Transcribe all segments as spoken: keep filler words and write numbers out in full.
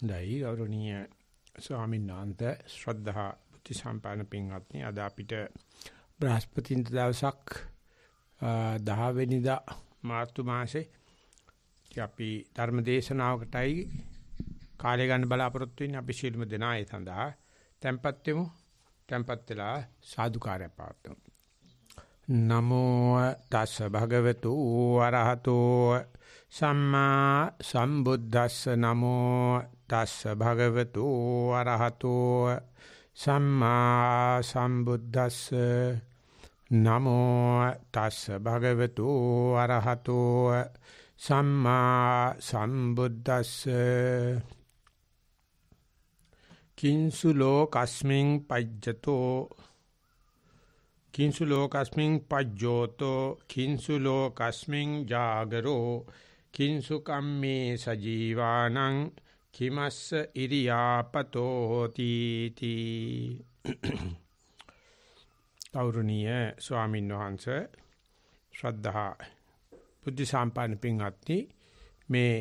දෛ ගෞරවනීය ස්වාමීන් වහන්සේ ශ්‍රද්ධා බුද්ධ සම්පන්න පින්වත්නි අද අපිට බ්‍රහස්පතින්ද දවසක් දහ වෙනිදා මාර්තු මාසේ අපි ධර්ම දේශනාවකටයි කාලය ගන්න බලාපොරොත්තු වෙන්නේ. අපි ශීලම දෙනා ඒ සඳහා tempත් වෙමු. tempත් වෙලා සාදුකාරය පවත්වමු. නමෝ තස්ස භගවතු වරහතෝ සම්මා සම්බුද්දස්ස නමෝ තස්ස භගවතු වරහතෝ සම්මා සම්බුද්දස්ස නමෝ තස්ස භගවතු වරහතෝ සම්මා සම්බුද්දස්ස කිංසු ලෝකස්මින් පජ්ජතෝ කිංසු ලෝකස්මින් පජ්ජෝතෝ කිංසු ලෝකස්මින් ජාගරෝ කිංසු කම්මේ සජීවානං කිමස්ස ඉරියාපතෝ තීති. ගෞරවනීය ස්වාමීන් වහන්සේ ශ්‍රද්ධා බුද්ධ සම්පන්න පින්වත්නි, මේ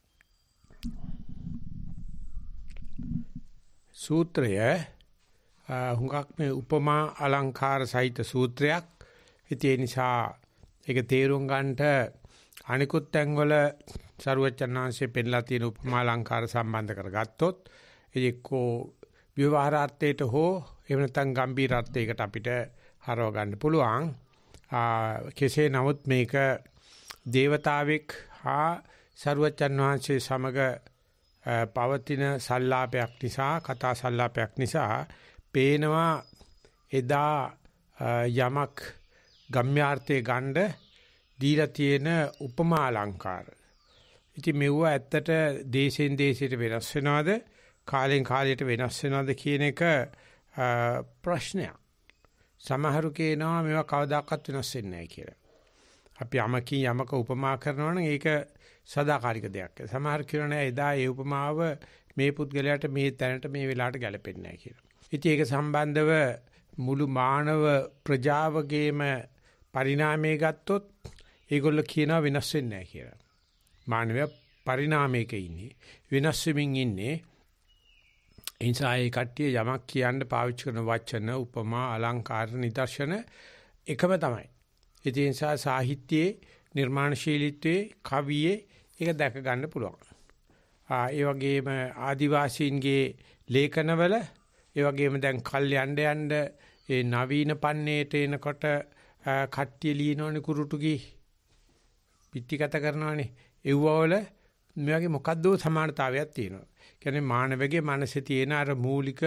සූත්‍රය හුඟක් මේ උපමා අලංකාර සහිත සූත්‍රයක්. ඒ නිසා ඒක තේරුම් ගන්නට අනිකුත් තැන්වල සරුවචනාංශයේ පෙන්ලා තියෙන උපමා අලංකාර සම්බන්ධ කරගත්තොත් ඒකෝ ව්‍යවහාරාර්ථයට හෝ එහෙම නැත්නම් ගම්භීර අර්ථයකට අපිට හරව ගන්න පුළුවන්. කෙසේ නමුත් මේක දේවතාවෙක් හා සරුවචනාංශයේ සමග පවතින සල්ලාපයක් නිසා, කතා සල්ලාපයක් නිසා පේනවා එදා යමක් ගම්‍යාර්ථයේ ගණ්ඩ දීලා තියෙන උපමා අලංකාර. ඉතින් මෙව ඇත්තට දේශෙන් දේශයට වෙනස් වෙනවද, කාලෙන් කාලයට වෙනස් වෙනවද කියන එක ප්‍රශ්නයක්. සමහරු කියනවා මේවා කවදාකවත් වෙනස් වෙන්නේ නැහැ කියලා. අපි යමකින් යමක උපමා කරනවා නම් ඒක සදාකාලික දෙයක්. සමහර කියනවා එදා ඒ උපමාව මේ පුද්ගලයාට මේ තැනට මේ වෙලාවට ගැලපෙන්නේ නැහැ කියලා. ඉතින් ඒක සම්බන්ධව මුළු මානව ප්‍රජාවගේම පරිණාමය ගත්තොත් ඒගොල්ලෝ කියනවා වෙනස් වෙන්නේ නැහැ කියලා. මානවය පරිණාමයක ඉන්නේ, වෙනස් වෙමින් ඉන්නේ. ඒ නිසා ඒ කට්ටිය යමක් කියන්න පාවිච්චි කරන වචන, උපමා, අලංකාර, නිදර්ශන එකම තමයි. ඒ නිසා සාහිත්‍යයේ, නිර්මාණශීලීත්වයේ, කවියේ ඒක දැක ගන්න පුළුවන්. ආ ඒ වගේම ආදිවාසීන්ගේ ලේඛනවල, ඒ වගේම දැන් කල් යන්න යන්න ඒ නවීන පන්නේට එනකොට කට්ටිය ලියනවනේ කුරුටුකි පිටිගත කරනවනේ. ඒවවල මේ වගේ මොකද්ද සමානතාවයක් තියෙනවා. කියන්නේ මානවයේ මනසේ තියෙන අර මූලික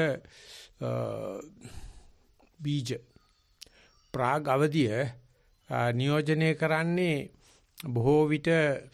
බීජ ප්‍රාග් අවදිය නියෝජනය කරන්නේ බොහෝ විට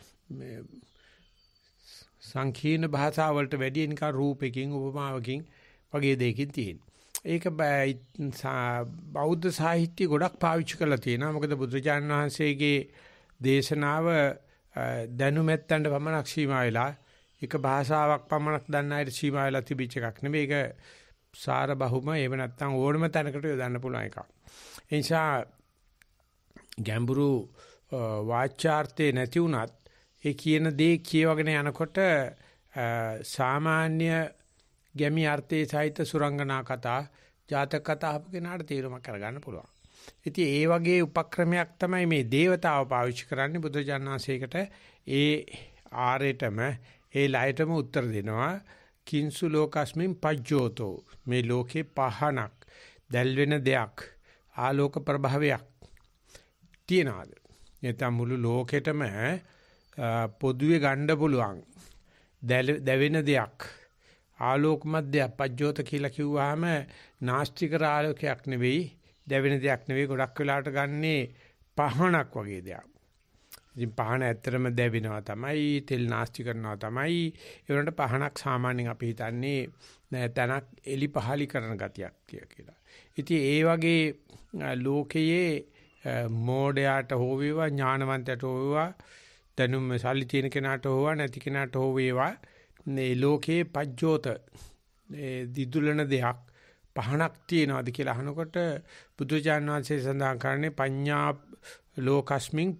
සංකීර්ණ භාෂාවලට වැඩි නිකන් රූපකින්, උපමාවකින් වගේ දෙයකින් තියෙන. ඒක බෞද්ධ සාහිත්‍ය ගොඩක් පාවිච්චි කරලා තියෙනවා. මොකද බුදුරජාණන් වහන්සේගේ දේශනාව දැනුමැත්තන්ට පමණක් සීමා වෙලා, එක භාෂාවක් පමණක් දන්න අයට සීමා වෙලා තිබිච්ච එකක් නෙමෙයි. ඒක සාර බහුම එහෙම නැත්නම් ඕනම තැනකට යොදන්න පුළුවන් එකක්. ඒ නිසා ගැඹුරු වාචාර්ථේ නැති වුණත් ඒ කියන දේ කියවගෙන යනකොට සාමාන්‍ය ගැමි අර්ථයේ සහිත සුරංගනා කතා, ජාතක කතා අපු කෙනාට තීරමක් කරගන්න පුළුවන්. ඉතින් ඒ වගේ උපක්‍රමයක් තමයි මේ දේවතාව පාවිච්චි කරන්නේ. බුදුජානනාංශයකට ඒ ආරේටම ඒ ලයටම උත්තර දෙනවා. කිංසු ලෝකස්මින් පජ්ජෝතෝ, මේ ලෝකේ පහනක්, දැල් වෙන දෙයක්, ආලෝක ප්‍රභාවයක් තියනවාද? නැත්නම් මුළු ලෝකෙටම පොදුවේ ගන්න පුළුවන් දැවෙන දෙයක්, ආලෝකමත් දෙයක්. පජ්ජෝත කියලා කිව්වහම නාස්තික ආලෝකයක් නෙවෙයි, දැවෙන දෙයක් නෙවෙයි. ගොඩක් වෙලාවට ගන්නේ පහනක් වගේ දෙයක්. ඉතින් පහන ඇත්තටම දැවෙනවා තමයි, තෙල් නාස්ති කරනවා තමයි. ඒ වුණාට පහනක් සාමාන්‍යයෙන් අපි හිතන්නේ තනක් එලි පහලි කරන ගතියක් කියලා. ඉතින් ඒ වගේ ලෝකයේ මෝඩයාට හෝ වේවා, ඥානවන්තයට හෝ වේවා, දැනුම සල්ලි තියෙන කෙනාට හෝ නැති කෙනාට හෝ වේවා, මේ ලෝකේ පජ්ජෝත දිදුලන දෙයක්, පහනක් තියනවාද කියලා අහනකොට බුදුචාන් වහන්සේ සඳහන් කරන්නේ පඤ්ඤා ලෝකස්මින්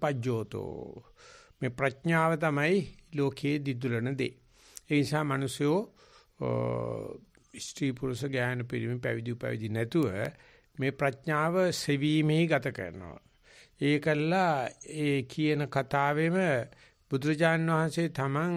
පජ්ජෝතෝ. මේ ප්‍රඥාව තමයි ලෝකයේ දිදුලන දේ. ඒ නිසා මිනිස්සු ස්ත්‍රී පුරුෂ ඥාන පිරිමි පැවිදි පැවිදි නැතුව මේ ප්‍රඥාව සෙවීමේ ගත කරනවා. ඒකල්ලා ඒ කියන කතාවෙම බුදුරජාන් වහන්සේ තමන්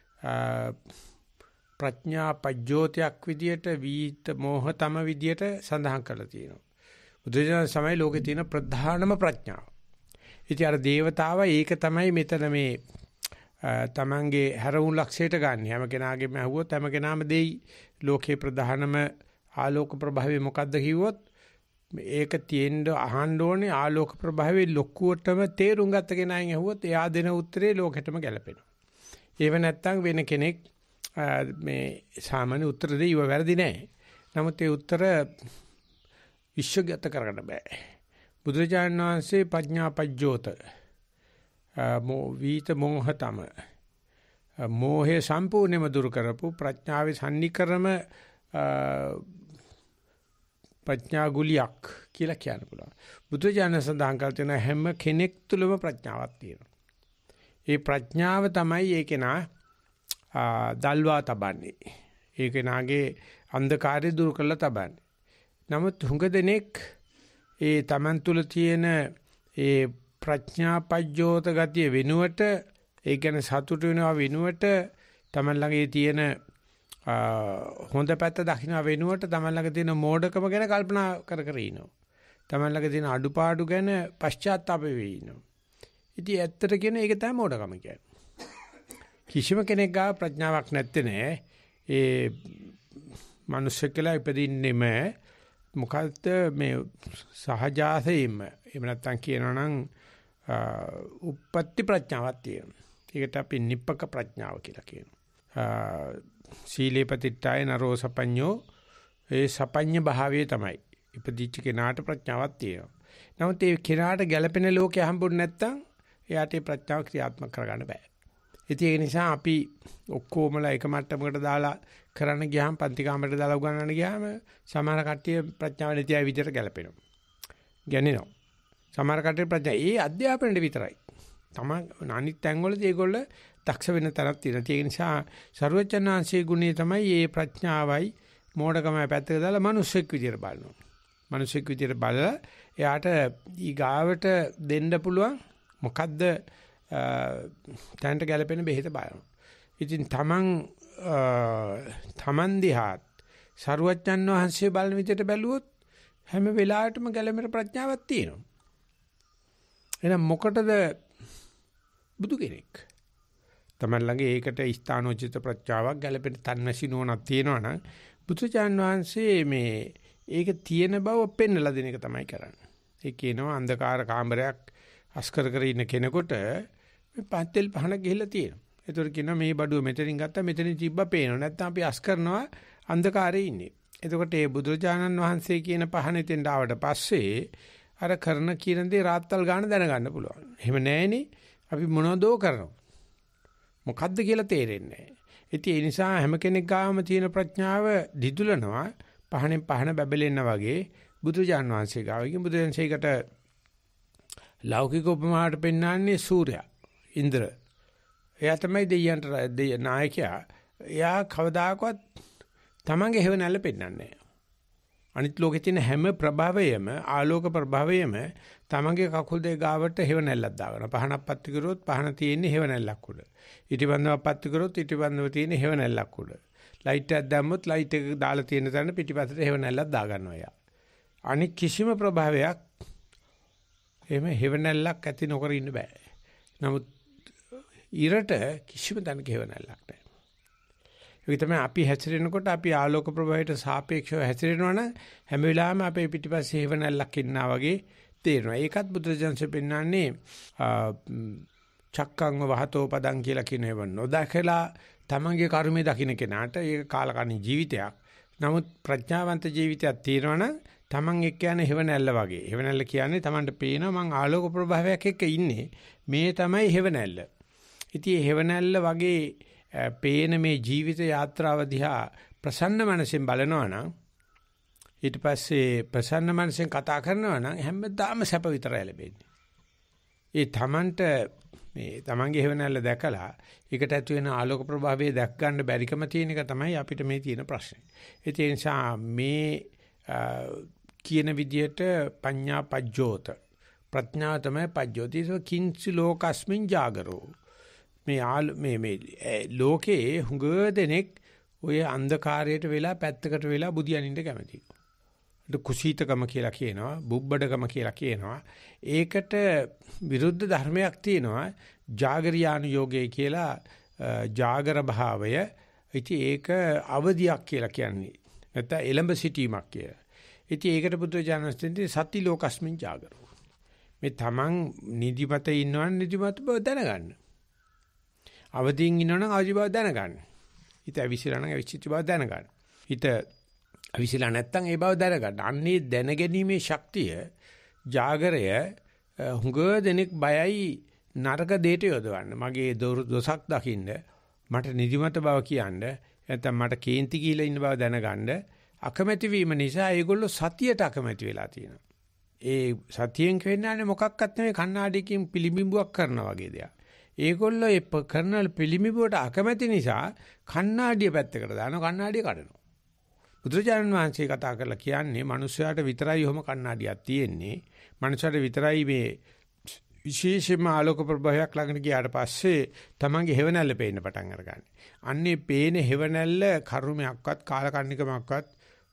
ප්‍රඥා පජ්ජෝතයක් විදියට වීත මොහතම විදියට සඳහන් කරලා තියෙනවා. බුදුරජාණන් සමය ලෝකේ තියෙන ප්‍රධානම ප්‍රඥාව. ඉතින් අර දේවතාව ඒක තමයි මෙතන මේ තමන්ගේ හැරවුම් ලක්ෂයට ගන්න. හැම කෙනාගේම ඇහුවොත් හැම කෙනාම දෙයි ලෝකේ ප්‍රධානම ආලෝක ප්‍රභාවය මොකද්ද කිව්වොත් මේක තියෙන්න අහන්න ඕනේ ආලෝක ප්‍රභාවයේ ලොකුවටම තේරුම් ගත්ත කෙනායින් ඇහුවොත් එයා දෙන උත්තරේ ලෝකෙටම ගැලපෙනවා. ඒව නැත්තම් වෙන කෙනෙක් මේ සාමාන්‍ය උත්තර දෙයිව වැරදි නෑ. නමුත් ඒ උත්තර විශ්වගත කරගන්න බෑ. බුදුරජාණන් වහන්සේ ප්‍රඥා පජ්ජෝත මෝ වීත මොහතම මෝහය සම්පූර්ණයෙන්ම දුරු කරපු ප්‍රඥාවේ සම්නිකරම ප්‍රඥා ගුලියක් කියලා කියන්න පුළුවන්. බුදුරජාණන් සඳහන් කළ තියෙන හැම කෙනෙක් තුළම ප්‍රඥාවක් තියෙනවා. ඒ ප්‍රඥාව තමයි ඒ කෙනා දල්වා තබන්නේ. ඒ කෙනාගේ අන්ධකාරය දුරු කරලා තබන්නේ. නමුත් හුඟ දෙනෙක් ඒ Taman තුල තියෙන ඒ ප්‍රඥා පජ්ජෝත ගතිය වෙනුවට ඒ කියන්නේ සතුට වෙනවා වෙනුවට Taman ළඟේ තියෙන හොඳ පැත්ත දකින්න වෙනුවට Taman ළඟ තියෙන මෝඩකම ගැන කල්පනා කර කර ඉනවා. Taman ළඟ තියෙන අඩුපාඩු ගැන පශ්චාත්තාප වෙවි ඉනවා. ඉතින් ඇත්තට කියන එක තමයි මෝඩකම කියන්නේ. කිසිම කෙනෙක් ගාව ප්‍රඥාවක් නැත්තේ නෑ. ඒ මිනිස්සු කියලා ඉපදින්නෙම මොකද්ද මේ සහජාසයෙන්ම එහෙම නැත්නම් කියනවා නම් උප්පත්ති ප්‍රඥාවක් තියෙනවා. ඒකට අපි නිප්පක ප්‍රඥාව කියලා කියනවා. සීලේ පතිට්ඨාය නරෝ සපඤ්ඤෝ ඒ සපඤ්ඤ භාවයේ තමයි. ඉපදිච්ච කෙනාට ප්‍රඥාවක් තියෙනවා. නමුත් ඒ කෙනාට ගැළපෙන ලෝකේ හම්බුනේ නැත්නම් එයාට ඒ ප්‍රඥාව ක්‍රියාත්මක කරගන්න බෑ. ඉතින් ඒ නිසා අපි ඔක්කොමලා එක මට්ටමකට දාලා කරන්න ගියාම පන්ති කාමරයට දාලා උගන්වන්න ගියාම සමහර කට්ටිය ප්‍රඥාව නැති අය විදියට ගැලපෙනවා. ගැනිනවා. සමහර කට්ටිය ප්‍රඥා ඒ අධ්‍යාපනයේ විතරයි. තමයි අනිත් තැන්වලදී ඒගොල්ල දක්ෂ වෙන තරක් තියෙනවා. ඒ නිසා ਸਰවචනාංශයේ ගුණය තමයි මේ ප්‍රඥාවයි මෝඩකමයි පැත්තට දාලා මිනිස්සෙක් විදියට බලනවා. මිනිස්සෙක් විදියට බලලා එයාට ඊගාවට දෙන්න පුළුවන් මොකද්ද තැන්ට ගැලපෙන බෙහෙත බලනවා. ඉතින් තමන් තමන් දිහාත් සරුවච්චන් වහන්සේ බලන විදිහට බැලුවොත් හැම වෙලාවටම ගැලපෙන ප්‍රඥාවක් තියෙනවා. එහෙනම් මොකටද බුදු කෙනෙක්? තමන් ළඟ ඒකට ස්ථානෝචිත ප්‍රඥාවක් ගැලපෙන තන්වැසි නෝනක් තියෙනවා නම් බුදුචාන් වහන්සේ මේ ඒක තියෙන බව පෙන්වලා දෙන එක තමයි කරන්නේ. ඒ කියනවා අන්ධකාර කාමරයක් අස්කර කර ඉන්න කෙනෙකුට මේ පන්තල් පහන ගිහිල්ලා තියෙනවා. ඒතර කියනවා මේ බඩුව මෙතනින් ගත්තා මෙතනින් තිබ්බා පේනවා. නැත්නම් අපි අස් කරනවා අන්ධකාරයේ ඉන්නේ. එතකොට මේ බුදුරජාණන් වහන්සේ කියන පහන එතෙන්ට ආවට පස්සේ අර කරන කියන දේ රාත්තල් ගන්න දැනගන්න පුළුවන්. එහෙම නැහෙනේ අපි මොනවදෝ කරනවා. මොකද්ද කියලා තේරෙන්නේ නැහැ. ඉතින් ඒ නිසා හැම කෙනෙක් ගාවම තියෙන ප්‍රඥාව දිදුලනවා පහනෙන් පහන බැබලෙන්න වගේ බුදුරජාණන් වහන්සේ ගාවකින් බුදුරජාණන්සේකට ලෞකික උපමාවට පෙන්වන්නේ සූර්යයා ඉන්ද්‍ර. එයා තමයි දෙයයන්ට නායකයා. එයා කවදාකවත් තමන්ගේ හේව නැල්ල පෙන්වන්නේ නැහැ. අනිත් ලෝකේ තියෙන හැම ප්‍රභාවයම ආලෝක ප්‍රභාවයම තමන්ගේ කකුල් දෙක ගාවට හේව නැල්ලක් දාගන්න. පහනක් පත්ති කරොත් පහන තියෙන්නේ හේව නැල්ලක් උඩ. ඉටිබන්ධව පත්ති කරොත් ඉටිබන්ධව තියෙන්නේ හේව නැල්ලක් උඩ. ලයිට් එකක් දැම්මොත් ලයිට් එක දාලා තියෙන තැන පිටිපස්සට හේව නැල්ලක් දාගන්නවා එයා. අනිත් කිසිම ප්‍රභාවයක් එහෙම හේව නැල්ලක් ඇති නොකර ඉන්න බෑ. නමුත් ඉරට කිසිම තැනක හේව නැල්ලක් නැහැ. ඒක තමයි අපි හැසිරෙනකොට අපි ආලෝක ප්‍රභාවයට සාපේක්ෂව හැසිරෙනවා නම් හැම වෙලාවෙම අපේ පිටිපස්සේ හේව නැල්ලක් ඉන්නා වගේ තේරෙනවා. ඒකත් බුදුරජාණන්සේ පෙන්වන්නේ චක්කං වහතෝ පදං කියලා කියන ඒව නොදකලා තමන්ගේ කර්මයේ දකින්න කෙනාට ඒක කාලකන්ණි ජීවිතයක්. නමුත් ප්‍රඥාවන්ත ජීවිතයක් තියෙනවා නම් තමන් එක්ක යන හේව නැල්ල වගේ. හේව නැල්ල කියන්නේ තමන්ට පේනවා මං ආලෝක ප්‍රභාවයක් එක්ක ඉන්නේ. මේ තමයි හේව නැල්ල. ඉතින් හේව නැල්ල වගේ පේන මේ ජීවිත යාත්‍රාව දිහා ප්‍රසන්න මනසෙන් බලනවා නම් ඊට පස්සේ ප්‍රසන්න මනසෙන් කතා කරනවා නම් හැමදාම සැප විතරයි ලැබෙන්නේ. ඒ තමන්ට මේ තමන්ගේ හේවණල්ල දැකලා ඒකට ඇතු වෙන ආලෝක ප්‍රභාවය දැක් ගන්න බැරිකම තියෙන එක තමයි අපිට මේ තියෙන ප්‍රශ්නේ. ඒ නිසා මේ කියන විදියට පඤ්ඤා පජ්ජෝත ප්‍රඥාව තමයි පජ්ජෝති. ඒක කිංචි ලෝකස්මින් ජාගරෝ. මේ මේ මේ ලෝකේ හුඟ දෙනෙක් ඔය අන්ධකාරයට වෙලා පැත්තකට වෙලා බුදියනින්න කැමතියි. ඒක කුසීතකම කියලා කියනවා, බුබ්බඩකම කියලා කියනවා. ඒකට විරුද්ධ ධර්මයක් තියෙනවා ජාගරියානු යෝගය කියලා ජාගර භාවය. ඉතින් ඒක අවදියක් කියලා කියන්නේ. නැත්නම් එළඹ සිටීමක් කියලා. ඉතින් ඒකට බුදු ජානස්තෙන්දී සති ලෝකස්මින් ජාගරෝ. මේ තමන් නිදිමත ඉන්නවනම් නිදිමත බව දැනගන්න. අවදිින් ඉන්නවනම් අවදි බව දැනගන්න. හිත ඇවිසිලා නම් ඇවිසිච්ච බව දැනගන්න. හිත ඇවිසිලා නැත්තම් ඒ බව දැනගන්න. අන්නේ දැනගැනීමේ ශක්තිය ජාගරය හුඟ දෙනෙක් බයයි නරක දෙයට යොදවන්න. මගේ දොසක් දකින්න මට නිදිමත බව කියන්න නැත්තම් මට කේන්ති කියලා ඉන්න බව දැනගන්න අකමැති වීම නිසා ඒගොල්ලෝ සතියට අකමැති වෙලා තියෙනවා. ඒ සතියෙන් වෙන්නේ මොකක්වත් නෙවෙයි කණ්ණාඩියකින් පිළිඹුවක් කරනවා වගේ දෙයක්. ඒගොල්ලෝ ඒ කරන පිළිඹුවට අකමැති නිසා කණ්ණාඩිය පැත්තකට දානවා කණ්ණාඩිය කඩනවා. බුදුරජාණන් වහන්සේ කතා කරලා කියන්නේ මිනිස්යාට විතරයි ඔහොම කණ්ණාඩියක් තියෙන්නේ. මිනිස්යාට විතරයි මේ විශේෂම ආලෝක ප්‍රභාවයක් ළඟට ගියාට පස්සේ තමන්ගේ හෙවණැල්ල පේන්න පටන් අරගන්නේ. අන්නේ පේන හෙවණැල්ල කර්මයක්වත් කාලකන්නිකමක්වත්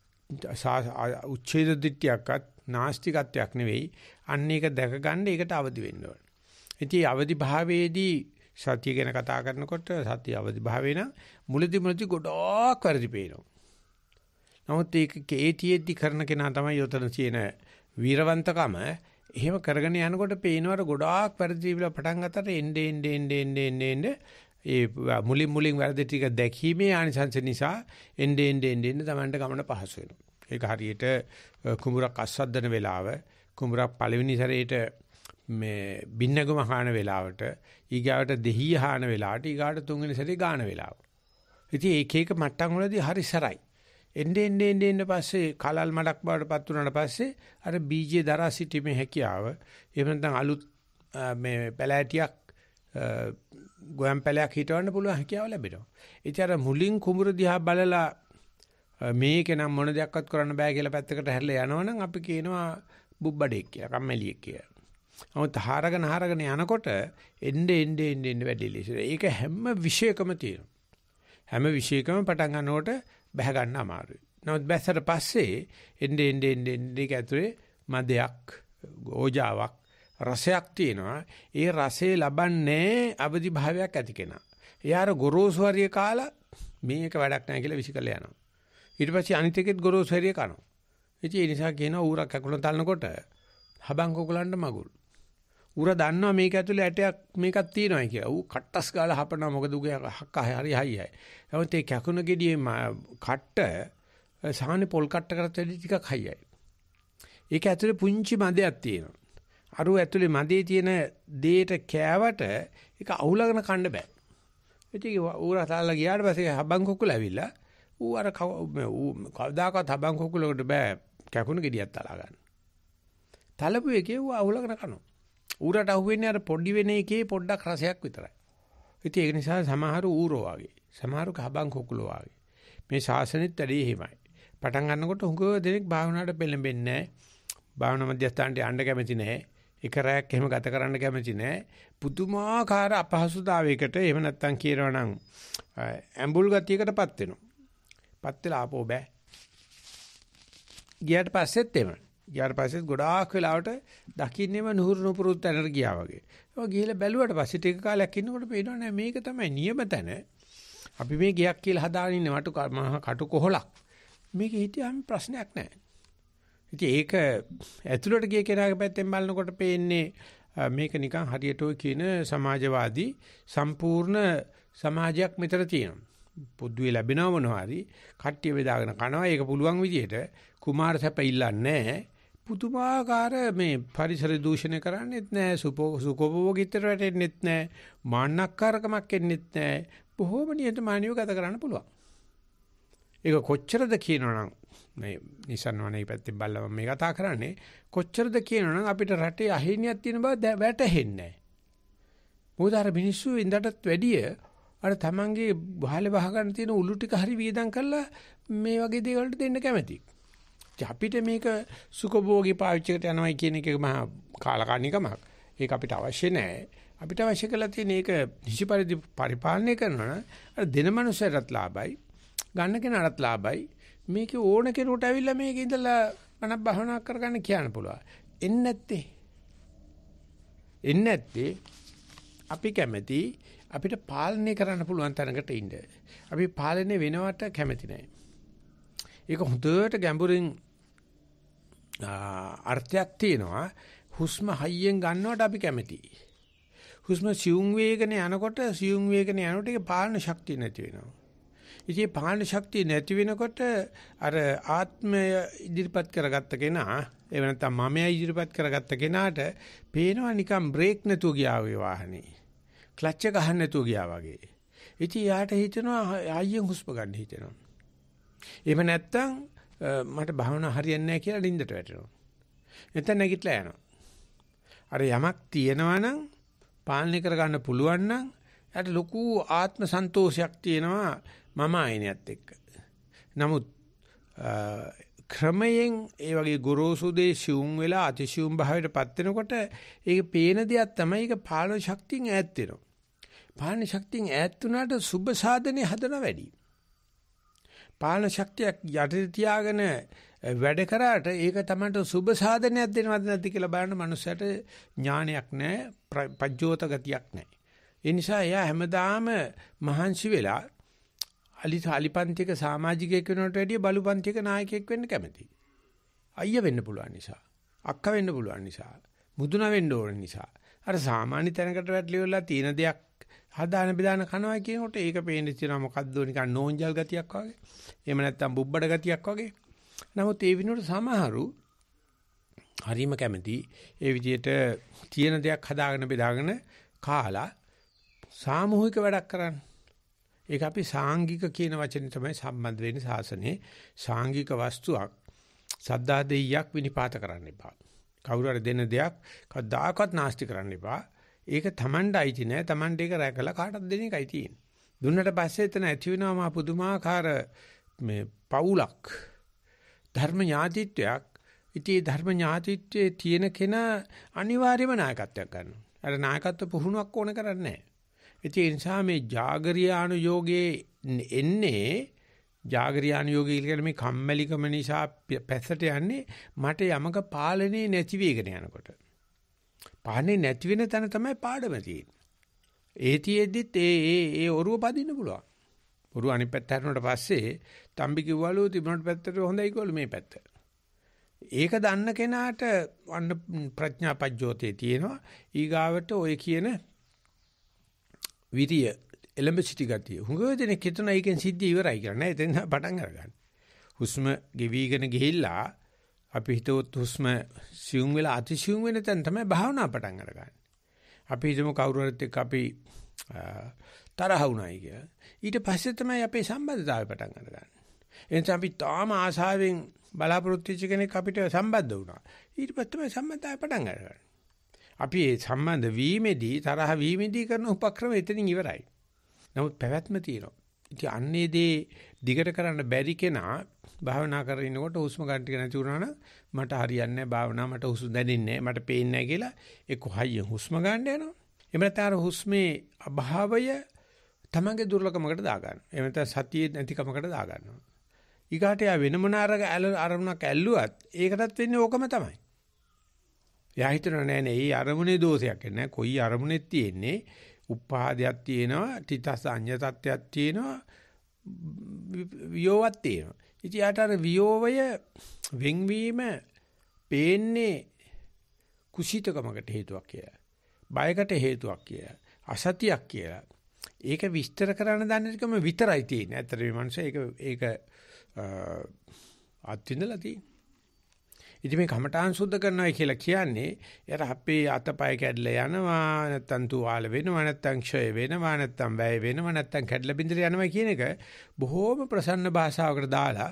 උච්ඡේද දිට්ඨියක්වත් නාස්තිකත්වයක් නෙවෙයි. අන්න ඒක දැක ගන්න ඒකට අවදි වෙන්න ඕන. ඉතින් අවදි භාවයේදී සතිය ගැන කතා කරනකොට සතිය අවදි භාවේ නම් මුලදි මුලදි ගොඩක් වැඩි පේනවා. නමුත් ඒක කේතියෙද්දි කරන කෙනා තමයි යොතන තියෙන වීරවන්තකම. එහෙම කරගෙන යනකොට පේනවට ගොඩාක් වැඩි විලා පටන් ගන්නතර එන්නේ එන්නේ එන්නේ එන්නේ එන්නේ ඒ මුලින් මුලින් වැඩි ටික දැකීමේ ආනිසංස නිසා එන්නේ එන්නේ එන්නේ තමන්ට ගමන පහසු වෙනවා. ඒක හරියට කුඹුරක් අස්වද්දන වෙලාව කුඹුරක් පළවෙනි සැරේට මේ බින්නගම හාන වෙලාවට ඊගාවට දෙහිය හාන වෙලාවට ඊගාට තුන්වෙනි සැරේ ගාන වෙලාව. ඉතින් ඒක එක මට්ටම් වලදී හරි සරයි. එන්නේ එන්නේ එන්නේ පස්සේ කලල් මඩක් බවට පත් වුණාට පස්සේ අර බීජය දරා සිටීමේ හැකියාව එහෙම නැත්නම් අලුත් මේ පැලෑටියක් ගොයම් පැලයක් හිටවන්න පුළුවන් හැකියාව ලැබෙනවා. ඉතින් අර මුලින් කුඹුර දිහා බලලා මේක නම් මොන දෙයක්වත් කරන්න බෑ කියලා පැත්තකට හැරලා යනවනම් අපි කියනවා බුබ්බඩෙක් කියලා, කම්මැලියෙක් කියලා. නමුත් හාරගෙන හාරගෙන යනකොට එන්නේ එන්නේ එන්නේ වැඩි ලෙස. ඒක හැම විශේෂකම තියෙනවා. හැම විශේෂකම පටන් ගන්නකොට බහ ගන්න අමාරුයි. නමුත් බැස්සට පස්සේ එන්නේ එන්නේ එන්නේ ඒක ඇතුලේ මදයක්, ඕජාවක්, රසයක් තියෙනවා. ඒ රසය ලබන්නේ අවදි භාවයක් ඇති කෙනා. එයාර ගොරෝසු හරිය කාලා මේක වැඩක් නැහැ කියලා විසිකලා යනවා. ඊට පස්සේ අනිත් එකෙත් ගොරෝසු හරිය කනවා. ඉතින් ඒ නිසා කියනවා ඌරක් ඇකුලෙන් තලනකොට හබන් කොකුලන්ට මගුල්. ඌර දන්නවා මේක ඇතුලේ ඇටයක් මේකක් තියෙනවා කියලා. ඌ කට්ටස් ගාලා හපනවා මොකද ඌගේ හක්ක හරි හයියයි. නමුත් ඒ කැකුණ ගෙඩියේ කට්ට සාහනේ පොල් කට්ට කරත් වැඩි ටිකක් හයියයි. ඒක ඇතුලේ පුංචි මදයක් තියෙනවා. අර ඇතුලේ මදේ තියෙන දේට කෑවට ඒක අවුලගෙන කන්න බෑ. ඉතින් ඌර තාලා ගියාට පස්සේ හබන් කොකුල ඇවිල්ලා ඌ අර ඌ කවදාකවත් හබන් කොකුලකට බෑ කැකුණ ගෙඩියක් තලා ගන්න. තලපු එකේ ඌ අවුලගෙන කනවා. ඌරට අහුවෙන්නේ අර පොඩි වෙන එකේ පොඩ්ඩක් රසයක් විතරයි. ඉතින් ඒක නිසා සමහර ඌරෝ වගේ, සමහර කහබන් කොකුලෝ වගේ. මේ ශාසනෙත් වැඩි එහෙමයි. පටන් ගන්නකොට හුඟ දෙනෙක් භාවනාවට පෙළඹෙන්නේ නැහැ. භාවනා මධ්‍යස්ථානට යන්න කැමති නැහැ. එක රැයක් එහෙම ගත කරන්න කැමති නැහැ. පුදුමාකාර අපහසුතාවයකට එහෙම නැත්තම් කියනවා නම් ඇඹුල් ගතියකටපත් වෙනවා. පත් වෙලා ආපෝ බෑ. ගියාට පස්සෙත් එම. ගියාට පස්සෙත් ගොඩාක් වෙලාවට දකින්නේම නුහුරු නුපුරු තැනට ගියා වගේ. ඒක ගිහලා බැලුවට පස්සේ ටික කාලයක් ඉන්නකොට පේනවා නෑ මේක තමයි නියම තැන. අපි මේ ගියක් කියලා හදාගෙන ඉන්නේ වටු මහා කටු කොහලක්. මේක හිටියාම ප්‍රශ්නයක් නෑ. ඉතින් ඒක ඇතුළට ගිය කෙනාගේ පැත්තෙන් බලනකොට පේන්නේ මේක නිකන් හරියට ඔය කියන සමාජවාදී සම්පූර්ණ සමාජයක් මෙතන තියෙනවා. පොදුවේ ලැබෙනව මොනවා හරි කට්ටිය බෙදාගෙන කනවා. ඒක පුළුවන් විදියට කුමාර සැප ඉල්ලන්නේ නැහැ. පුදුමාකාර මේ පරිසර දූෂණය කරන්නේත් නැහැ. සුඛෝපභෝගීත්වයට වැටෙන්නෙත් නැහැ. මාන්නක්කාරකමක් එන්නෙත් නැහැ. බොහෝම නියතමානීව ගත කරන්න පුළුවන්. ඒක කොච්චරද කියනවනම් මේ නිසන්වනේ පැත්තෙන් බලලා මේ කතා කරන්නේ කොච්චරද කියනවනම් අපිට රටේ අහිමියක් තියෙන බව වැටහෙන්නේ නැහැ. මොකද අර මිනිස්සු ඉඳටත් වැඩිය අර තමන්ගේ වහලේ වහ ගන්න තියෙන උළු ටික හරි වියදම් කරලා මේ වගේ දේවල්ට දෙන්න කැමති. අපිට මේක සුඛභෝගී පාවිච්චිකට යනවයි කියන එක මහා කාලකන්නිකමක්. ඒක අපිට අවශ්‍ය නැහැ. අපිට අවශ්‍ය කරලා තියෙන එක නිසි පරිදි පරිපාලනය කරනවා නම් අර දෙන මනුස්සයටත් ලාභයි, ගන්න කෙනාටත් ලාභයි. මේකේ ඕන කෙනෙකුට ඇවිල්ලා මේක ඉඳලා මනක් භවනා කරගන්න කියන්න පුළුවන්. එන්නේ නැත්තේ. එන්නේ නැත්තේ අපි කැමති අපිට පාලනය කරන්න පුළුවන් තැනකට ඉන්න. අපි පාලනය වෙනවට කැමති නැහැ. ඒක හොඳට ගැඹුරින් අර්ථයක් තියෙනවා. හුස්ම හයියෙන් ගන්නවට අපි කැමතියි. හුස්ම සියුම් වේගන යනකොට සියුම් වේගන යනකොට ඒක පාලන ශක්තිය නැති වෙනවා. ඉතින් පාලන ශක්තිය නැති වෙනකොට අර ආත්මය ඉදිරිපත් කරගත්ත කෙනා එහෙම නැත්නම් මමයා ඉදිරිපත් කරගත්ත කෙනාට පේනවා නිකන් බ්‍රේක් නැතුව ගියා වගේ වාහනේ. ක්ලච් එක ගහන්න නැතුව ගියා වගේ. ඉතින් යාට හිතෙනවා ආයෙත් හුස්ම ගන්න හිතෙනවා. එහෙම නැත්නම් මට භාවනා හරියන්නේ නැහැ කියලා නිින්දට වැටෙනවා. නැත්නම් නැගිටලා යනවා. අර යමක් තියෙනවා නම් පාලනය කරගන්න පුළුවන් නම් යාට ලොකු ආත්ම සන්තෝෂයක් තියෙනවා මම ආයනයත් එක්ක. නමුත් ක්‍රමයෙන් ඒ වගේ ගොරෝසු දේ සිවුම් වෙලා අතිසිවුම් භාවයට පත් වෙනකොට ඒක පේන දෙයක් තමයි ඒක පාලන ශක්තියෙන් ඈත් වෙනවා. පාලන ශක්තියෙන් ඈත් වුණාට සුබ සාධනේ හදන වැඩි. පාලන ශක්තියක් යටි තියාගෙන වැඩ කරාට ඒක තමයි සුබ සාධනයක් දෙනවද නැද්ද කියලා බලන්න මනුස්සයට ඥානයක් නැහැ, පජ්ජෝත ගතියක් නැහැ. ඒ නිසා එයා හැමදාම මහන්සි වෙලා අලි අලිපන්තික සමාජිකයෙක් වෙනවට වැඩිය බලුපන්තික නායකයෙක් වෙන්න කැමතියි. අයියා වෙන්න පුළුවන් නිසා, අක්කා වෙන්න පුළුවන් නිසා, මුදුනා වෙන්න ඕන නිසා. අර සාමාන්‍ය තැනකට වැටලිවලා තියෙන දෙයක් හදාන බෙදාන කනවා කියනකොට ඒක පේන්නේ තියෙනවා මොකද්ද නිකන් නෝන්ජල් ගතියක් වගේ. එහෙම නැත්නම් බුබ්බඩ ගතියක් වගේ. නමුත් ඒ විනෝඩ සමහරු හරිම කැමති ඒ විදිහට තියෙන දෙයක් හදාගෙන බෙදාගෙන කාලා සාමූහික වැඩක් කරන්න. ඒක අපි සාංගික කියන වචනේ තමයි සම්බන්ධ වෙන්නේ සාසනේ. සාංගික වස්තුවක් සද්දා දෙයියක් විනිපාත කරන්න එපා. කවුරු හරි දෙන දෙයක් කවදාකවත් නාස්ති කරන්න එපා. ඒක Tamanට අයිති නෑ. Tamanට ඒක රැකලා කාටද දෙන එකයි තියෙන්නේ. දුන්නට පස්සේ එතන ඇති වෙනවා මා පුදුමාකාර මේ පවුලක් ධර්ම ඥාතිත්වයක්. ඉතින් ධර්ම ඥාතිත්වයේ තියෙන කෙනා අනිවාර්යම නායකත්වයක් ගන්නවා. අර නායකත්ව පුහුණුවක් ඕන කරන්නේ නැහැ. ඒ නිසා මේ ජාගරියානු යෝගයේ එන්නේ ජාගරියානු යෝගී කියන්නේ මේ කම්මැලිකම නිසා පැසට යන්නේ මට යමක පාලනේ නැති වෙගෙන යනකොට. පාලනේ නැති වෙන තැන තමයි පාඩම තියෙන්නේ. ඒතියෙද්දිත් ඒ ඒ ඒ ඔරුව පදින්න පුළුවන්. ඔරුව අනිත් පැත්ත හරිනට පස්සේ තම්බි කිව්වලු තිබුණට පැත්තට හොඳයි කිව්වලු මේ පැත්ත. ඒක දන්න කෙනාට අන්න ප්‍රඥා පජ්ජෝතේ තියෙනවා. ඊගාවට ඔය කියන විරිය එලඹ සිටි ගතිය. හුඟව දෙනෙක් හිතන එකෙන් සිද්ධිය ඉවරයි කියලා නෑ. එතෙන් පටන් අරගන්න. හුස්ම ගෙවිගෙන ගිහිල්ලා අපි හිතුවොත් හුස්ම සියුම් වෙලා අතිසියුම් වෙන තැන තමයි භාවනා පටන් අරගන්නේ. අපි හිතමු කවුරු හරිත් එක්ක අපි තරහ වුණායි කියලා. ඊට පස්සේ තමයි අපේ සම්බන්ධතාවය පටන් අරගන්නේ. එනිසා අපි තාම ආසාවෙන් බලාපොරොත්තු වෙච්ච කෙනෙක් අපිට සම්බන්ධ වුණා. ඊට පස්සේ තමයි සම්බන්ධතාවය පටන් අරගන්නේ. අපි මේ සම්බන්ධ වීමේදී තරහ වීමේදී කරන උපක්‍රම එතනින් ඉවරයි. නමුත් පැවැත්ම තියෙනවා. ඉතින් අන්නේ දේ දිගට කරන්න බැරි කෙනා භාවනා කරගෙන ඉනකොට හුස්ම ගන්න ටික නැති වුණා නම් මට හරියන්නේ නැහැ භාවනාව මට හුස්ම දැනෙන්නේ නැහැ මට පේන්නේ නැහැ කියලා එක්ක හයියෙන් හුස්ම ගන්න යනවා. එහෙම නැත්නම් හුස්මේ අභාවය තමන්ගේ දුර්ලභකමකට දා ගන්නවා. එහෙම නැත්නම් සතියේ නැතිකමකට දා ගන්නවා. ඊගාට යා වෙන මොන අරමුණක් ඇල්ලුවත් ඒකටත් වෙන්නේ ඕකම තමයි. යා හිතනවා නෑ නේ මේ අරමුණේ දෝෂයක් නෑ. කොයි අරමුණෙත් තියෙන්නේ උපාදයක් තියෙනවා, තිතස් අඤ්ඤ තත්ත්වයක් තියෙනවා, වියෝවක් තියෙනවා. ඉතින් යාට අර වියෝවය වෙන්වීම පේන්නේ කුසීතකමකට හේතුවක් කියලා. බයකට හේතුවක් කියලා. අසතියක් කියලා. ඒක විස්තර කරන්න දන්නේකම විතරයි තියෙන්නේ. ඇත්තට මේ මනුස්සය ඒක ඒක අත්විඳලා තියෙන්නේ. ඉතින් මේ කමඨාන් සුද්ධ කරනවා කියලා කියන්නේ යට අපේ අතපය කැඩලා යනවා නැත්තම් තුවාල වෙනවා නැත්තම් ක්ෂය වෙනවා නැත්තම් වැය වෙනවා නැත්තම් කැඩලා බින්දලා යනවා කියන එක බොහොම ප්‍රසන්න භාෂාවකට දාලා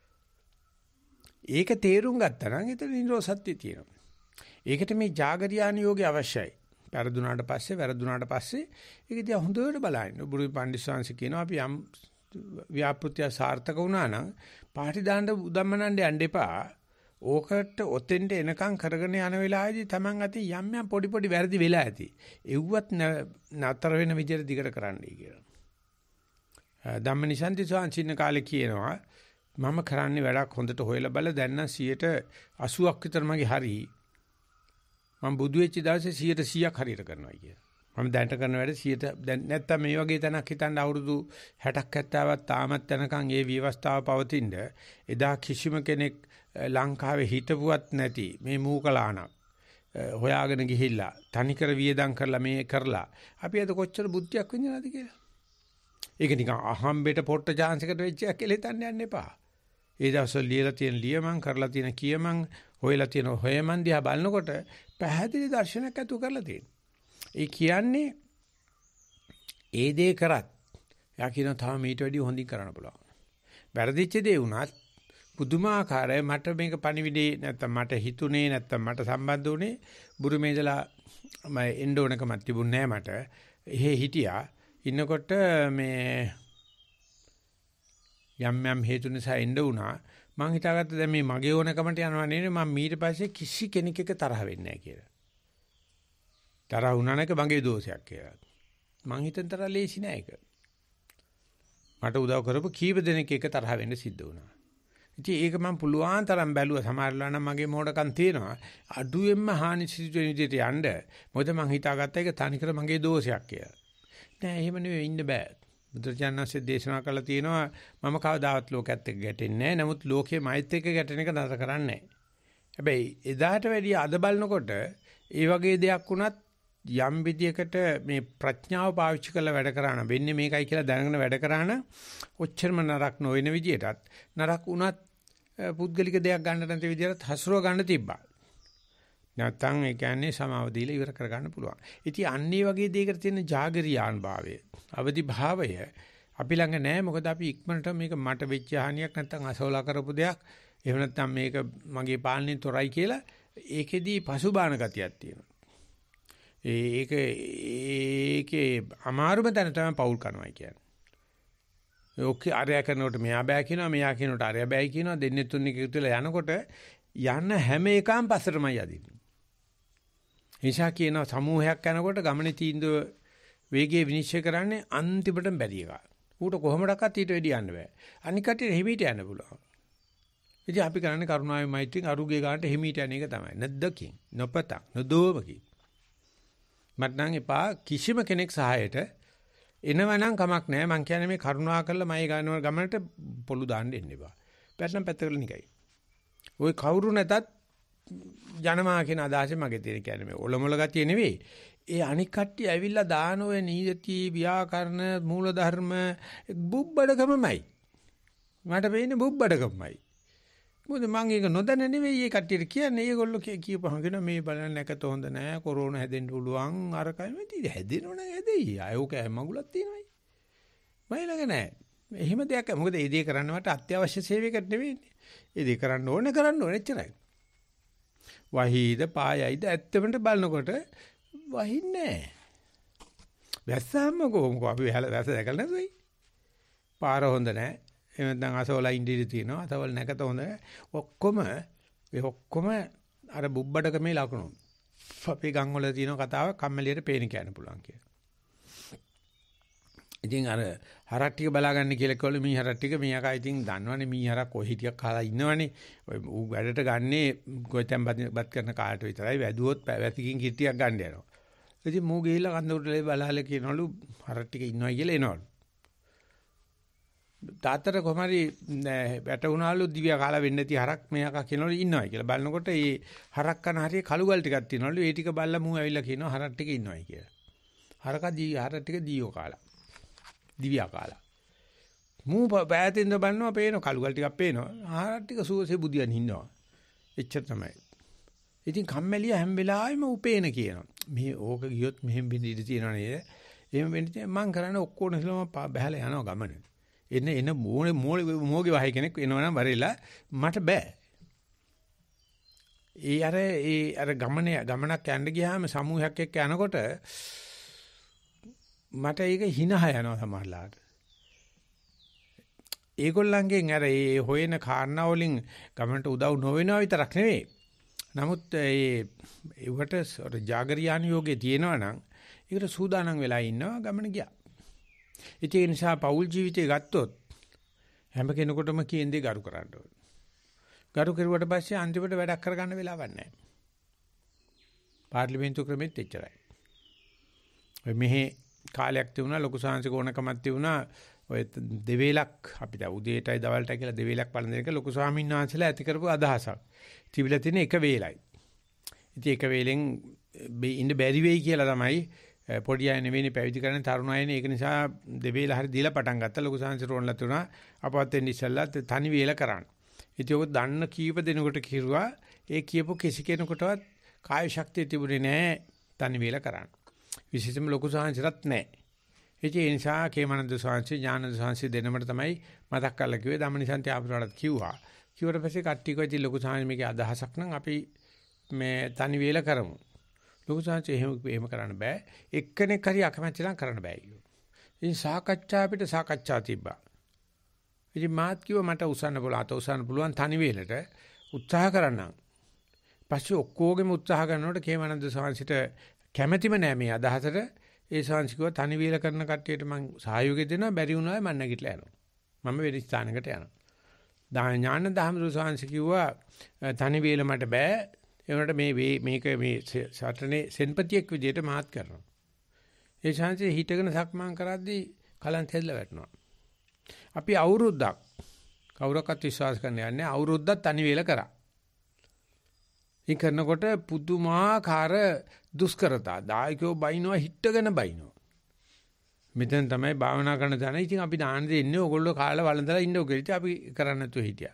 ඒක තේරුම් ගත්තා නම් එතන නිරෝධ සත්‍ය තියෙනවා. ඒකට මේ ජාගරියාන යෝගය අවශ්‍යයි. වැරදුනාට පස්සේ වැරදුනාට පස්සේ ඒක දිහා හොඳට බලන්න. බුරු පඬිස්සංශ කියනවා අපි යම් ව්‍යාපෘතිය සාර්ථක වුණා නම් පාටි දාන්න උදම්මනන්න යන්න එපා. ඕකට ඔතෙන්ට එනකන් කරගෙන යන වෙලාවේදී Taman අතින් යම් යම් පොඩි පොඩි වැරදි වෙලා ඇති. එව්වත් නතර වෙන විදිහට දිගට කරන්නයි කියලා. ධම්මනිසන්ති සාංචින්න කාලේ කියනවා මම කරන්නේ වැඩක් හොඳට හොයලා බල දැන් නම් සියයට අසූවක් විතර මගේ හරි. මම බුදු වෙච්ච දවසේ සියයට සීයක් හරියට කරනවා කියලා. මම දැනට කරන වැඩ සියයට දැන් නැත්තම් මේ වගේ තැනක් හිතන්න අවුරුදු හැටක් හැත්තෑවක් තාමත් යනකම් ඒ විවස්ථාව පවතිනද එදා කිසිම කෙනෙක් ලංකාවේ හිටපුවත් නැති මේ මූකලාණක් හොයාගෙන ගිහිල්ලා තනිකර වියදම් කරලා මේ කරලා අපි අද කොච්චර බුද්ධියක් විඳිනවද කියලා. ඒක නිකන් අහම්බෙට පොට්ට chance එකට වෙච්ච එකක් කියලා හිතන්න යන්න එපා. ඒ දවස්වල ලියලා තියෙන ලියමන් කරලා තියෙන කියමන් හොයලා තියෙන හොයමන් දිහා බලනකොට පැහැදිලි දර්ශනයක් ඇතුව කරලා තියෙනවා. ඒ කියන්නේ ඒ දේ කරත් යා කියන තාම ඊට වැඩිය හොඳින් කරන්න පුළුවන්. වැරදිච්ච දේ වුණත් පුදුමාකාරයි මට මේක පණිවිඩේ නැත්තම් මට හිතුනේ නැත්තම් මට සම්බන්ධ වුණේ බුරුමේදලා මම එන්න ඕනකමක් තිබුණේ නැහැ මට. එහෙ හිටියා. ඉන්නකොට මේ යම් යම් හේතු නිසා එන්න වුණා. මං හිතාගත්තා දැන් මේ මගේ ඕනකමට යනවා නෙවෙයි මම ඊට පස්සේ කිසි කෙනෙක් එක්ක තරහ වෙන්නේ නැහැ කියලා. තරහ වුණා නැක මගේ දෝෂයක් කියලා. මං හිතන තරහ ලේසි නෑ ඒක. මට උදව් කරපු කීප දෙනෙක් එක්ක තරහ වෙන්න සිද්ධ වුණා. ඉතින් ඒක මම පුළුවන් තරම් බැලුවා. සමහරවල් නම් මගේ මොඩකම් තියෙනවා. අඩුවෙන්ම හානි සිදු වෙන විදිහට යන්න. මොකද මං හිතාගත්තා ඒක තනිකර මගේ දෝෂයක් කියලා. නෑ එහෙම නෙවෙයි ඉන්න බෑ. බුදුරජාණන්සේ දේශනා කළා තියෙනවා මම කවදාවත් ලෝකයේත් එක්ක ගැටෙන්නේ නෑ. නමුත් ලෝකයේ මෛත් එක්ක ගැටෙන එක නතර කරන්නේ නෑ. හැබැයි එදාට වැඩිය අද බලනකොට ඒ වගේ දෙයක් වුණත් යම් විදියකට මේ ප්‍රඥාව පාවිච්චි කරලා වැඩ කරාන වෙන්නේ මේකයි කියලා දැනගෙන වැඩ කරාන ඔච්චරම නරක නොවන විදියටත් නරක වුණත් පුද්ගලික දෙයක් ගන්න නැති විදියට හසුරව ගන්න තිබ්බා. නැත්තම් ඒ කියන්නේ සමාව දීලා ඉවර කර ගන්න පුළුවන්. ඉතින් අන්නේ වගේ දෙයකට තියෙන ජාගරියාන් භාවය, අවදි භාවය අපි ළඟ නැහැ. මොකද අපි ඉක්මනට මේක මට වෙච්ච හානියක් නැත්තම් අසෝලා කරපු දෙයක්, එහෙම නැත්තම් මේක මගේ පාලනයෙන් තොරයි කියලා ඒකෙදී පසුබාන ගතියක් තියෙනවා. ඒක ඒකේ අමාරුම තැන තමයි පෞල් කරනවා කියන්නේ. ඔක්කේ අරයා කරනකොට මෙයා බෑ කියනවා, මෙයා කියනකොට අරයා බෑයි කියනවා. දෙන්නේ තුන්නේ කිව්තුලා යනකොට යන්න හැම එකම පස්සටමයි යදින්නේ. නිසා කියනවා සමූහයක් යනකොට ගමනේ තීන්දුව වේගය විනිශ්චය කරන්නේ අන්තිමටම බැරි එක. ඌට කොහොමඩක්වත් ඊට වෙඩි යන්න බෑ. අනික් කටියට හිමීට යන්න පුළුවන්. ඉතින් අපි කරන්නේ කරුණාවේ මෛත්‍රියෙන් අරුගේ ගන්නට හිමීට යන එක තමයි. නැද්දකින්, නොපතක්, නොදෝමකින්. මට නම් එපා කිසිම කෙනෙක් සහායට එනවනම් කමක් නැහැ. මං කියන්නේ මේ කරුණා කරලා මයි ගන්නව ගමනට පොළු දාන්න එන්න එපා. පැත්තම් පැත්තකට නිකයි. ওই කවුරු නැතත් ජනමා කියන අදහස මගේ තියෙන කියන්නේ මේ ඔලොමල ගතිය නෙවෙයි. ඒ අනික් කට්ටිය ඇවිල්ලා දාන ඔය නීති ව්‍යාකරණ මූලධර්ම බුබ්බඩකමයි. මට වෙන්නේ බුබ්බඩකමයි. මොකද මම ඒක නොදැන නෙවෙයි ඒ කට්ටියට කියන්නේ. ඒගොල්ලෝ කියපහන් කියන මේ බලන්න නැකත හොඳ නෑ, කොරෝනා හැදෙන්න පුළුවන්, අරකයි මේ හැදෙනව නෑ හැදෙයි. අයෝක මගුලක් තියෙනවයි. මම ළඟ නෑ. එහෙම දෙයක්. මොකද ඒ දේ කරන්න මට අත්‍යවශ්‍ය සේවයකට නෙවෙයිනේ. ඒ දේ කරන්න ඕනේ කරන්න ඕනේ එච්චරයි. වහීද පායයිද ඇත්තමට බලනකොට වහින්නේ නෑ. වැස්සාම කොහොමද අපි වැස්ස දැකලා නැතුයි. පාර හොඳ නෑ. එහෙම නැත්නම් අසවලා ඉන්දිරි තියෙනවා. අසවල නැකත හොඳ ඔක්කොම ඒ ඔක්කොම අර බුබ්බඩකමේ ලකුණු. අපේ ගම් වල තියෙන කතාව කම්මැලියට පේන කියන්න පුළුවන් කියලා. ඉතින් අර හරක් ටික බලාගන්න කියලා කිව්වලු මී හරක් ටික මී අකා ඉතින් දන්නවනේ මී හරක් කොහේ ටිකක් කාලා ඉන්නවනේ. ඔය ඌ වැඩට ගන්නේ ගොතෙන් බත් කරන කාට විතරයි. වැදුවොත් වැසිකින් කිට්ටියක් ගන්න යනවා. ඉතින් මූ ගිහිල්ලා කන්දරට බලාලා කියනවලු හරක් ටික ඉන්නවයි කියලා එනවලු. තාත්තට කොහොම හරි වැටුණාලු දිව්‍ය කාලා වෙන්න ඇති හරක් මෙයාක කියනවලු ඉන්නවයි කියලා. බලනකොට ඒ හරක් කන හරිය කළුගල් ටිකක් තියෙනවලු. ඒ ටික බල්ලා මූ ඇවිල්ලා කියනවා හරක් ටික ඉන්නවයි කියලා. හරක දී හරක් ටික දීයෝ කාලා. දිව්‍ය කාලා. මූ පෑතින්ද බලනවා පේනවා කළුගල් ටිකක් පේනවා. හරක් ටික සුවසේ බුදියන් ඉන්නවා. එච්චර තමයි. ඉතින් කම්මැලිය හැම වෙලාවෙම උපේන කියනවා. මේ ඕක ගියොත් මෙහෙම වෙන්න ඉඩ තියෙනවා නේද? එහෙම වෙන්නේ මං කරන්නේ ඔක්කොම ඉස්සලම බහැලා යනවා ගමන. එන එන මොනේ මොගේ වහයි කෙනෙක් එනවනම් වරෙලා මට බෑ. ඒ අර ඒ අර ගමනේ ගමනක් යන්න ගියාම සමූහයක් එක්ක යනකොට මට ඒක හිනහ යනවා සමහරලාට. ඒගොල්ලන්ගෙන් අර ඒ හොයන කාරණා වලින් ගමනට උදව් නොවෙනවා විතරක් නෙවෙයි. නමුත් ඒ ඒවට ජාගරියාන යෝගේ තියෙනවා නම් ඒකට සූදානම් වෙලා ඉන්නවා ගමන ගියා. ඒ නිසා පෞල් ජීවිතය ගත්තොත් හැම කෙනෙකුටම කියන්නේ ගරු කරන්න ඕනේ. ගරු කරුවට පස්සේ අන්තිමට වැඩක් කරගන්න වෙලාවක් නැහැ. පාර්ලිමේන්තු ක්‍රමෙත් එච්චරයි. ඔය මෙහි කාලයක් තිබුණා ලොකු සාංශික ඕනකමක් තිබුණා. ඔය දෙවේලක් අපි දැන් උදේටයි දවල්ටයි කියලා දෙවේලක් බලන දෙක ලොකු ස්වාමීන් වහන්සේලා ඇති කරපු අදහසක්. තිබිලා තියෙන එක වේලයි. ඉතින් එක වේලෙන් ඉන්න බැරි වෙයි කියලා තමයි පොඩි අය නෙවෙයි පැවිදි කරන තරුණ අයනේ. ඒක නිසා දෙවේල හරි දීලා පටන් ගත්තා. ලොකු සාංශික රෝන්ලා තුනා අපවත් වෙන්න ඉස්සෙල්ලා තනි වේල කරන්න. ඉතින් ඔක දන්න කීප දෙනෙකුට කිරුවා ඒ කියපු කිසි කෙනෙකුටවත් කාය ශක්තිය තිබුණේ නැහැ තනි වේල කරන්න. විශේෂයෙන්ම ලොකු සාංශිකත් නැහැ. ඒ නිසා කේමනන්ද සාංශි ඥානන්ද සාංශි දෙනමට තමයි මතක් කරලා කිව්වේ ධම්මනිසන්ති ආපුරාට කිව්වා. කිව්වට පස්සේ කට්ටිය කිව්වා ඉතින් ලොකු සාංශි මේකේ අදහසක් නම් අපි මේ තනි වේල කරමු. ලොකු සාංශි එහෙම එහෙම කරන්න බෑ. එක්කෙනෙක් හරි අකමැති නම් කරන්න බෑ කිව්වා. ඉතින් සාකච්ඡා අපිට සාකච්ඡා තිබ්බා. ඉතින් මාත් කිව්වා මට උසන්න පුළුවන් අත උසන්න පුළුවන් තනි වේලට උත්සාහ කරන්නම්. පස්සේ ඔක්කොගෙම උත්සාහ කරනකොට කේමනන්ද සාංශිට කැමැතිම නෑ මේ අදහසට. ඒ සාංශිකව තනි වේල කරන කට්ටියට මම සහයෝගය දෙනවා බැරි වුණාම මම නැගිටලා යනවා. මම වෙන ස්ථානයකට යනවා. දා ඥාන දහමරු සාංශිකුවා තනි වේල මට බෑ. ඒ වුණාට මේ මේක මේ සටනේ සෙන්පතියෙක් විදියට මාත් කරනවා. ඒ සාංශිකේ හිටගෙන සක්මන් කරද්දී කලන්ත හැදලා වැටෙනවා. අපි අවුරුද්දක් කවුරක්වත් විශ්වාස කරන්න යන්නේ අවුරුද්දක් තනි වේල කරා. මේ කරනකොට පුදුමාකාර දුෂ්කරතා දායකයෝ බයිනවා හිටගෙන බයිනවා. මෙතෙන් තමයි භාවනා කරන තැන. ඉතින් අපි දාන දෙන්නේ ඕගොල්ලෝ කාලා වළඳලා ඉන්න ඕකෙ. ඉතින් අපි කරන්න නැතුව හිටියා.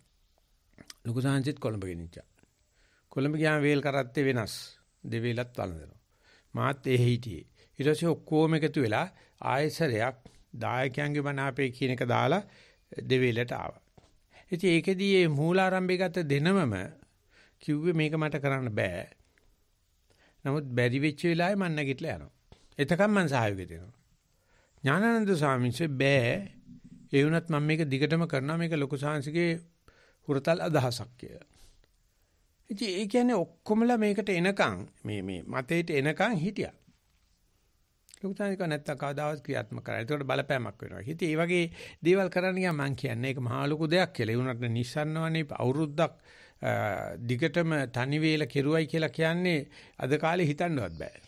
ලොකු සාංශිත් කොළඹ ගෙනිච්චා. කොළඹ ගියාම වේල් කරත්තේ වෙනස්. දෙවේලත් වළඳනවා. මාත් ඒ හිටියේ. ඊට පස්සේ ඔක්කොම එකතු වෙලා ආයෙසරයක් දායකයන්ගේ බණ අපේ කියන එක දාලා දෙවේලට ආවා. ඉතින් ඒකෙදී මේ මූලාරම්භය ගත දෙනමම කිව්වේ මේක මට කරන්න බෑ. නමුත් බැරි වෙච්ච වෙලාවේ මම නැගිටලා යනවා. එතකම් මම සහයෝගය දෙනවා. ඥානানন্দ ස්වාමීන්සේ බෑ. ඒ වුණත් මම මේක දිගටම කරනවා මේක ලොකු සාංශිකේ හුරතල් අදහසක් කියලා. ඉතින් ඒ කියන්නේ ඔක්කොමලා මේකට එනකන් මේ මේ මතේට එනකන් හිටියා. ලොකු සාංශික නැත්තම් කවදාවත් ක්‍රියාත්මක කරා. ඒකට බලපෑමක් වෙනවා. ඉතින් මේ වගේ දේවල් කරන්න ගියා මම කියන්නේ ඒක මහා ලොකු දෙයක් කියලා. ඒ වුණත් නිස්සාරණවනේ අවුරුද්දක් දිගටම තනි වේල කෙරුවයි කියලා කියන්නේ අද කාලේ හිතන්නවත් බෑ.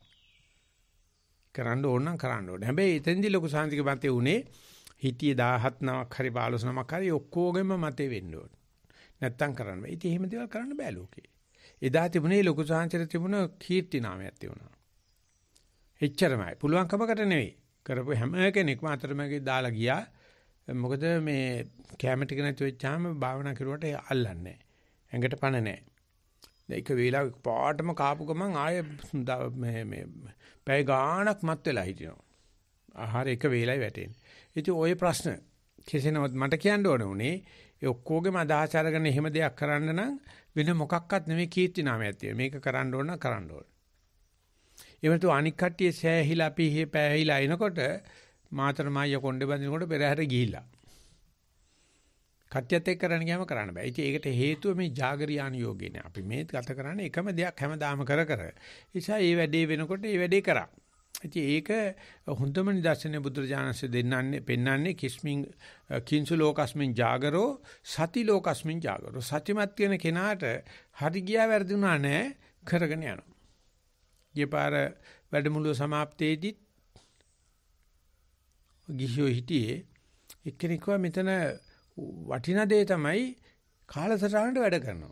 කරන්න ඕන නම් කරන්න ඕනේ. හැබැයි එතෙන්දී ලොකු සාංශික මතේ උනේ හිටියේ දහහත් නමක් හරි පහළොස් නමක් හරි ඔක්කොගෙම මතේ වෙන්න ඕනේ. නැත්තම් කරන්න බෑ. ඉතින් එහෙම දේවල් කරන්න බෑ ලෝකේ. එදා තිබුණේ ලොකු සාංශිට තිබුණ කීර්ති නාමයක් තිබුණා. එච්චරමයි. පුළුවන්කමකට නෙවෙයි. කරපු හැම කෙනෙක්ම අතරමැගේ දාලා ගියා. මොකද මේ කැම ටික නැති වෙච්චාම භාවනා කරුවට අල්ලන්නේ නැහැ. ඇඟට පණ නැහැ. ඒක වේලාවක පාටම කාපු ගමන් ආයේ මේ මේ පැය ගාණක් මත් වෙලා හිටිනවා. ආහාර එක වේලයි වැටෙන්නේ. ඉතින් ওই ප්‍රශ්න කෙසේනවත් මට කියන්න ඕන උනේ ඒ ඔක්කොගේම අදහස් අරගෙන එහෙම දෙයක් කරන්න නම් වෙන මොකක්වත් නෙමෙයි කීර්ති නාමයක් තියෙන. මේක කරන්න ඕන නම් කරන්න ඕන. ඒවලට අනික් කට්ටිය සෑහිලා පිහේ පෑහිලා එනකොට මාතර මායිය කොණ්ඩේ බඳිනකොට පෙරහැර ගිහිල්ලා. කට්ටියත් එක්ක කරන්න ගියාම කරන්න බෑ. ඉතින් ඒකට හේතුව මේ ජාගරියාන යෝගේනේ. අපි මේ ගත කරන්නේ එකම දෙයක් හැමදාම කර කර. නිසා මේ වැඩේ වෙනකොට මේ වැඩේ කරා. ඉතින් ඒක හොඳම නිදර්ශනය බුදුරජාණන්සේ දෙන්නන්නේ පෙන්වන්නේ කිස්මින් කිංසු ලෝකස්මින් ජාගරෝ සති ලෝකස්මින් ජාගරෝ. සතිමත් කියන කෙනාට හරි ගියා වැරදුනා නෑ කරගෙන යනවා. ඊපාර වැඩමුළුව સમાප්තියේදී ගිහියෝ හිටියේ එක්කෙනෙක් කිව්වා මෙතන වටිනා දේ තමයි කාලසටහනට වැඩ කරනවා.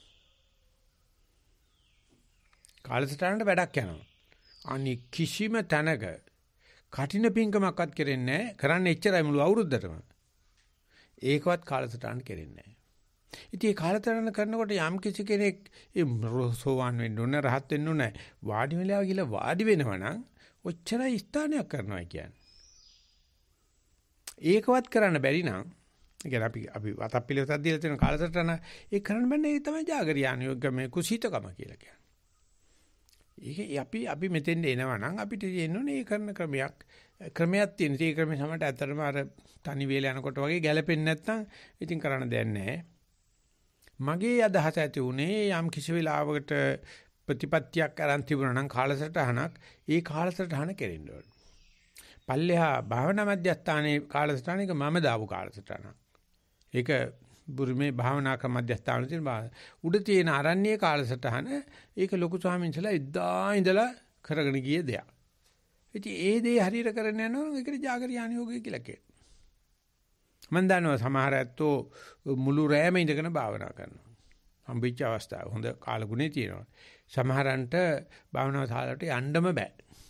කාලසටහනට වැඩක් යනවා. අනික කිසිම තැනක කටින පිංකමක්වත් කරන්නේ නැහැ. කරන්න එච්චරයි මුළු අවුරුද්දටම. ඒකවත් කාලසටහන කරන්නේ නැහැ. ඉතින් මේ කාලසටහන කරනකොට යම් කිසි කෙනෙක් ඒ සෝවාන් වෙන්න ඕන රහත් වෙන්න ඕන වාඩි වෙලා ගිහලා වාඩි වෙනවා නම් ඔච්චරයි ස්ථානයක් කරනවා කියන්නේ. ඒකවත් කරන්න බැරි නම් ඒ කියන්නේ අපි අපි වතක් පිළිවෙතක් දීලා තියෙන කාලසටහන ඒ කරන්න බෑ ඒ තමයි జాగරියාන යෝග මේ කුසීතකම කියලා කියන්නේ. ඒක අපි අපි මෙතෙන්ද එනවා නම් අපිට තියෙන්නේ ඒ කරන ක්‍රමයක් ක්‍රමයක් තියෙන. ඒ ක්‍රමේ සමහරට ඇත්තටම අර තනි වේල යනකොට වගේ ගැලපෙන්නේ නැත්නම් ඉතින් කරන්න දෙයක් නැහැ. මගේ අදහස ඇති උනේ යම් කිසි වෙලාවකට ප්‍රතිපත්තියක් අරන් තිබුණා නම් කාලසටහනක් ඒ කාලසටහන කෙරෙන්න ඕන. පල්ලෙහා භාවනා මධ්‍යස්ථානයේ කාලසටහනක මම දාපු කාලසටහනක්. ඒක බුරුමේ භාවනා ක්‍රම මධ්‍යස්ථානයේ තියෙන උඩ තියෙන ආරණ්‍ය කාලසටහන ඒක ලොකු ස්වාමීන් වහන්සේලා ඉදා ඉඳලා කරගෙන ගිය දෙයක්. ඉතින් ඒ දේ හරියට කරගෙන යනවා ඒකට జాగරියාන යෝගය කියලා කියනවා. මම දන්නවා සමහර ඇත්තෝ මුළු රැයම ඉඳගෙන භාවනා කරනවා. හම්බෙච්ච අවස්ථාව හොඳ කාලගුණේ තියෙනවා. සමහරන්ට භාවනා ශාලාවට යන්නම බෑ.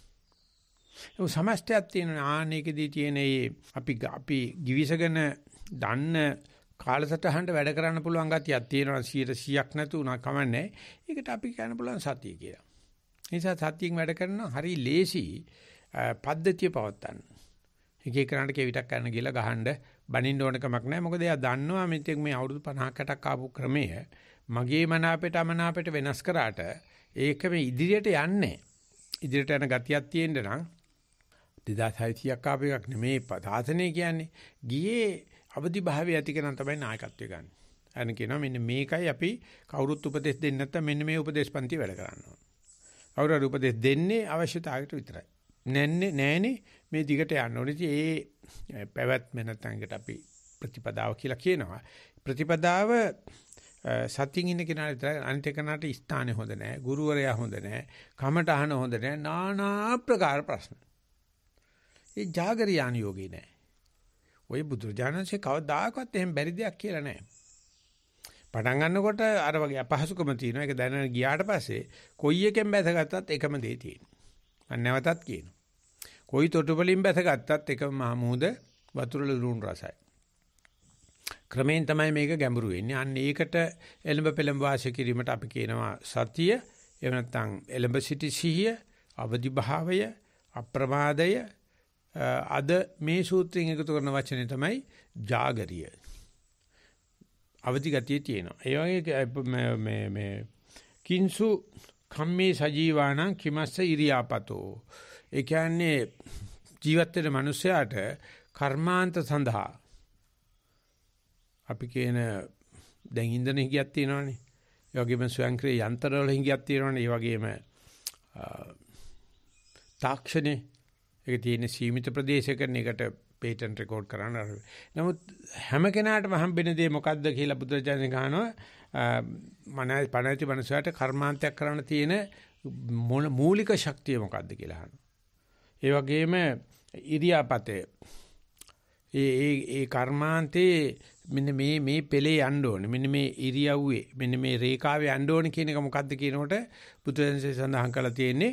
ඒ සමස්තයක් තියෙන ආනේකදී තියෙන අපි අපි givisagena දන්න කාලසටහනට වැඩ කරන්න පුළුවන් ගතියක් තියෙනවා සීයක් නැතු උනා කමන්නේ. ඒකට අපි කියන්න පුළුවන් සතිය කියලා. ඒ නිසා සතියෙන් වැඩ කරන හරි ලේසි පද්ධතිය පවත්තන්න. එක එකනට කෙවිතක් කරන්න ගිහලා ගහන්න බනින්න ඕන කමක් නැහැ. මොකද එයා දන්නවා මෙතෙක් මේ අවුරුදු පනහකටක් ආපු ක්‍රමය මගේ මනාපයට අමනාපයට වෙනස් කරාට ඒක මේ ඉදිරියට යන්නේ. ඉදිරියට යන ගතියක් තියෙන්න නම් දෙදාස් හයසියක් ආපු එකක් නෙමේ සාසනය කියන්නේ. ගියේ අවදි භාවය ඇති කරන තමයි නායකත්වය ගන්න. අර කියනවා මෙන්න මේකයි අපි කවුරුත් උපදෙස් දෙන්නේ නැත්තම් මෙන්න මේ උපදේශ පන්ති වැඩ කරන්න ඕන. කවුරු උපදෙස් දෙන්නේ අවශ්‍යතාවයට විතරයි. නැන්නේ නැහනේ මේ දිගට යන්න ඕනේ. ඉතින් ඒ පැවැත්ම නැත්නම් ඒකට අපි ප්‍රතිපදාව කියලා කියනවා. ප්‍රතිපදාව සතියින් ඉන්න කෙනාට විතරයි. අනිත් කෙනාට ස්ථානේ හොඳ නැහැ. ගුරුවරයා හොඳ නැහැ. කමට අහන හොඳ නැහැ. নানা ප්‍රකාර ප්‍රශ්න. ඒ జాగරියාන යෝගේ නැහැ. ඔය බුදුරජාණන්සේ කවදාකවත් එහෙම බැරි දෙයක් කියලා නැහැ. පටන් ගන්නකොට අර වගේ අපහසුකම තියෙනවා. ඒක දැනගෙන ගියාට පස්සේ කොයි එකෙන් බැසගත්තත් එකම දේ තියෙනවා. මම නැවතත් කියනවා. කොයි තොටුපලින් බැසගත්තත් එකම මහමූද වතුර ලුණු රසයි. ක්‍රමෙන් තමයි මේක ගැඹුරු වෙන්නේ. අන්න ඒකට එළඹ පෙළඹ වාසය කිරීමට අපි කියනවා සතිය. එහෙම නැත්නම් එළඹ සිටි සිහිය, අවදි භාවය, අප්‍රමාදය. අද මේ සූත්‍රයෙන් එකතු කරන වචනේ තමයි జాగරිය. අවදි ගතිය තියෙනවා. ඒ වගේ මේ මේ කිංසු කම්මේ සජීවාණං කිමස්ස ඉරියාපතෝ. ඒ කියන්නේ ජීවත් වෙන මිනිසයාට කර්මාන්ත සඳහා අපි කියන දැන් ඉන්ධන හිගියක් තියෙනවනේ. ඒ වගේම ස්වයංක්‍රීය යන්ත්‍රවල හිගියක් තියෙනවනේ. ඒ වගේම තාක්ෂණේ ඒක තියෙන සීමිත ප්‍රදේශයකන එකට පේටන්ට් රෙකෝඩ් කරන්න. නමුත් හැම කෙනාටම හම්බෙන දේ මොකද්ද කියලා බුදුරජාණන් ගහනවා. මනයි පණයිති මනසට කර්මාන්තයක් කරන්න තියෙන මූලික ශක්තිය මොකද්ද කියලා අහනවා. ඒ වගේම ඉරියාපතේ ඒ ඒ ඒ කර්මාන්තේ මෙන්න මේ මේ පෙළේ යන්න ඕනේ. මෙන්න මේ ඉරියව්වේ මෙන්න මේ රේඛාවේ යන්න ඕනේ කියන එක මොකද්ද කියනකොට බුදුරජාණන්සේ සඳහන් කරලා තියෙන්නේ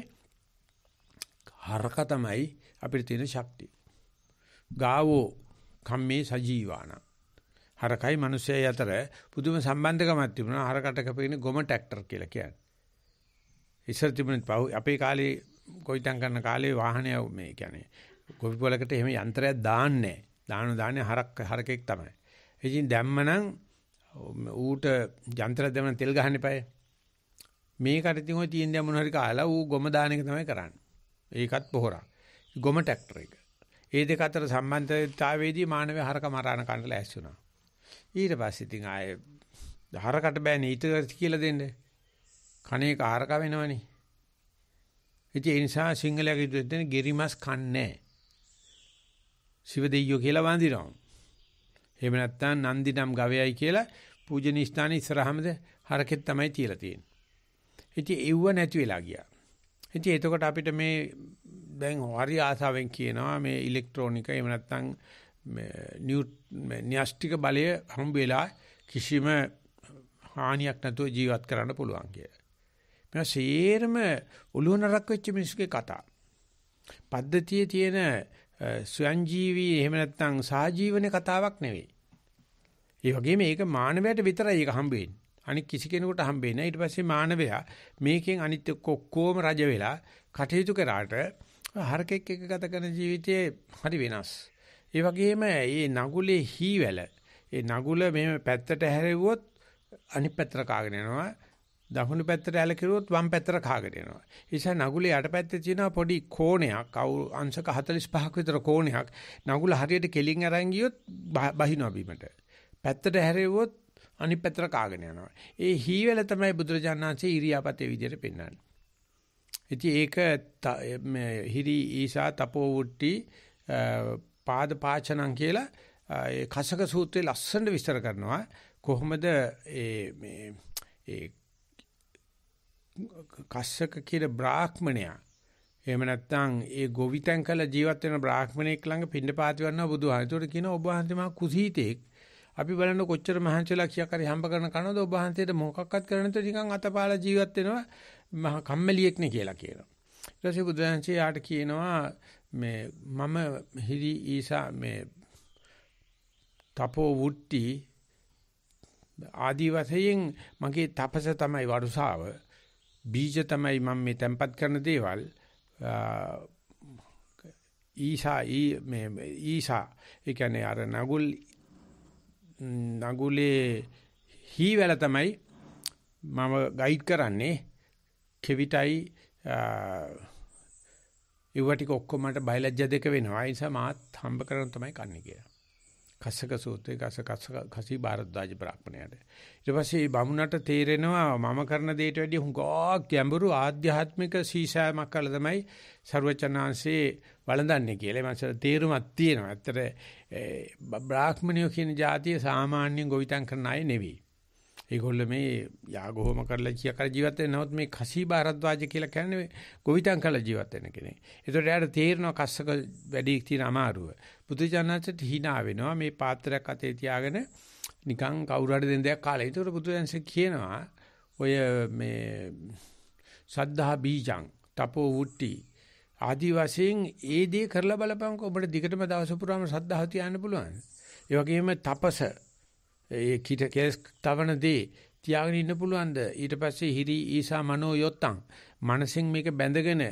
හරක තමයි අපිට තියෙන ශක්තිය. ගාවෝ කම්මේ සජීවාන. හරකයි මිනිස්සයයි අතර පුදුම සම්බන්ධකමක් තිබුණා. හරකට කපින ගොම ට්‍රැක්ටර් කියලා කියන්නේ. ඉස්සර තිබුණේ පහු අපේ කාලේ කොයිතම් කරන කාලේ වාහනය මේ කියන්නේ ගොවි පොලකට එහෙම යන්ත්‍රයක් දාන්නේ නැහැ. දාන දාන්නේ හරක් හරකෙක් තමයි. ඉතින් දැම්මනම් ඌට යන්ත්‍රයක් දැම්මම තෙල් ගහන්න එපායි. මේකට ඉතින් ඔය තියෙන දේ මොන හරි කාලා ඌ ගොම දාන එක තමයි කරන්නේ. ඒකත් පොහොරක්. ගොම ට්‍රැක්ටර් එක. ඒ දෙක අතර සම්බන්ධතාවයේදී මානවය හරක මරාන කන්න ලෑස්ති වුණා. ඊට පස්සේ ඉතින් ආයේ හරකට බෑනේ ඊට කියලා දෙන්නේ. කණේක හරක වෙනවනේ. ඉතින් ඒ නිසා සිංහලයේ දෙන්නේ ගෙරිමස් කන්නේ. සිව දෙයියෝ කියලා වඳිනවා. එහෙම නැත්නම් නන්දිනම් ගවයයි කියලා පූජනීය ස්ථානේ ඉස්සරහමද හරකෙත් තමයි තියලා තියෙන්නේ. ඉතින් ඒව නැති වෙලා ගියා. ඉතින් එතකොට අපිට මේ දැන් හරි ආසාවෙන් කියනවා මේ ඉලෙක්ට්‍රොනික එහෙම නැත්නම් න්‍යෂ්ටික බලය හම්බ වෙලා කිසිම හානියක් නැතුව ජීවත් කරන්න පුළුවන් කියලා. මේ සේරම ඔළුව නරක් වෙච්ච මිනිස්සුගේ කතා. පද්ධතියේ තියෙන ස්වයංජීවී එහෙම නැත්නම් සාජීවන කතාවක් නෙවෙයි. ඒ වගේම මේක මානවයට විතරයි ඒක හම්බ වෙන්නේ. අනික කිසි කෙනෙකුට හම්බෙන්නේ නැහැ. ඊට පස්සේ මානවයා මේකෙන් අනිත් ඔක්කොම රජ වෙලා කටයුතු කරාට හරකෙක් එක්ක ගත කරන ජීවිතයේ හරි වෙනස්. ඒ වගේම මේ නගුලේ හීවැල ඒ නගුල මේ පැත්තට හැරෙව්වොත් අනිත් පැත්තට කාගෙන යනවා. දකුණු පැත්තට ඇල කෙරුවොත් වම් පැත්තට කාගෙන යනවා. ඒ නිසා නගුලේ යටපැත්තේ තියෙන පොඩි කෝණයක්, අංශක හතළිස් පහක් විතර කෝණයක්. නගුල හරියට කෙලින් අරන් ගියොත් බහිනවා බීමට. පැත්තට හැරෙව්වොත් අනිත් පැත්තට කාගෙන යනවා. ඒ හීවැල තමයි බුදුරජාණන් වහන්සේ ඉරියාපතේ විදියට පෙන්වන්නේ. ඉතින් ඒක හිරි ඊසා තපෝ වුට්ටි පාද පාචනං කියලා ඒ කසක සූත්‍රයේ ලස්සනට විස්තර කරනවා. කොහොමද ඒ මේ ඒ කස්සක කියන බ්‍රාහ්මණයා එහෙම නැත්නම් ඒ ගොවිතැන් කළ ජීවත් වෙන බ්‍රාහ්මණෙක් ළඟ පින්නපාති වන්නා බුදුහාම. ඒකට කියනවා ඔබ වහන්සේ මා කුසීතෙක්. අපි බලන්න කොච්චර මහන්සිලා කියක් හරි හම්බ කරන කනවද ඔබ වහන්සේට මොකක්වත් කරන්නේ නැතුව නිකන් අතපාලා ජීවත් වෙනවා මහා කම්මැලියෙක් නේ කියලා කියනවා. ඊට පස්සේ බුදුහන්සේ යාට කියනවා මේ මම හිරි ඊසා මේ තපෝ වුට්ටි ආදි වශයෙන් මගේ තපස තමයි වරුසාව. බීජ තමයි මම මේ තැම්පත් කරන දේවල්. ඊසා ඊ මේ ඊසා ඒ කියන්නේ අර නගුල් නගුලේ හීවැල තමයි මම ගයිඩ් කරන්නේ. කෙවිතයි ඉවටික ඔක්කොම මට බයලජ්ජා දෙක වෙනවා. ඒ නිසා මාත් හම්බ කරගෙන තමයි කන්නේ කියලා. කස්සක සූත්‍රයේ කස කස කසී භාරද්වාජ බ්‍රාහ්මණයාට. ඊට පස්සේ බමුණට තේරෙනවා මම කරන දෙයට වැඩිය හුඟා ගැඹුරු ආධ්‍යාත්මික සීසාවක් කළා තමයි සර්වචනාංශේ වළඳන්නේ කියලා. ඒ මාසට තේරුමක් තියෙනවා. ඇත්තට බ්‍රාහ්මණයෝ කියන જાතිය සාමාන්‍යයෙන් ගොවිතැන් කරන අය නෙවෙයි. ඒගොල්ලෝ මේ යාගෝම කරලා කියා කර ජීවත් වෙන නමුත් මේ කසී භාරද්වාජ කියලා කියන්නේ ගොවිතැන් කරලා ජීවත් වෙන කෙනෙක්. ඒතකොට එයාට තේරෙනවා කස්සක වැඩි තියෙන අමාරුව. බුදුජානකට hina වෙනවා මේ පාත්‍රයක් අතේ තියාගෙන නිකන් කවුරු හරි දෙන දෙයක් කාලා. ඒතකොට බුදුන්සේ කියනවා ඔය මේ සද්ධා බීජං තපෝ වුට්ටි ආදි වශයෙන් ඒ දේ කරලා බලපංකෝ ඔබට දිගටම දවස පුරාම සද්ධාව තියන්න පුළුවන්. ඒ වගේම තපස ඒ කිට කෙස් තවනදී තියාගෙන ඉන්න පුළුවන්ද? ඊට පස්සේ හිරි ඊසා මනෝ යොත්තං මනසෙන් මේක බැඳගෙන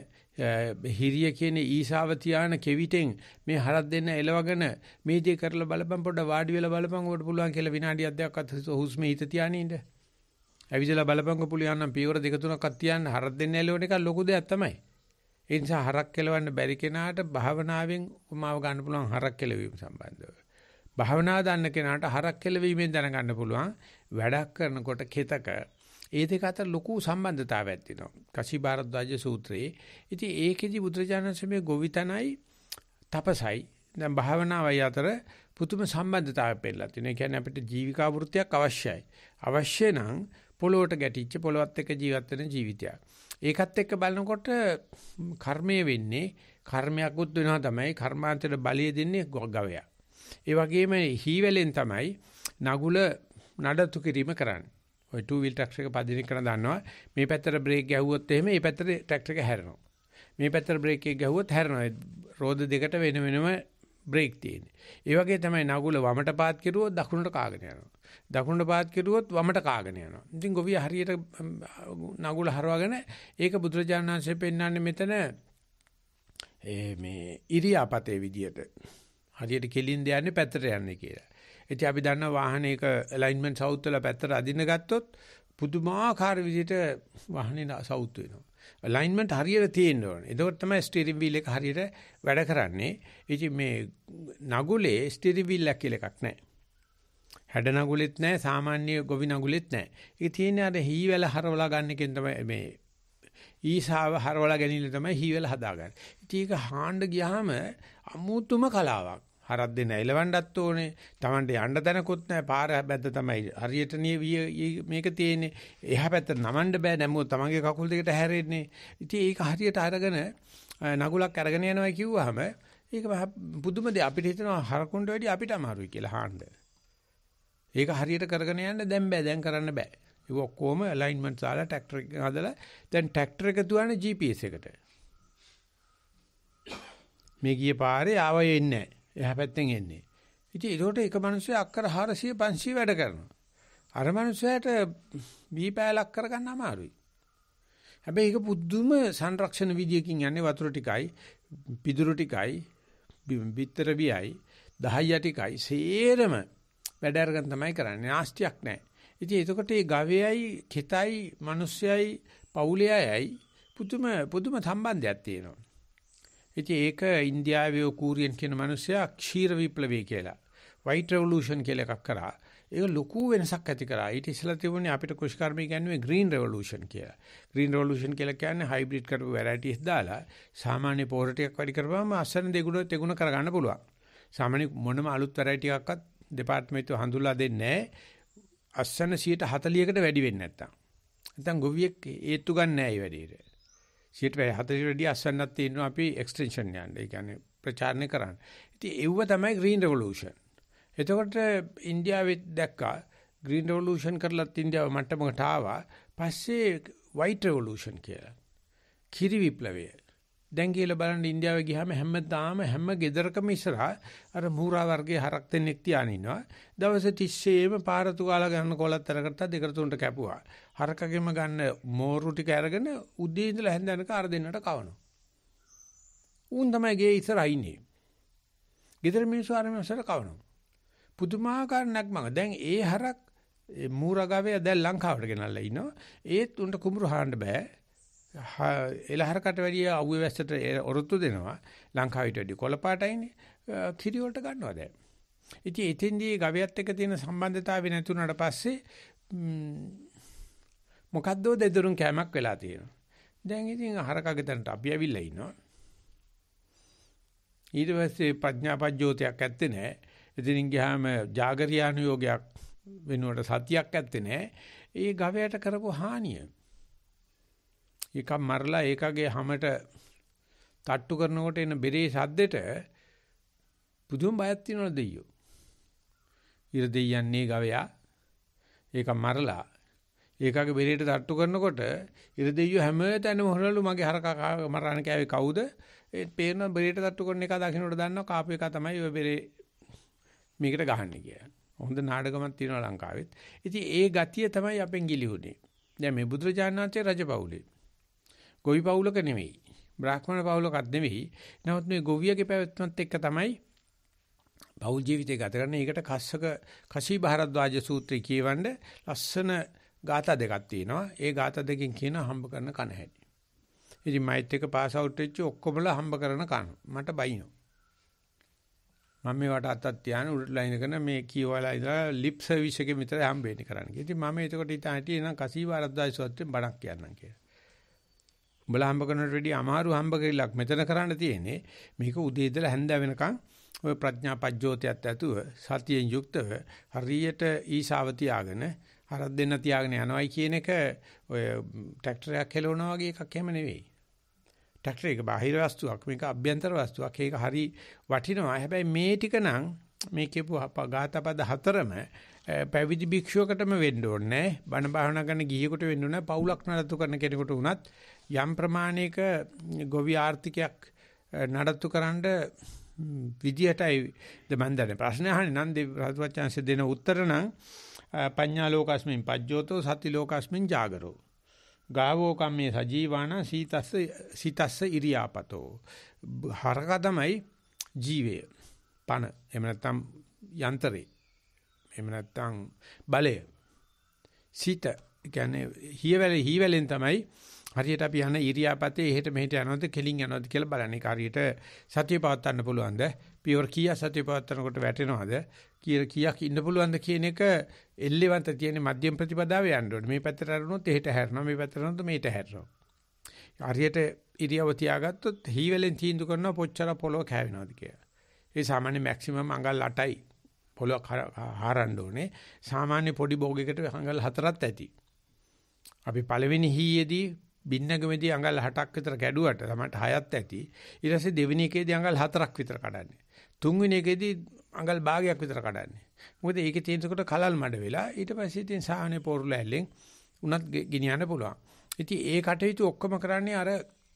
හිරිය කියන ඊසාව තියාන කෙවිතෙන් මේ හරක් දෙන්න එලවගෙන මේ දේ කරලා බලපන් පොඩ වාඩි වෙලා බලපන් ඔබට පුළුවන් කියලා විනාඩියක් දෙකක්වත් හුස්මේ හිත තියාගෙන ඉන්න. ඇවිදලා බලපන් පුළුවන් නම් පියවර දෙක තුනක්වත් තියන්න හරක් දෙන්න එලවන එක ලොකු දෙයක් තමයි. ඒ නිසා හරක් කෙලවන්න බැරි කෙනාට භාවනාවෙන් උමාව ගන්න පුළුවන් හරක් කෙලවීම සම්බන්ධව. භාවනාව දන්න කෙනාට හරක් කෙලවීමෙන් දැනගන්න පුළුවන් වැඩක් කරනකොට කෙතක ඒ දෙක අතර ලොකු සම්බන්ධතාවයක් තියෙනවා. කසී භාරද්වාජ සූත්‍රයේ. ඉතින් ඒකෙදි බුදුරජාණන් ශ්‍රමයේ ගොවිතනයි තපසයි දැන් භාවනාවයි අතර පුදුම සම්බන්ධතාවයක් පෙන්නලා තියෙනවා. ඒ කියන්නේ අපිට ජීවිකා වෘත්තියක් අවශ්‍යයි. අවශ්‍ය නම් පොළොවට ගැටිච්ච පොළොවත් එක්ක ජීවත් වෙන ජීවිතයක්. ඒකත් එක්ක බලනකොට කර්මය වෙන්නේ කර්මයක්වත් වෙනවා තමයි කර්මාන්තයට බලය දෙන්නේ ගවයා. ඒ වගේම හීවැලෙන් තමයි නගුල නඩත්තු කිරීම කරන්නේ. ඔය ටූ වීල් ට්‍රැක්ටර් එක පදින කරන දන්නවා මේ පැත්තට බ්‍රේක් ගැහුවොත් එහෙම මේ පැත්තට ට්‍රැක්ටර් එක හැරෙනවා. මේ පැත්තට බ්‍රේක් එක ගැහුවොත් හැරෙනවා. රෝද දෙකට වෙන වෙනම බ්‍රේක් තියෙන්නේ. ඒ වගේ තමයි නගුල වමට පාත් කෙරුවොත් දකුණට කාගෙන යනවා. දකුණට පාත් කෙරුවොත් වමට කාගෙන යනවා. ඉතින් ගොවිය හරියට නගුල හරවගෙන ඒක බුදුරජාණන් වහන්සේ පෙන්නන්නේ මෙතන ඒ මේ ඉරියාපතේ විදියට. හරියට කෙලින් දෙන්නේ පැත්තට යන්නේ කියලා. ඉතින් අපි දන්නා වාහනයක ඇලයින්මන්ට් සවුත් වල පැත්තට අදින්න ගත්තොත් පුදුමාකාර විදිහට වාහනේ සවුත් වෙනවා. ඇලයින්මන්ට් හරියට තියෙන්න ඕනේ. එතකොට තමයි ස්ටියරින් වීල් එක හරියට වැඩ කරන්නේ. ඉතින් මේ නගුලේ ස්ටියරින් වීල් එක කියලා එකක් නැහැ. හැඩ නගුලෙත් නැහැ, සාමාන්‍ය ගොවි නගුලෙත් නැහැ. ඒක තියෙන්නේ අර හීවැල හරවලා ගන්න එකෙන් තමයි මේ ඊසාව හරවලා ගැනීම තමයි හීවැල හදාගන්නේ. ඉතින් ඒක හාන්න ගියාම අමුතුම කලාවක්. හරක් දෙන්න එලවන්නත් ඕනේ. Tamante යන්න තැනකුත් නැහැ. පාර බැද්ද තමයි හරියට මේක තියෙන්නේ. එහා පැත්තට නමන්න බෑ. නැමුව තමන්ගේ කකුල් දෙකට හැරෙන්නේ. ඉතින් ඒක හරියට අරගෙන නගුලක් අරගෙන යනවා කිව්වහම ඒක පුදුම දෙයක්. අපිට හිතෙනවා හරකුන්ට වැඩි අපිට අමාරුයි කියලා හාන්න. ඒක හරියට කරගෙන යන්න දැන් බෑ. දැන් කරන්න බෑ. ඒක ඔක්කොම ඇලයින්මන්ට් දාලා ට්‍රැක්ටර් එක හදලා දැන් ට්‍රැක්ටර් එක දුවන්නේ ජී පී එස් එකට. මේ ගිය පාරේ ආවෙ එන්නේ නැහැ. එහා පැත්තෙන් එන්නේ. ඉතින් ඒකට එක මිනිස්සෙක් අක්කර හාරසිය පන්සිය වැඩ කරනවා. අර මිනිස්සයාට බීපෑලක් කරගන්න අමාරුයි. හැබැයි ඒක පුදුම සංරක්ෂණ විදියකින් යන්නේ වතුර ටිකයි, පිදුරු ටිකයි, බිත්තර බියයි, දහය ටිකයි සේරම වැඩ අරගෙන තමයි කරන්නේ. නාස්තියක් නැහැ. ඉතින් එතකොට මේ ගවයයි, කෙතයි, මිනිස්සයයි, පවුලයයි පුදුම පුදුම සම්බන්ධයක් තියෙනවා. ඉතින් ඒක ඉන්දියාවේ කූරියන් කියන මිනිස්සයා ක්ෂීර විප්ලවය කියලා white revolution කියලා එකක් කරා. ඒක ලොකු වෙනසක් ඇති කරා. ඊට ඉස්සෙල්ලා තිබුණේ අපිට කෘෂිකර්මී කියන්නේ green revolution කියලා. green revolution කියලා කියන්නේ hybrid කරපු varieties දාලා සාමාන්‍ය පොහොර ටිකක් වැඩි කරපුවාම අස්සන දෙගුණ තෙගුණ කරගන්න පුළුවන්. සාමාන්‍ය මොනම අලුත් variety එකක්වත් දෙපාර්තමේන්තුව හඳුල්ලා දෙන්නේ නැහැ. අස්සන සියයට හතළිහකට වැඩි වෙන්නේ නැත්තම්. නැත්තම් ගොවියෙක් ඒත්තු ගන්න නැහැ මේ වැඩේට. සියයට හතළිහකට වැඩි අස්සන්නක් තියෙනවා අපි extension යන්න. ඒ කියන්නේ ප්‍රචාරණය කරන්න. ඉතින් ඒව තමයි green revolution. එතකොට ඉන්දියාවේ දැක්කා green revolution කරලත් ඉන්දියාව මට්ටමකට ආවා. පස්සේ white revolution කියලා. කිරි විප්ලවය. දැන් කියලා බලන්න ඉන්දියාවේ ගියාම හැමදාම හැම ගෙදරකම ඉස්සරහා අර මූරා වර්ගයේ හරක් දෙන්නෙක් තියාගෙන ඉන්නවා. දවස් තිස්සේම පාරතු කාලා ගන්න කොලත් අරකට දෙකට තුනට කැපුවා. හරකගෙම ගන්න මෝරු ටික අරගෙන උදේ ඉඳලා හැන්ද යනකම් අර දෙන්නට කවනවා. උන් තමයි ගේ ඉස්සරහා ඉන්නේ. ගෙදර මිනිස්සු අර මිනිස්සුන්ට කවනවා. පුදුමාකාර නැක්මක. දැන් ඒ හරක් මූරා ගාවේ දැන් ලංකාවට ගෙනල්ලා ඉනවා. ඒත් උන්ට කුඹුරු හාන්න බෑ. එලහරකට වැඩිය අවුවේ වැස්සට ඔරොත්තු දෙනවා. ලංකාවට වැඩිය කොළපාටයිනේ. කිරි වලට ගන්නවා දැන්. ඉතින් එතෙන්දී ගවයත් එක්ක තියෙන සම්බන්ධතාවය නැතුණාට පස්සේ මොකද්ද දෙදරුන් කැමක් වෙලා තියෙනවා. දැන් ඉතින් හරකගේ තැනට අපි ඇවිල්ලා ඉනවා. ඊට පස්සේ ප්‍රඥා පජ්ජෝතයක් ඇත්තේ නැහැ. එතනින් ගියාම ජාගරියානුയോഗයක් වෙනුවට සතියක් ඇත්තේ නැහැ. ඒ ගවයට කරපු හානිය. එකක් මරලා ඒකගේ හැමට තට්ටු කරනකොට එන බෙරේ සද්දෙට පුදුම බයක් තියෙනවා දෙයියෝ. ඉර දෙයියන්නේ ගවයා. ඒක මරලා ඒකගේ බෙරේට තට්ටු කරනකොට ඉර දෙයියෝ හැමතැනම හොරලු මගේ හරකා මරන්න කෑවේ කවුද? ඒ පේන බෙරේට තට්ටු කරන එක දකින්නට දන්නවා කාපු එක තමයි ඔය බෙරේ මේකට ගහන්නේ කියලා. හොඳ නාටකමක් තියෙනවා ලංකාවෙත්. ඉතින් ඒ ගතිය තමයි අපෙන් ගිලිහුනේ. දැන් මේ බුදුරජාණන් වහන්සේ රජපෞලේ. ගොවි පවුලක නෙවෙයි. බ්‍රාහ්මණ පවුලකත් නෙවෙයි. නමුත් මේ ගොවියගේ පැවැත්මත් එක්ක තමයි පෞල් ජීවිතය ගත කරන්නේ. ඒකට කස්සක කසී භාරද්වාජ සූත්‍රය කියවන්න ලස්සන ගාථා දෙකක් තියෙනවා. ඒ ගාථා දෙකෙන් කියන හම්බ කරන කන හැටි. ඉතින් මයිත් එක පාස් අවුට් වෙච්ච ඔක්කොමලා හම්බ කරන කන. මට බයිනෝ. මම මේවට අතක් තියාන උඩට ලයින් කරන මේ කියවලා ඉඳලා ලිප් සර්විස් එකේ විතර හම්බෙන්නේ කරන්නේ. ඉතින් මම එතකොට ඉතින් හිටියේ නම් කසී භාරද්වාජ සූත්‍රයෙන් බණක් කියන්නම් කියලා. උඹලා හම්බ කරනට වැඩිය අමාරු හම්බ කරලක් මෙතන කරන්න තියෙන්නේ. මේක උදේ ඉඳලා හැන්ද වෙනකන් ඔය ප්‍රඥා පජ්ජෝතයත් ඇතුව සතියෙන් යුක්තව හරියට ඊසාව තියාගෙන හරක් දෙන්න තියාගෙන යනවායි කියන එක ඔය ට්‍රැක්ටරයක් හෙලවනවා වගේ එකක් එහෙම නෙවෙයි. ට්‍රැක්ටර එක බාහිර වස්තුවක්, මේක අභ්‍යන්තර වස්තුවක්. ඒක හරි වටිනවා. හැබැයි මේ ටික නම් මේ කියපු ගාථාපද හතරම පැවිදි භික්ෂුවකටම වෙන්න ඕනේ. බණ භාවනා කරන ගිහියෙකුට වෙන්න ඕනේ. පවුලක් නඩත්තු කරන කෙනෙකුට වුණත් යම් ප්‍රමාණයක ගොවි ආර්ථිකයක් නඩත්තු කරන්න විදියටයි දෙමන්දනේ ප්‍රශ්න අහන්නේ. නම් රාජවචාන්සේ දෙන උත්තර නම් පඤ්ඤා ලෝකස්මින් පජ්ජෝතෝ සති ලෝකස්මින් ජාගරෝ ගාවෝ කම්මේ සජීවාන සීතස්ස සීතස්ස ඉරියාපතෝ. හරක තමයි ජීවය පන. එහෙම නැත්නම් යන්ත්‍රේ. එහෙම නැත්නම් බලය. සීත කියන්නේ හීවැල හීවැලෙන් තමයි හරියට අපි යන ඉරියාපතේ එහෙට මෙහෙට යනවද කෙලින් යනවද කියලා බලන්නේ. හරියට සතිය පවත්වන්න පුළුවන්ද? පියවර කීයක් සතිය පවත්වනකොට වැටෙනවද? කීයක් ඉන්න පුළුවන්ද කියන එක එල්ලෙවන්ත තියෙන මධ්‍යම ප්‍රතිපදාවේ යන්න ඕනේ. මේ පැත්තට හරනොත් එහෙට හැරෙනවා, මේ පැත්තට හරනොත් මේට හැරෙනවා. හරියට ඉරියව තියාගත්තොත් හීවැලෙන් තීන්දුව කරනවා පොච්චර පොළොව කෑවෙනවද කියලා. ඒ සාමාන්‍ය මැක්සිමම් අඟල් අටයි පොළොව හරන්න ඕනේ. සාමාන්‍ය පොඩි බෝගයකට අඟල් හතරක් ඇති. අපි පළවෙනි හීයේදී බින්නගමේදී අඟල් හතක් විතර කැඩුවට තමයි හයත් ඇති. ඊට පස්සේ දෙවෙනි එකේදී අඟල් හතරක් විතර කඩන්නේ. තුන්වෙනි එකේදී අඟල් භාගයක් විතර කඩන්නේ. මොකද ඒකේ තියෙනකොට කලල් මඩ වෙලා ඊට පස්සේ ඉතින් සාහනේ පොරුල ඇල්ලෙන් උනත් ගෙනියන්න පුළුවන්. ඉතින් ඒ කටයුතු ඔක්කොම කරන්නේ අර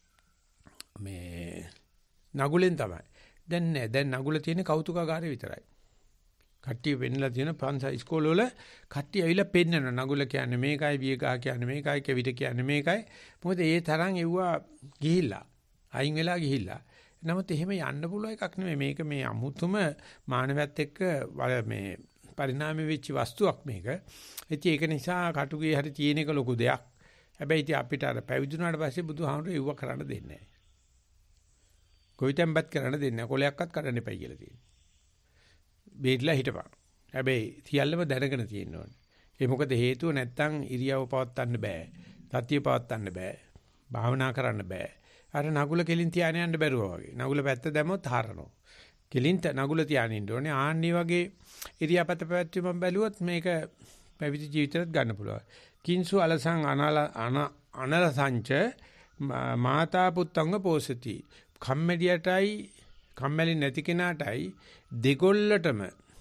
මේ නගුලෙන් තමයි. දැන් නෑ. දැන් නගුල තියෙන කෞතුකාගාරය විතරයි. කට්ටිය වෙන්නලා තියෙන පන්සල් ඉස්කෝල වල කට්ටිය ඇවිල්ලා පෙන්නන නගුල කියන්නේ මේකයි, වියගා කියන්නේ මේකයි, කෙවිත කියන්නේ මේකයි. මොකද ඒ තරම් එව්වා ගිහිල්ලා. අයින් වෙලා ගිහිල්ලා. නමුත් එහෙම යන්න පුළුවන් එකක් නෙමෙයි. මේක මේ අමුතුම මානවයත් එක්ක මේ පරිණාමය වෙච්ච වස්තුවක් මේක. ඉතින් ඒක නිසා කටුගේ හරි තියෙන එක ලොකු දෙයක්. හැබැයි ඉතින් අපිට අර පැවිදුණාට පස්සේ බුදුහාමුදුරුවෝ ඒව කරන්න දෙන්නේ නැහැ. කොයිතැම්පත් කරන්න දෙන්නේ නැහැ. කොලයක්වත් කඩන්න එපයි කියලා තියෙනවා. බේරිලා හිටපන්. හැබැයි සියල්ලම දැනගෙන තියෙන්න ඕනේ. ඒ මොකද හේතුව නැත්තම් ඉරියව පවත්වන්න බෑ. සතිය පවත්වන්න බෑ. භාවනා කරන්න බෑ. අර නගුල කෙලින් තියාගෙන යන්න බැරුවා වගේ. නගුල පැත්ත දැම්මොත් හරනවා. කෙලින් නගුල තියාගෙන ඉන්න ඕනේ. ආන්නේ වගේ ඉරියාපත පැවැත්වීම බැලුවොත් මේක පැවිදි ජීවිතයත් ගන්න පුළුවන්. කිංසු අලසං අනල අනලසංච මාතා පුත්තංග පෝසති. කම්මැලියටයි කම්මැලි නැති කෙනාටයි දෙගොල්ලටම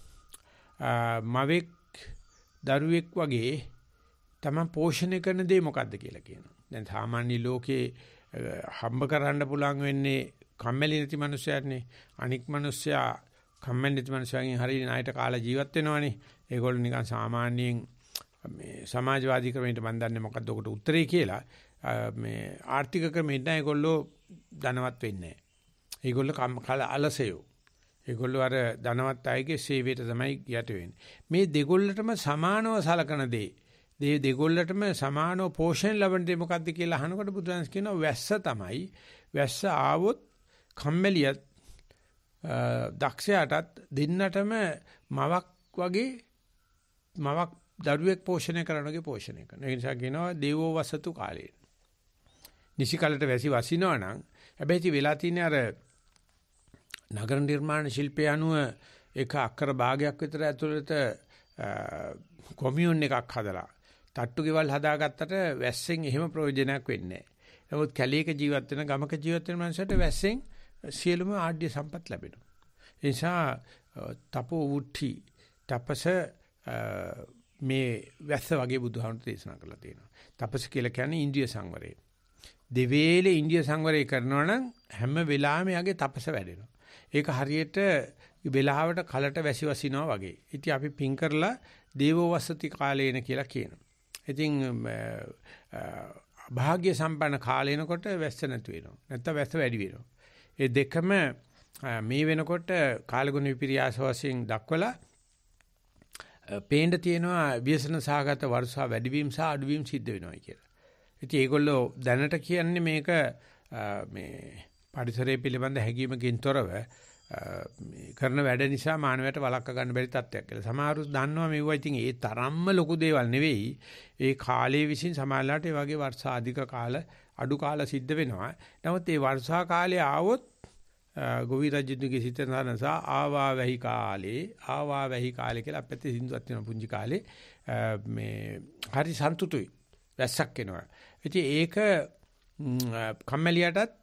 මවෙක් දරුවෙක් වගේ තමයි පෝෂණය කරන දේ මොකද්ද කියලා කියනවා. දැන් සාමාන්‍ය ලෝකේ හම්බ කරන්න පුළුවන් වෙන්නේ කම්මැලි නැති මිනිස්සුයන්නේ. අනික් මිනිස්සයා කම්මැලි නැති මිනිස්සුන්ගෙන් හරිය ණයට කාලා ජීවත් වෙනවනේ. ඒගොල්ලෝ නිකන් සාමාන්‍යයෙන් මේ සමාජවාදී ක්‍රමයට මම දන්නේ මොකද්ද ඔකට උත්තරේ කියලා. මේ ආර්ථික ක්‍රමයට නෑ ඒගොල්ලෝ ධනවත් වෙන්නේ නෑ. ඒගොල්ලෝ කල අලසයෝ. ඒගොල්ලෝ අර ධනවත් අයගේ සේවයට තමයි යට වෙන්නේ. මේ දෙගොල්ලටම සමානව සලකන දේ. මේ දෙගොල්ලටම සමානව පෝෂණ ලබන දේ මොකද්ද කියලා අහනකොට බුදුන්ස් කියනවා වැස්ස තමයි. වැස්ස ආවොත් කම්මැලියත් දක්ෂයාටත් දෙන්නටම මවක් වගේ මවක් දරුවෙක් පෝෂණය කරනවාගේ පෝෂණය කරනවා. ඒ නිසා කියනවා දේවෝ වසතු කාලේ. නිසි කාලයට වැසි වසිනවා නම් හැබැයි ඉතින් වෙලා තියෙන්නේ අර නගර නිර්මාණ ශිල්පය අනුව එක අක්කර භාගයක් විතර ඇතුළත කොමියුන් එකක් හදලා තට්ටු ගෙවල් හදාගත්තට වැස්සෙන් එහෙම ප්‍රයෝජනයක් වෙන්නේ නැහැ. නමුත් කැලේක ජීවත් වෙන ගමක ජීවත් වෙන මනුස්සයට වැස්සෙන් සියලුම ආඩ්‍ය සම්පත් ලැබෙනවා. ඒ නිසා තපෝ උට්ටි තපස මේ වැස්ස වගේ බුදුහාමුදුරු දේශනා කරලා තියෙනවා. තපස කියලා කියන්නේ ඉන්ද්‍රිය සංවරය. දෙවේලේ ඉන්ද්‍රිය සංවරය කරනවා නම් හැම වෙලාවෙම යාගේ තපස වැඩෙනවා. ඒක හරියට වෙලාවට කලට වැසි වසිනවා වගේ. ඉතින් අපි පින් කරලා දේවෝ වසති කාලේන කියලා කියනවා. ඉතින් භාග්‍ය සම්පන්න කාලේනකොට වැස්ස නැතු වෙනවා. නැත්නම් වැස්ස වැඩි වෙනවා. ඒ දෙකම මේ වෙනකොට කාලගුණ විපර්යාස වශයෙන් දක්වලා පේන්න තියෙනවා ව්‍යසන සහගත වර්ෂා වැඩිවීම සහ අඩුවීම සිද්ධ වෙනවා කියලා. ඉතින් ඒගොල්ලෝ දැනට කියන්නේ මේක මේ පරිසරය පිළිබඳ හැඟීමකින් තොරව කරන වැඩ නිසා මානවයට වළක්ව ගන්න බැරි තත්ත්වයක් කියලා. සමහරව දන්නවා මේවා ඉතින් ඒ තරම්ම ලොකු දේවල් නෙවෙයි. ඒ කාලයේ විසින් සමාජලාට ඒ වගේ වර්ෂා අධික කාල අඩු කාල සිද්ධ වෙනවා. නමුත් මේ වර්ෂා කාලය ආවොත් ගෝවි රජුගේ සිතනස ආවා වැහි කාලේ ආවා වැහි කාලේ කියලා අපිට සින්දුවක් තියෙනවා පුංචි කාලේ මේ හරි සන්තුටුයි වැස්සක් එනවා. ඉතින් ඒක කම්මැලියටත්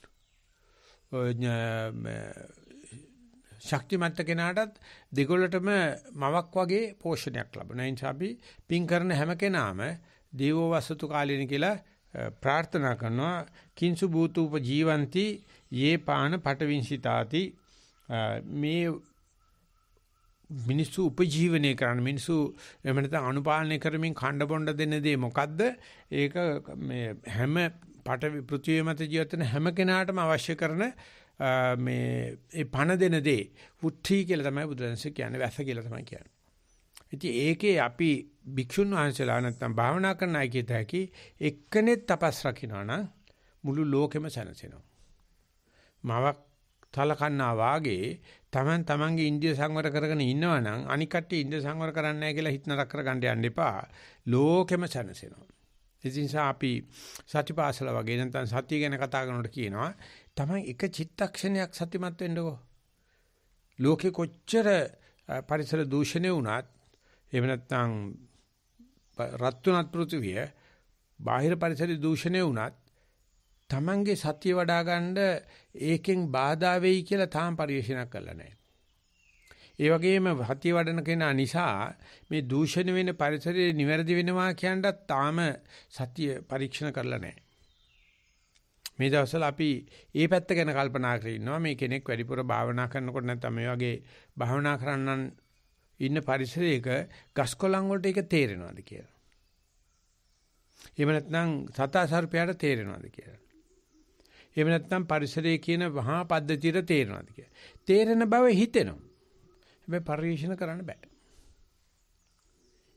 ශක්තිමත් කෙනාටත් දෙගොල්ලටම මවක් වගේ පෝෂණයක් ලැබෙනවා. ඒ නිසා අපි පින් කරන හැම කෙනාම දේවෝ වසතු කාලේන කියලා ප්‍රාර්ථනා කරනවා. කිංසු භූතූප ජීවಂತಿ යේ පාන පටවින්සිතාති මේ මිනිස්සු උපජීවනය කරන මිනිස්සු එහෙම නැත්නම් අනුපාලනය කරමින් ඛණ්ඩ බොණ්ඩ දෙන දේ මොකද්ද? ඒක මේ හැම පට පෘථිවිය මත ජීවත් වෙන හැම කෙනාටම අවශ්‍ය කරන මේ ඒ පණ දෙන දේ උත්ටි කියලා තමයි බුදුරජාණන්සේ කියන්නේ වැස්ස කියලා තමයි කියන්නේ. ඉතින් ඒකේ අපි භික්ෂුන් වහන්සේලා නැත්නම් භාවනා කරන අය කියත හැකි එක්කෙනෙක් තපස් රකින්නවා නම් මුළු ලෝකෙම සැනසෙනවා. මවක් තලකන්නා වාගේ Taman tamanගේ ඉන්ද්‍රිය සංවර කරගෙන ඉන්නවා නම් අනික් කට්ටිය ඉන්ද්‍රිය සංවර කරන්නේ නැහැ කියලා හිත නරක කරගන්න යන්න එපා. ලෝකෙම සැනසෙනවා. ඒ නිසා අපි සතිපාසල වගේ නැත්නම් සතිය ගැන කතා කරනකොට කියනවා තමයි එක චිත්තක්ෂණයක් සතිමත් වෙන්නකෝ. ලෝකෙ කොච්චර පරිසර දූෂණය වුණත් එහෙම නැත්නම් රත්තුණත් පෘථිවිය බාහිර පරිසර දූෂණය වුණත් තමන්ගේ සතිය වඩා ගන්න ඒකෙන් බාධා වෙයි කියලා තාම පරිශීලනය කරලා නැහැ. ඒ වගේම සතිය වඩන කෙනා නිසා මේ දූෂණ වෙන පරිසරය නිවැරදි වෙනවා කියනට තාම සතිය පරීක්ෂණ කරලා නැහැ. මේ දවස්වල අපි මේ පැත්ත ගැන කල්පනා කරගෙන ඉන්නවා. මේ කෙනෙක් වැඩිපුර භාවනා කරනකොට නැත්නම් මේ වගේ භාවනා කරන්නන් ඉන්න පරිසරයක ගස්කොළන් වලට ඒක තේරෙනවද කියලා. එහෙම නැත්නම් සතා සර්පයාට තේරෙනවද කියලා. එහෙම නැත්නම් පරිසරයේ කියන මහා පද්ධතියට තේරෙනවද කියලා. තේරෙන බව හිතෙනවා. හැබැයි පරිශීලන කරන්න බෑ.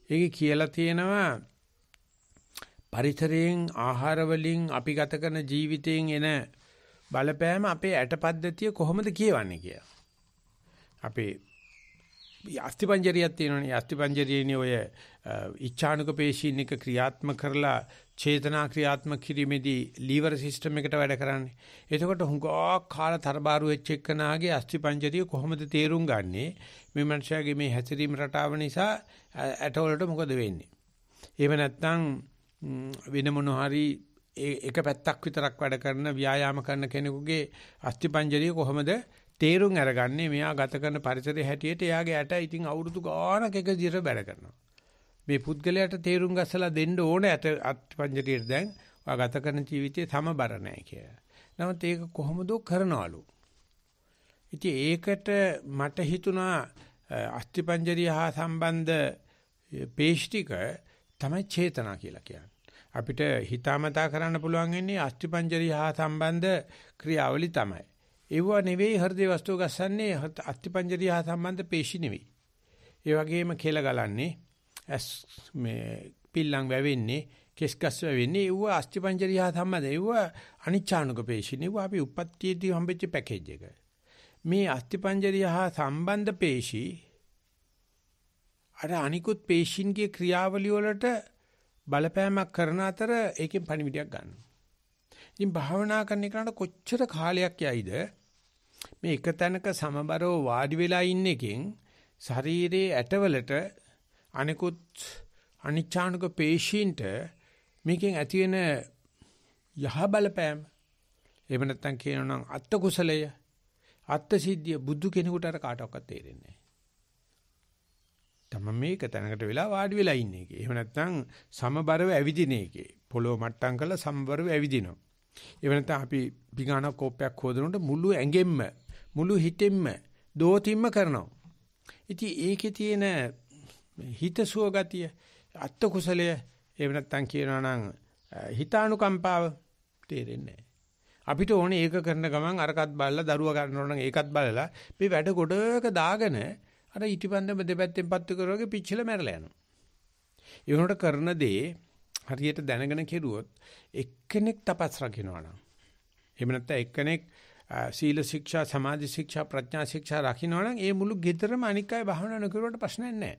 ඒකේ කියලා තියෙනවා පරිසරයෙන් ආහාර වලින් අපි ගත කරන ජීවිතයෙන් එන බලපෑම අපේ ඇටපද්ධතිය කොහොමද කියවන්නේ කියලා. අපේ අස්ථිපංජරියක් තියෙනවනේ. අස්ථිපංජරියේනේ ඔය ඉච්ඡානුක පේශීන් එක ක්‍රියාත්මක කරලා චේතනා ක්‍රියාත්මක කිරීමේදී ලීවර් සිස්ටම් එකට වැඩ කරන්නේ. එතකොට හුඟා කාල තරබාරු වෙච්ච එකනාගේ අස්ථිපංජරිය කොහොමද තේරුම් ගන්නේ? මේ මනුස්සයාගේ මේ හැසිරීම රටාව නිසා ඇටවලට මොකද වෙන්නේ? එහෙම නැත්නම් වෙන මොන හරි එක පැත්තක් විතරක් වැඩ කරන ව්‍යායාම කරන කෙනෙකුගේ අස්ථිපංජරිය කොහොමද තේරුම් අරගන්නේ? මෙයා ගත කරන පරිසරයේ හැටියට එයාගේ ඇට ඉතින් අවුරුදු ගානක එක දිහට වැඩ කරනවා. මේ පුද්ගලයාට තේරුම් ගස්සලා දෙන්න ඕනේ ඇට අස්ථිපංජරියට දැන් ඔයා ගත කරන ජීවිතේ සමබර නැහැ කියලා. නමුත් ඒක කොහොමද කරනවලු? ඉතින් ඒකට මට හිතුණා අස්ථිපංජරිය හා සම්බන්ධ පේශික තමයි චේතනා කියලා කියන්නේ. අපිට හිතාමතා කරන්න පුළුවන් වෙන්නේ අස්ථිපංජරිය හා සම්බන්ධ ක්‍රියාවලි තමයි. ඒව නෙවෙයි හෘද වස්තුව ගස්සන්නේ අස්ථිපංජරිය හා සම්බන්ධ පේශි නෙවෙයි. ඒ වගේම කෙල ගලන්නේ ඇස් මේ පිල්ලම් වැවෙන්නේ කෙස් ගස් වැවෙන්නේ ඒව අස්ථිපංජරිය හා සම්බන්ධ ඒව අනිච්ඡානුක පේශි නෙවෙයි. අපි උප්පත්තියේදී හම්බෙච්ච පැකේජ් එක. මේ අස්ථිපංජරිය හා සම්බන්ධ පේශි අර අනිකුත් පේශින්ගේ ක්‍රියාවලිය වලට බලපෑමක් කරන අතර ඒකෙන් පණිවිඩයක් ගන්නවා. ඉතින් භාවනා කරන එකට කොච්චර කාලයක් යයිද මේ එක තැනක සමබරව වාඩි වෙලා ඉන්න එකෙන් ශරීරයේ ඇටවලට අනිකුත් අනිච්ඡානුක පේශීන්ට මේකෙන් ඇති වෙන යහ බලපෑම එහෙම නැත්නම් කියනනම් අත්ත කුසලය අත්ත සිද්ධිය බුදු කෙනෙකුට අර කාටවත් තේරෙන්නේ නැහැ. තම මේක තැනකට වෙලා වාඩි වෙලා ඉන්නේ එකේ. එහෙම නැත්නම් සමබරව ඇවිදින එකේ. පොළොව මට්ටම් කරලා සමබරව ඇවිදිනවා. එහෙම නැත්නම් අපි පිඟාන කෝපයක් හොදනකොට මුළු ඇඟෙන්ම මුළු හිතෙන්ම දෝතිම්ම කරනවා. ඉතින් ඒකේ තියෙන හිතසුව ගතිය අත්ත කුසලය එහෙම නැත්නම් කියනවා නම් හිතානුකම්පාව තේරෙන්නේ නැහැ. අපිට ඕනේ ඒක කරන ගමන් අරකත් බලලා දරුවා ගන්නවා නම් ඒකත් බලලා මේ වැඩ ගොඩක දාගෙන අර ඊටිපන්දම දෙපැත්තෙන් පත්තු කරවගේ පිච්චිලා මැරලා යනවා. ඒ වුණාට කරන දේ හරියට දැනගෙන කෙරුවොත් එක්කෙනෙක් තපස් රකින්නවා නම් එහෙම නැත්නම් එක්කෙනෙක් සීල ශික්ෂා සමාධි ශික්ෂා ප්‍රඥා ශික්ෂා රකින්නවා නම් ඒ මුළු ගෙදරම අනික් අය භාවනා නොකරුවට ප්‍රශ්නයක් නැහැ.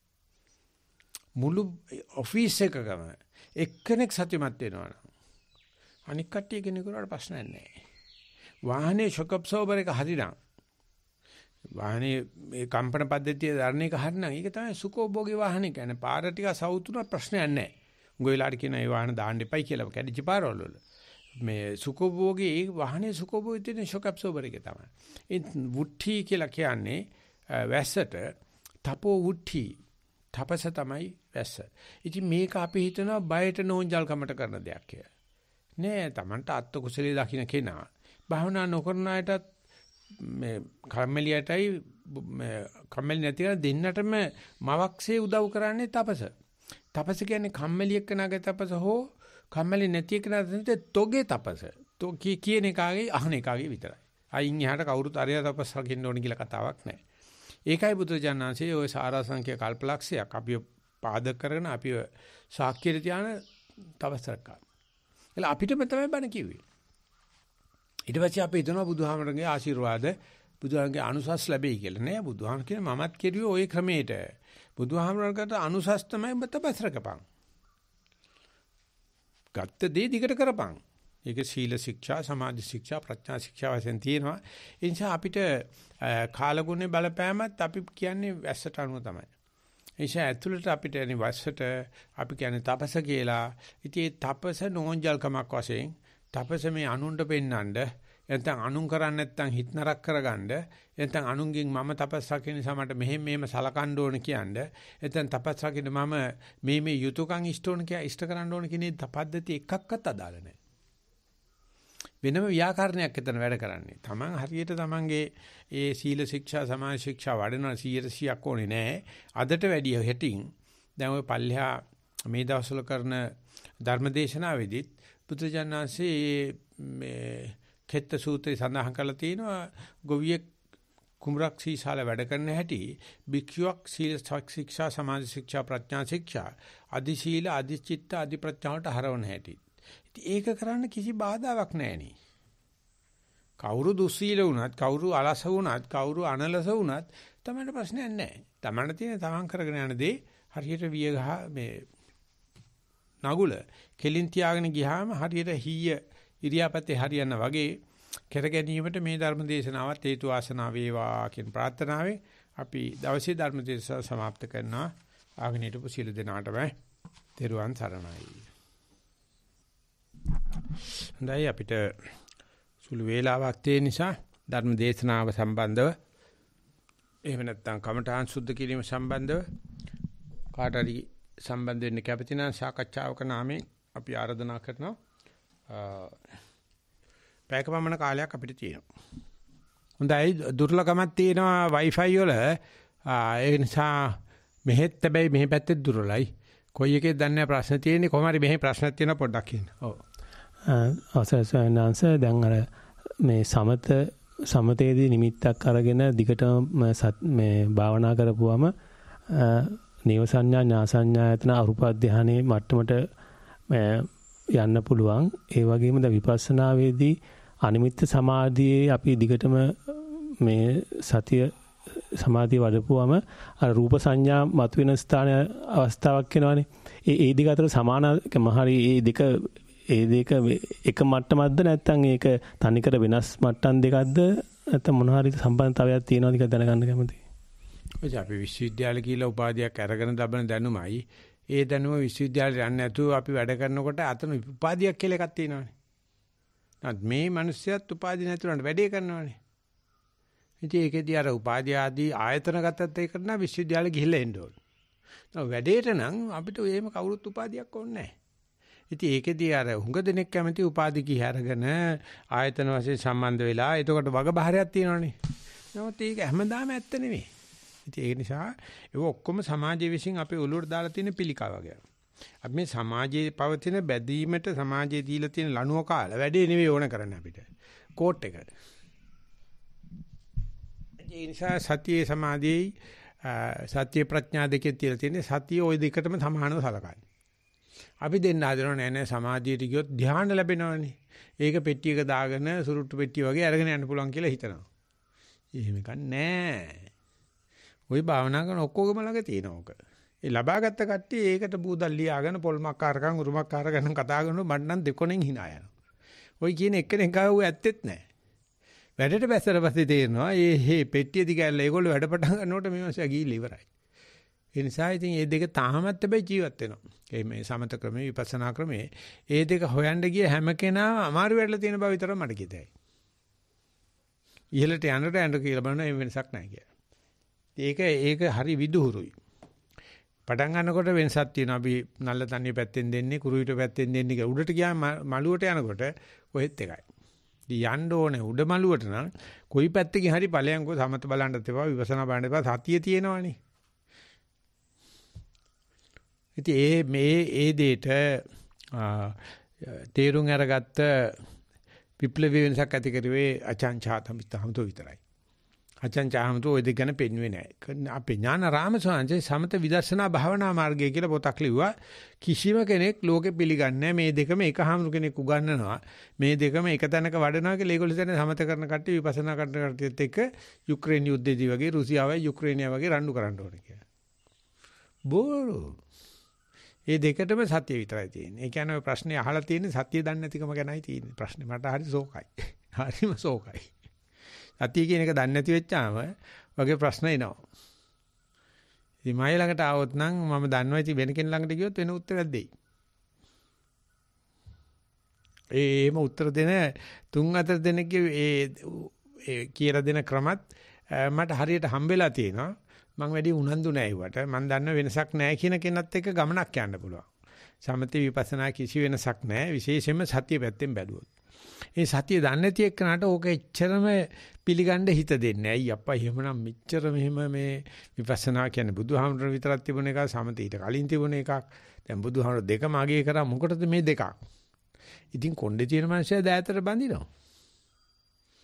මුළු ඔෆිස් එකකම එක්කෙනෙක් සත්‍යමත් වෙනවා නම් අනික් කට්ටිය කෙනෙකුට ප්‍රශ්නයක් නැහැ. වාහනේ ෂොක් අබ්සෝබර් එක හරිනම් වාහනේ මේ කම්පන පද්ධතිය දරන එක හරිනම් ඒක තමයි සුඛෝභෝගී වාහනේ කියන්නේ. පාර ටික සවුතුන ප්‍රශ්නයක් නැහැ. උඟ වෙලාට කියන ඒ වාහන දාන්න එපයි කියලා කැඩිච්ච පාරවල වල. මේ සුඛෝභෝගී ඒ වාහනේ සුඛෝභෝගී තියෙන ෂොක් අබ්සෝබර් එක තමයි. ඒ වුට්ටි කියලා කියන්නේ වැස්සට තපෝ වුට්ටි තපස තමයි වැස්ස. ඉතින් මේක අපි හිතනවා බයට නෝන්ජල්කමට කරන දෙයක් කියලා. නෑ Tamanට අත්ත කුසලයේ දකින්න කෙනා භාවනා නොකරන අයටත් මේ කම්මැලියටයි මේ කම්මැලි නැති කරන දෙන්නටම මවක්සේ උදව් කරන්නේ තපස. තපස කියන්නේ කම්මැලි එක්කනගේ තපස හෝ කම්මැලි නැති එක්කනගේ තොගේ තපස. තෝ කියන එකාගේ අහන එකාගේ විතරයි. අයින් එහාට කවුරුත් අරිය තපස් රකින්න ඕන කියලා කතාවක් නැහැ. ඒකයි බුදුරජාණන්සේ ওই සාරාංශික කල්පලක්ෂයක් අපිව පාදක කරගෙන අපිව සාක්කියට තියාන තපස් රැක්කා. එලා අපිටම තමයි බණ කිව්වේ. ඊට පස්සේ අපි හිතනවා බුදුහාමරගේ ආශිර්වාද බුදුහාමරගේ අනුසස් ලැබෙයි කියලා. නෑ බුදුහාම කියන මමත් කෙරුවේ ওই ක්‍රමයට. බුදුහාමරකට අනුසස් තමයි ඔබ තපස් රැකපන්. ගත්ත දේ දිගට කරපන්. ඒක සීල ශික්ෂා, සමාධි ශික්ෂා, ප්‍රඥා ශික්ෂා වශයෙන් තියෙනවා. ඒ නිසා අපිට කාලගුණේ බලපෑමත් අපි කියන්නේ වැස්සට අනුව තමයි. ඒ නිසා ඇතුළට අපිට එනි වැස්සට අපි කියන්නේ තපස කියලා. ඉතින් ඒ තපස නෝන්ජල්කමක් වශයෙන් තපස මේ අනුන්ට පෙන්නඳ නැත්නම් අනුන් කරන්නේ නැත්නම් හිත නරක කරගන්න නැත්නම් අනුන්ගෙන් මම තපස් රකින්න නිසා මට මෙහෙම මෙහෙම සලකන්න ඕන කියන්නේ නැත්නම් තපස් රකින්න මම මේ මේ යුතුයකම් ඉෂ්ට ඕන කියා ඉෂ්ට කරන්න ඕන කියන පද්ධති එකක්වත් අදාළ නැහැ. වෙනම ව්‍යාකරණයක් එතන වැඩ කරන්නේ. Taman හරියට Tamanගේ ඒ සීල ශික්ෂා සමාධි ශික්ෂා වඩන සියයට සියයක් ඕනේ නැහැ. අදට වැඩිය හැටින් දැන් ওই පල්ලෙහා මේ දවස්වල කරන ධර්මදේශනාවේදීත් පුත්‍රජානන්සේ මේ කෙත්ත සූත්‍රය සඳහන් කරලා තියෙනවා ගොවියෙක් කුඹරක් සීසාල වැඩ කරන හැටි භික්ෂුවක් සීල ශික්ෂා සමාධි ශික්ෂා ප්‍රඥා ශික්ෂා අදි සීල අදි චිත්ත අදි ප්‍රඥාවට හරවන හැටි. ඉතින් ඒක කරන්න කිසි බාධාවක් නැහැ නේ. කවුරු දුස්සීල වුණත් කවුරු අලස වුණත් කවුරු අනලස වුණත් තමයි ප්‍රශ්නයක් නැහැ. තමන්න තියෙන තමන් කරගෙන යන දේ හරියට විය ගහ මේ නගුල කෙලින් තියාගෙන ගියාම හරියට හීය ඉරියාපතේ හරියන වගේ කර ගැනීමට මේ ධර්ම දේශනාවත් හේතු වාසනා වේවා කියන ප්‍රාර්ථනාවෙන් අපි දවසේ ධර්ම දේශනාව સમાપ્ત කරනවා. ආගෙන හිටපු සියලු දෙනාටම තෙරුවන් සරණයි. හොඳයි අපිට සුළු වේලාවක් තියෙන නිසා ධර්ම දේශනාව සම්බන්ධව එහෙම නැත්නම් කමඨාන් සුද්ධ කිරීම සම්බන්ධව කාට හරි සම්බන්ධ වෙන්න කැමති නම් සාකච්ඡාවක නාමයෙන් අපි ආරාධනා කරනවා. පැයකපමණ කාලයක් අපිට තියෙනවා. හොඳයි දුර්ලභමක් තියෙනවා Wi-Fi වල. ඒ නිසා මෙහෙත් හැබැයි මෙහෙ පැත්තේ දුර්ලභයි. කොයි එකේද දන්නේ ප්‍රශ්න තියෙන්නේ කොහොම හරි මෙහෙ ප්‍රශ්නක් තියෙනවා පොඩ්ඩක් කියන්න. ඔව්. අවසරසයන්ාංශ දැන් අර මේ සමත සමතේදී නිමිත්තක් අරගෙන දිගටම මේ භාවනා කරපුවම නේව සංඥා ඥා සංඥායතන අරුප ධානයේ මට්ටමට යන්න පුළුවන්. ඒ වගේම ද විපස්සනාවේදී අනිමිත්ත සමාධියේ අපි දිගටම මේ සතිය සමාධිය වඩපුවම අර රූප සංඥා මතුවෙන ස්ථාන අවස්ථාවක් වෙනවානේ. ඒ ඒ දෙක අතර සමාන මහරි ඒ දෙක ඒ දෙක එක මට්ටමක්ද නැත්නම් ඒක තනිකර වෙනස් මට්ටම් දෙකක්ද නැත්නම් මොන හරි සම්බන්ධතාවයක් තියෙනවද කියලා දැනගන්න කැමතියි. ඔය අපි විශ්වවිද්‍යාල කියලා උපාධියක් අරගෙන ලබන දැනුමයි ඒ දැනුම විශ්වවිද්‍යාලේ යන්නේ නැතුව අපි වැඩ කරනකොට අතන උපාධියක් කියලා එකක් තියෙනවානේ. නැත් මේ මිනිස්සුත් උපාධිය නැතුණට වැඩේ කරනවානේ. ඉතින් ඒකෙදී අර උපාධිය ආදී ආයතන ගතත් ඒක කරන විශ්වවිද්‍යාලේ ගිහිල්ලා එන්න ඕන. වැඩේට නම් අපිට එහෙම කවුරුත් උපාධියක් ඕනේ නැහැ. ඉතින් ඒකෙදී අර හුඟ දෙනෙක් කැමති උපාධි කී අරගෙන ආයතන වශයෙන් සම්බන්ධ වෙලා එතකොට වග බහරයක් තියෙනවනේ. නමුත් ඒක හැමදාම ඇත්ත නෙමෙයි. ඉතින් ඒ නිසා ඒක ඔක්කොම සමාජයේ විසින් අපේ ඔළුවට දාලා තියෙන පිළිකා වගේ. අපි මේ සමාජයේ පවතින බැදීමට සමාජයේ දීලා තියෙන ලණුව කාලා වැඩේ නෙවෙයි ඕන කරන්නේ අපිට. කෝට් එක. ඒ නිසා සතියේ සමාධියේ සත්‍ය ප්‍රඥා දෙකේ තියලා තියෙන්නේ සතිය ওই දෙකටම සමානව සලකන්නේ. අපි දෙන්න හදනව නෑ නෑ සමාධියට ගියොත් ධ්‍යාන ලැබෙනවනේ. ඒක පෙට්ටියක දාගෙන සුරුට්ටු පෙට්ටිය වගේ අරගෙන යන්න පුළුවන් කියලා හිතනවා. එහෙම එකක් නෑ. ওই භාවනා කරන ඔක්කොගම ළඟ තියෙනවා ඕක. ඒ ලබාගත් කට්ටිය ඒකට බූදල් ලියාගෙන පොල්මක් අරගෙන උරුමක් අරගෙන කතා කරනවා මට නම් දෙකොණෙන් hina යනවා. ওই කියන එක්කෙනෙක් ආව ඇත්තෙත් නෑ. වැඩට බැස්සට පස්සේ තේරෙනවා මේ හේ පෙට්ටිය දිගැල්ල ඒගොල්ලෝ වැඩ පටන් ගන්නකොට මේ මාසය ගිහිල්ලා ඉවරයි. ඒ නිසා ඉතින් මේ දෙක තාමත් හැබැයි ජීවත් වෙනවා. ඒ මේ සමත ක්‍රමයේ විපස්සනා ක්‍රමයේ ඒ දෙක හොයන්න ගිය හැම කෙනාම අමාරු වෙලා තියෙන බව විතර මට කියතයි. ඉහළට යනට යන්න කියලා බලන වෙනසක් නැහැ කියලා. ඒක ඒක හරි විදුහුරුයි. පටන් ගන්නකොට වෙනසක් තියෙනවා. අපි නල්ල තනිය පැත්තෙන් දෙන්නේ කුරුවිට පැත්තෙන් දෙන්නේ කියලා. උඩට ගියාම මළුවට යනකොට කොහෙත් එකයි. යන්න ඕනේ උඩ මළුවට නම් කොයි පැත්තකින් හරි ඵලයන්කෝ සමත බලන්නත් එපා විපස්සනා බලන්න එපා සතිය තියෙනවනේ. ඉතින් ඒ මේ ඒ දෙයට තේරුම් අරගත්ත විප්ලවීය වෙනසක් ඇති කරුවේ අචංචාතම් විතරයි විතරයි. අචංචාතම් ඔය දෙක ගැන පෙන්වුවේ නැහැ. අපේ ඥානාරාම ස්වාමීන් සමත විදර්ශනා භාවනා මාර්ගය කියලා පොතක් ලිව්වා. කිසිම කෙනෙක් ලෝකෙ පිළිගන්නේ මේ දෙකම එක හාමුදුර කෙනෙක් උගන්වනවා. මේ දෙකම එක තැනක වඩනවා කියලා ඒගොල්ලෝ හිතන්නේ සමත කරන කට්ටිය විපස්සනා කරන කට්ටියත් එක්ක යුක්‍රේන යුද්ධයේදී වගේ රුසියාවයි යුක්‍රේනියා වගේ රණ්ඩු කරන්න ඕනේ කියලා. බෝරු ඒ දෙකටම සත්‍ය විතරයි තියෙන්නේ. ඒ කියන්නේ ඔය ප්‍රශ්නේ අහලා තියෙන්නේ සත්‍ය දන්නේ නැතිකම ගැනයි තියෙන්නේ. ප්‍රශ්නේ මට හරි ශෝකයි. හරිම ශෝකයි. සත්‍ය කියන එක දන්නේ නැති වෙච්චාම වගේ ප්‍රශ්න එනවා. ඉතින් මයි ළඟට ආවොත් නම් මම දන්නවා ඉතින් වෙන කෙනෙක් ළඟට ගියොත් වෙන උත්තරයක් දෙයි. ඒම උත්තර දෙන තුන් හතර දෙනෙක්ගේ ඒ කියලා දෙන ක්‍රමත් මට හරියට හම්බෙලා තියෙනවා. මම වැඩි උනන්දු නැහැ ඒවට. මම දන්න වෙනසක් නැහැ කියන කෙනත් එක්ක ගමනක් යන්න පුළුවන්. සමථ විපස්සනා කිසි වෙනසක් නැහැ. විශේෂයෙන්ම සතිය පැත්තෙන් බැලුවොත්. ඒ සතිය දන්නේ නැති එක්කනට ඕක එච්චරම පිළිගන්න හිත දෙන්නේ නැහැ. අයිය අප්පා එහෙමනම් මෙච්චර මෙහෙම මේ විපස්සනා කියන්නේ බුදුහාමුදුරන් විතරක් තිබුණ එකක් සමථ ඊට කලින් තිබුණ එකක්. දැන් බුදුහාමුදුර දෙකම අගය කරා මොකටද මේ දෙකක්? ඉතින් කොණ්ඩේ තියෙන මනුස්සයා දෑතට බඳිනවා.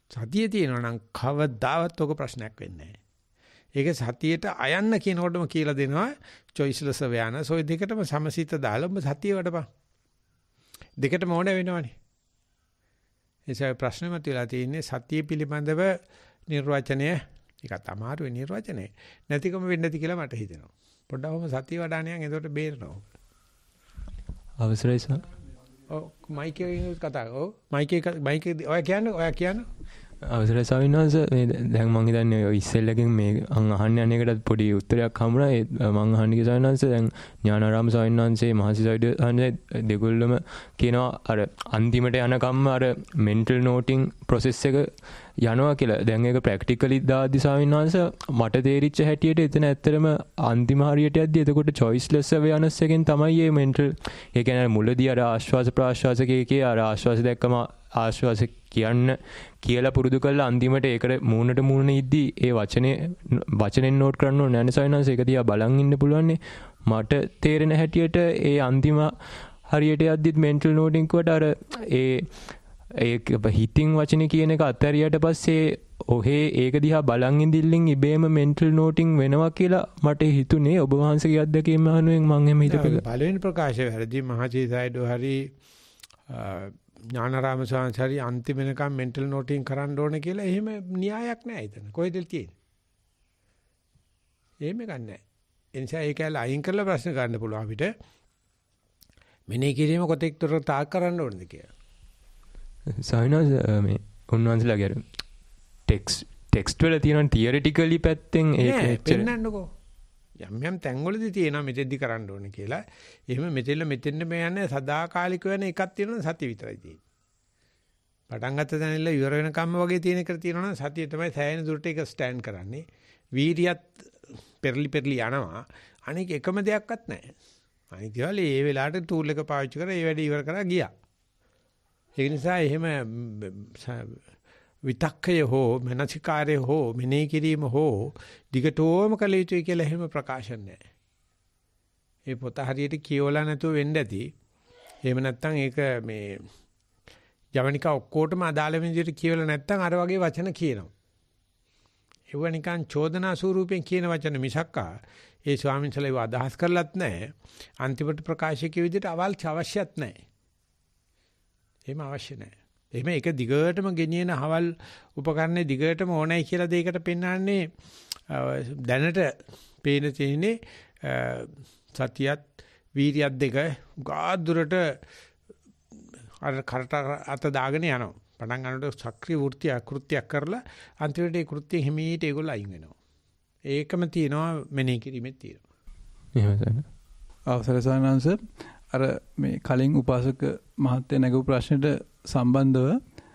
සතිය තියෙනවා නම් කවදාවත් ඔක ප්‍රශ්නයක් වෙන්නේ නැහැ. ඒක සතියට අයන්න කියනකොටම කියලා දෙනවා choiceless awareness. ඔය දෙකටම සමසිත දාලා ඔබ සතිය වඩපන්. දෙකටම ඕන වෙනවනේ. ඒසයි ප්‍රශ්නේ මතුවලා තියෙන්නේ සතිය පිළිබඳව නිර්වචනය. ඒකත් අමාරුයි නිර්වචනය. නැතිකම වෙන්නේ නැති කියලා මට හිතෙනවා. පොඩ්ඩක්ම සතිය වඩානියන් එතකොට බේරනවා. අවසරයි සර්. ඔව් මයික් එකේ කතා. ඔව් මයික් එක මයික් එක ඔය කියන්නේ ඔය කියන්නේ අවසරයි ස්වාමීන් වහන්සේ මේ දැන් මම හිතන්නේ ඔය ඉස්සෙල්ලකින් මේ අන් අහන්න යන එකටත් පොඩි උත්තරයක් හම්බුණා. ඒ මම අහන්නේ ස්වාමීන් වහන්සේ දැන් ඥානාරාම ස්වාමීන් වහන්සේ මහසිසයිඩ් අහන්නේ දෙගොල්ලම කියනවා අර අන්තිමට යනකම්ම අර මෙන්ටල් නෝටින් ප්‍රොසෙස් එක යනවා කියලා. දැන් ඒක ප්‍රැක්ටිකලි දාද්දි ස්වාමීන් වහන්සේ මට තේරිච්ච හැටියට එතන ඇත්තටම අන්තිම හරියට යද්දි එතකොට choiceless awareness එකෙන් තමයි මේ මෙන්ටල් ඒ කියන්නේ මුලදී අර ආශ්වාස ප්‍රාශ්වාස කේකේ අර ආශ්වාස දැක්කම ආශ්වාස කියන්න කියලා පුරුදු කරලා අන්තිමට ඒකට මූණට මූණ ඉද්දි ඒ වචනේ වචනෙන් නෝට් කරන්න ඕනේ නැහැ සයින්ස් ඒක දිහා බලන් ඉන්න පුළුවන් මට තේරෙන හැටියට ඒ අන්තිම හරියට යද්දිත් මෙන්ටල් නෝටින් කොට අර ඒ ඒක හිතින් වචනේ කියන එක අත්හැරියට පස්සේ ඔහේ ඒක දිහා බලන් ඉඳිල්ලින් ඉබේම මෙන්ටල් නෝටින් වෙනවා කියලා මට හිතුනේ ඔබ වහන්සේගේ අත්දැකීම අනුවෙන් මම එහෙම හිතපෙක පළවෙනි ප්‍රකාශය වැරදි මහජීසයිඩෝ හරි ඥානාරාම සාංශාරි අන්තිම වෙනකම් මෙන්ටල් නෝටින් කරන්න ඕනේ කියලා එහෙම න්‍යායක් නැහැ එතන. කොහෙද තියෙන්නේ? එහෙම ගන්නෑ. ඒ නිසා ඒක ඇල අයින් කරලා ප්‍රශ්න ගන්න පුළුවන් අපිට. මෙනේ කිරීම කොතෙක් තොර තාක් කරන්න ඕනද කියලා. සයිනස් මේ උන්වන්සලාගේ ටෙක්ස්ට් ටෙක්ස්ට් වල තියෙන තියරිටිකලි පැත්තෙන් ඒක පෙන්නන්නකෝ. යම් යම් තැන්වලදී තියෙනවා මෙතෙන්දි කරන්න ඕනේ කියලා. එහෙම මෙතෙල්ල මෙතෙන්න මේ යන්නේ සදාකාලික වෙන එකක් තියෙනවා සතිය විතරයි තියෙන්නේ. පටන් ගත්ත තැනilla ඉවර වෙනකම්ම වගේ තියෙන එක තියෙනවා සතිය තමයි සෑහෙන දුරට ඒක ස්ටෑන්ඩ් කරන්නේ. වීරියත් පෙරලි පෙරලි යනවා. අනික එකම දෙයක්වත් නැහැ. අනික ඒවල ඒ වෙලාවට ටූල් එක පාවිච්චි කරලා ඒ වැඩේ ඉවර කරලා ගියා. ඒ නිසා එහෙම විතක්කය හෝ මනසිකාරය හෝ මෙනෙහි කිරීම හෝ දිගටම කළ යුතුයි කියලා එහෙම ප්‍රකාශන නැහැ. ඒ පොත හරියට කියවලා නැතුව වෙන්න ඇති. එහෙම නැත්නම් ඒක මේ ජවනිකා ඔක්කොටම අදාළ වෙන විදිහට කියවලා නැත්නම් අර වගේ වචන කියනවා. ඒව නිකන් චෝදනා ස්වරූපයෙන් කියන වචන මිසක්කා ඒ ස්වාමීන් වහන්සේලා ඒව අදහස් කරලත් නැහැ. අන්තිමට ප්‍රකාශය කිය විදිහට අවල් අවශ්‍යත් නැහැ. එහෙම අවශ්‍ය නැහැ. එහෙම එක දිගටම ගෙනියන හවල් උපකරණේ දිගටම ඕනයි කියලා දෙයකට පෙන්වන්නේ දැනට පේන තියෙන්නේ සතියත් වීරියත් දෙක ගාදුරට අර කරට අත දාගෙන යනවා. පටන් ගන්නකොට සක්‍රීය වෘත්ති අකෘත්‍යයක් කරලා අන්තිමට ඒ කෘත්‍යයෙන් හිමීට ඒගොල්ලෝ අයින් වෙනවා. ඒකම තියෙනවා මෙනෙහි කිරීමෙත් තියෙනවා. එහෙමයි. අවසර සානංශ අර මේ කලින් උපාසක මහත්තයා නැගපු ප්‍රශ්නෙට සම්බන්ධව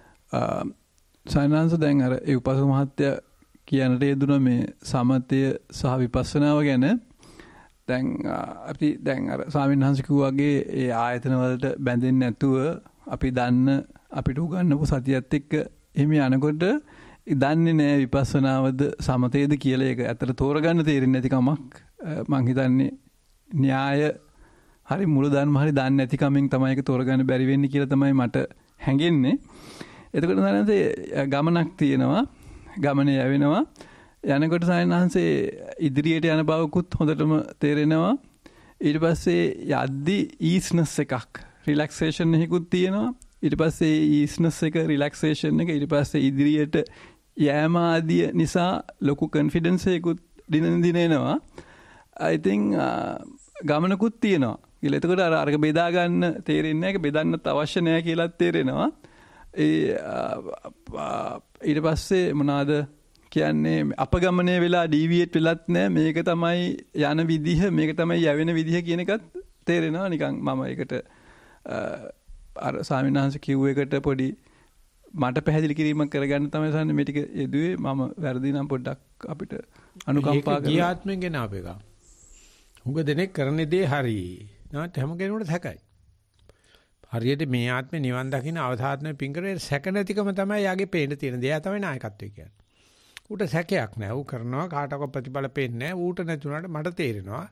සානංශ දැන් අර ඒ උපාසක මහත්තයා කියනට යෙදුන මේ සමතය සහ විපස්සනාව ගැන දැන් අපි දැන් අර ස්වාමීන් වහන්සේ කිව්වාගේ ඒ ආයතන වලට බැඳෙන්නේ නැතුව අපි දන්න අපිට උගන්වපු සතියත් එක්ක එහෙම යනකොට දන්නේ නැහැ විපස්සනාවද සමතේද කියලා ඒක ඇත්තට තෝරගන්න තේරෙන්නේ නැති කමක් මං හිතන්නේ න්‍යාය හරි මුල ධර්ම හරි දන්නේ නැති කමෙන් තමයි ඒක තෝරගන්න බැරි වෙන්නේ කියලා තමයි මට හැඟෙන්නේ. එතකොට සානන්සේ ගමනක් තියෙනවා ගමනේ යවෙනවා යනකොට සානන්සේ ඉදිරියට යන බවකුත් හොඳටම තේරෙනවා. ඊට පස්සේ යද්දි ඊස්නස් එකක් රිලැක්සේෂන් එකකුත් තියෙනවා. ඊට පස්සේ ඊස්නස් එක රිලැක්සේෂන් එක ඊට පස්සේ ඉදිරියට යෑම ආදිය නිසා ලොකු කොන්ෆිඩන්ස් එකකුත් දින දින එනවා. I think ගමනකුත් තියෙනවා. ඊළ එතකොට අර අරක බෙදා ගන්න තේරෙන්නේ නැහැ. ඒක බෙදන්නත් අවශ්‍ය නැහැ කියලාත් තේරෙනවා. ඒ ඊට පස්සේ මොනවාද කියන්නේ අපගමනයේ වෙලා ඩීවියේට් වෙලත් නැහැ. මේක තමයි යන විදිහ මේක තමයි යවෙන විදිහ කියන එකත් තේරෙනවා. නිකන් මම ඒකට අර ස්වාමීන් වහන්සේ කිව්ව එකට පොඩි මට පැහැදිලි කිරීමක් කරගන්න තමයි සන්නේ මේ ටික යෙදුවේ. මම වැරදි නම් පොඩ්ඩක් අපිට අනුකම්පා කරලා. ඒක ගියාත්මෙන් ගෙන අප එක. හුඟ දෙනෙක් කරන දේ හරි. නැත් හැම කෙනෙකුට සැකයි. හරියට මේ ආත්මේ නිවන් දකින්න අවසාත්මේ පිංකරේ සැක නැතිකම තමයි යාගේ පේන්න තියෙන දේ. තමයි නායකත්වය කියන්නේ. ඌට සැකයක් නැහැ. ඌ කරනවා කාටවත් ප්‍රතිඵල පේන්නේ නැහැ. ඌට නැතුණාට මට තේරෙනවා.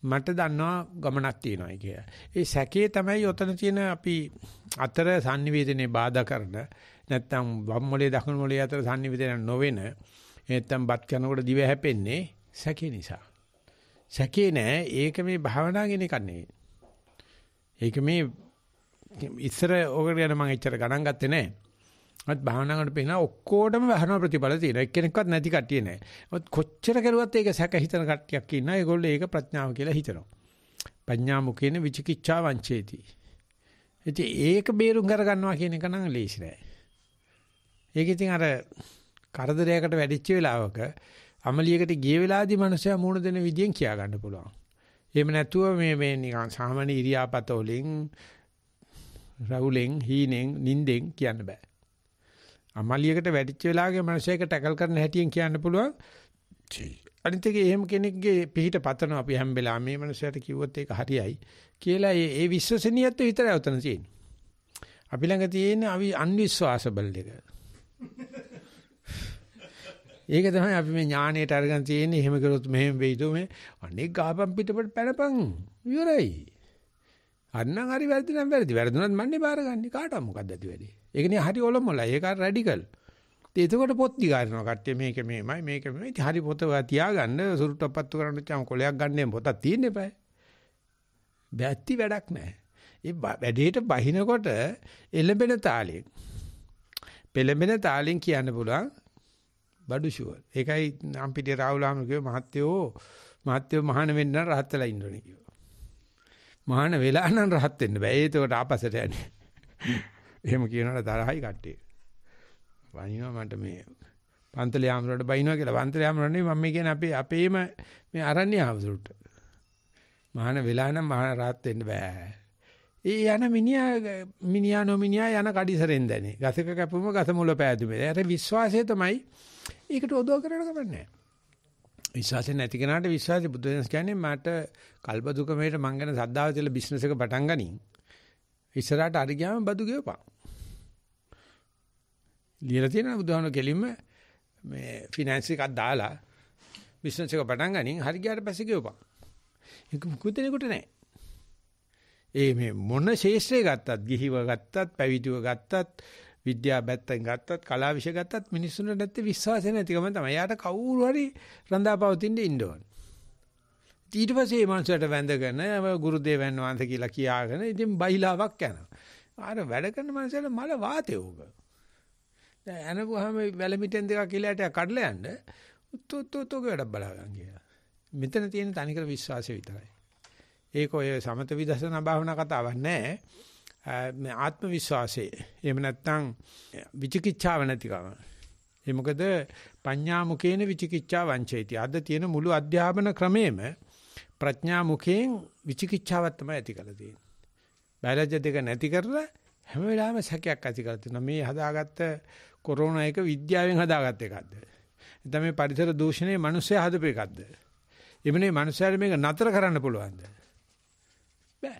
මට දන්නවා ගමනක් තියෙනවා කියලා. ඒ සැකේ තමයි ඔතන තියෙන අපි අතර sannivedanaye බාධා කරන නැත්තම් වම් මොලේ දකුණු මොලේ අතර sannivedana නොවෙන නැත්තම් බත් කරනකොට දිව හැපෙන්නේ සැකේ නිසා. සැකේ නෑ ඒක මේ භාවනා කියන එක නෙවෙයි. ඒක මේ ඉස්සර ඔකට යන මම එච්චර ගණන් ගත්තේ නෑ. මත් භාවනා කරනකොට පේනවා ඔක්කොටම වහන ප්‍රතිඵල තියෙනවා. එක්කෙනෙක්වත් නැති කට්ටිය නෑ. මොකද කොච්චර කරුවත් ඒක සැක හිතන කට්ටියක් ඉන්නවා. ඒගොල්ලෝ ඒක ප්‍රඥාව කියලා හිතනවා. පඤ්ඤා මුකේන විචිකිච්ඡා වංචේති. ඉතින් ඒක බේරුම් කර ගන්නවා කියන එක නම් ලේසි නෑ. ඒක ඉතින් අර කරදරයකට වැඩිච්ච වෙලාවක අමලියකට ගිය වෙලාවේදී මනුස්සයා මූණ දෙන විදියෙන් කියා ගන්න පුළුවන්. එහෙම නැතුව මේ මේ නිකන් සාමාන්‍ය ඉරියාපත වලින් රවුලෙන් හීනෙන් නින්දෙන් කියන්න බෑ. අමලියකට වැඩිච්ච වෙලාවක මනුස්සයෙක් ටැකල් කරන හැටියෙන් කියන්න පුළුවන්. අනිත් එක එහෙම කෙනෙක්ගේ පිහිට පතන අපි හැම වෙලාවෙම මේ මනුස්සයාට කිව්වොත් ඒක හරියයි කියලා ඒ ඒ විශ්වසනීයත්වය විතරයි උතන තියෙන්නේ. අපි ළඟ තියෙන අපි අන්විශ්වාසබල් එක. ඒක තමයි අපි මේ ඥාණයට අරගෙන තියෙන්නේ. එහෙම කරොත් මෙහෙම වෙයිද මේ අනේ ගහපම් පිටපට පැනපන් ඉවරයි. අන්නම් හරි වැරදි නම් වැරදි. වැරදුනත් මන්නේ බාරගන්නේ කාටවත් මොකක්ද ඇති වැඩි. ඒක නේ හරි ඔලොමලයි. ඒක රැඩිකල්. ඒ එතකොට පොත් දිගාරිනවා කට්ටිය මේක මේමයි මේක මේමයි. ඉතින් හරි පොත තියාගන්න සුරුට්ටපත්තු කරන්න චම් කොලයක් ගන්න පොතක් තියෙන්න එපා. බැත්ති වැඩක් නැහැ. ඒ වැඩේට බහිනකොට එළඹෙන තාලෙන් පෙළඹෙන තාලෙන් කියන්න පුළුවන් බඩු ෂුවර්. ඒකයි අම්පිටිය රාහුලාම කිව්වේ මහත්තයෝ මහත්තයෝ මහාන වෙන්න රහත් වෙලා ඉන්න ඕනේ කිව්වා. මහාන වෙලා නම් රහත් වෙන්න බෑ. ඒකට ආපස්සට යන්නේ. එහෙම කියනකොට තරහයි කට්ටිය. වයින්නවා මට මේ පන්තලේ ආමරට බයින්නවා කියලා. පන්තලේ ආමර නෙවෙයි මම මේ කියන්නේ අපේ අපේම මේ අරණ්‍ය ආමරට. මහාන වෙලා නම් මහාන රහත් වෙන්න බෑ. ඒ යන මිනිහා මිනිහා නොමිනිහා යන කඩිසරෙන් දැනේ. ගසක කැපුම ගස මුල පෑදුමේ. අර විශ්වාසය තමයි ඒකට උදව් කරන්න කමන්නේ. විශ්වාසය නැති කෙනාට විශ්වාසය බුදු දහම කියන්නේ මට කල්ප දුක මේට මං ගැන සද්දාව තියලා බිස්නස් එක පටන් ගනින්. ඉස්සරහට අර ගියාම බදු ගෙවපන්. ලියලා තියෙනවා බුදුහාම කෙලින්ම මේ ෆිනෑන්ස් එකක් දාලා බිස්නස් එක පටන් ගනින් හරි ගියාට පස්සේ ගෙවපන්. ඒක මොකද නෙකට නෑ. ඒ මේ මොන ශේෂ්ත්‍රය ගත්තත් ගිහිව ගත්තත් පැවිදිව ගත්තත් විද්‍යාව පැත්තෙන් ගත්තත් කලාව විෂය ගත්තත් මිනිස්සුන්ට නැත්තේ විශ්වාසය නැතිකම තමයි. යාට කවුරු හරි රඳාපවතින්න ඉන්න ඕන. ඊට පස්සේ මේ මනුස්සයට වැඳගෙන ගුරුදේවයන් වහන්සේ කියලා කියාගෙන ඉතින් බයිලාවක් යනවා. අර වැඩ කරන මනුස්සයට මල වාතය උග. දැන් අනපුවාම වැලමිටෙන් දෙකක් කියලා යට කඩලා යන්න උත්තොත් වැඩක් බලා ගන්න කියලා. මෙතන තියෙන තනිකර විශ්වාසය විතරයි. ඒක ඔය සමත විදර්ශනා භාවනා කතාවක් නෑ. මේ ආත්ම විශ්වාසය. එහෙම නැත්නම් විචිකිච්ඡාව නැතිකම. ඒ මොකද පඤ්ඤා මුකේන විචිකිච්ඡා වංචේති. අද තියෙන මුළු අධ්‍යාපන ක්‍රමයේම ප්‍රඥා මුකෙන් විචිකිච්ඡාවක් තමයි ඇති කරලා තියෙන්නේ. බයලජ්‍ය දෙක නැති කරලා හැම වෙලාවෙම සැකයක් ඇති කරලා තියෙනවා. මේ හදාගත්ත කොරෝනා එක විද්‍යාවෙන් හදාගත්ත එකක්ද? නැත්නම් මේ පරිසර දූෂණය මිනිස්සු හදපු එකක්ද? එමුනේ මිනිස්සුන්ට මේක නතර කරන්න පුළුවන්ද? බෑ.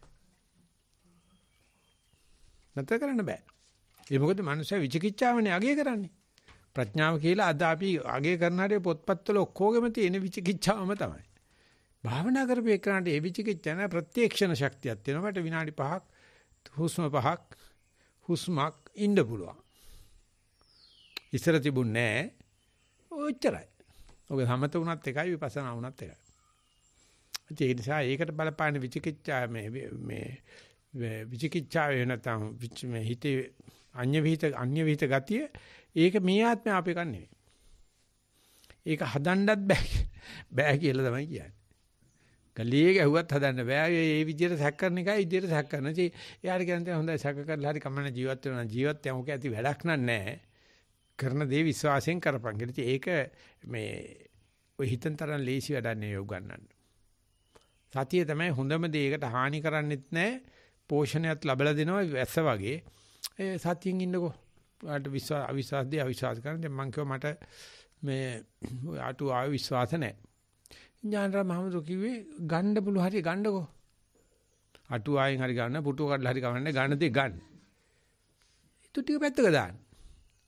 නතර කරන්න බෑ. ඒ මොකද මිනිස්සු විචිකිච්ඡාවනේ අගය කරන්නේ. ප්‍රඥාව කියලා අද අපි අගය කරන හැටි පොත්පත්වල ඔක්කොගෙම තියෙන විචිකිච්ඡාවම තමයි. භාවනා කරපු එකනට ඒ විචිකිච්ඡාන ප්‍රත්‍යක්ෂණ ශක්තියක් තියෙනවා. මට විනාඩි පහක් හුස්ම පහක් හුස්මක් ඉන්න පුළුවන්. ඉස්සර තිබුණේ නැහැ. ඔච්චරයි. ඔක සමත වුණත් එකයි විපස්සනා වුණත් එකයි. ඒ නිසා ඒකට බලපාන විචිකිච්ඡා මේ මේ විචිකිච්ඡා වෙනතම් මේ හිතේ අන්‍ය විහිත අන්‍ය විහිත ගතිය ඒක මේ ආත්මය අපේ කන්නේ. ඒක හදන්නත් බෑ බෑ කියලා තමයි කියන්නේ. ගලියේ ගැහුවත් හදන්න බෑ. ඒ විදිහට සැක කරන එකයි විදිහට සැක කරන. ඉතින් එයාට කියන්නේ හොඳයි සැක කරලා හරි කමන්න ජීවත් වෙනවා. ජීවත් යමුක ඇති වැඩක් නෑ. කරන දේ විශ්වාසයෙන් කරපන් කියලා. ඒක මේ ඔය හිතෙන් තරම් ලේසි වැඩක් නෙවෙයි උගන්නන්න. සතිය තමයි හොඳම දේ. ඒකට හානි කරන්නෙත් නෑ. පෝෂණයත් ලැබලා දෙනවා වැස්ස වගේ. ඒ සතියෙන් ඉන්නකෝ. ඔයාලට විශ්වාස අවිශ්වාස දේ අවිශ්වාස කරන. දැන් මං කිව්වා මට මේ ආටු ආව විශ්වාස නැහැ. ඥානරා මහමුදු කිව්වේ ගන්න පුළු හරිය ගන්නකෝ. අටු ආයෙන් හරි ගන්න පුටුව කඩලා හරි ගන්න ගන්න දේ ගන්න. ඊට ටික පැත්තක දාන්න.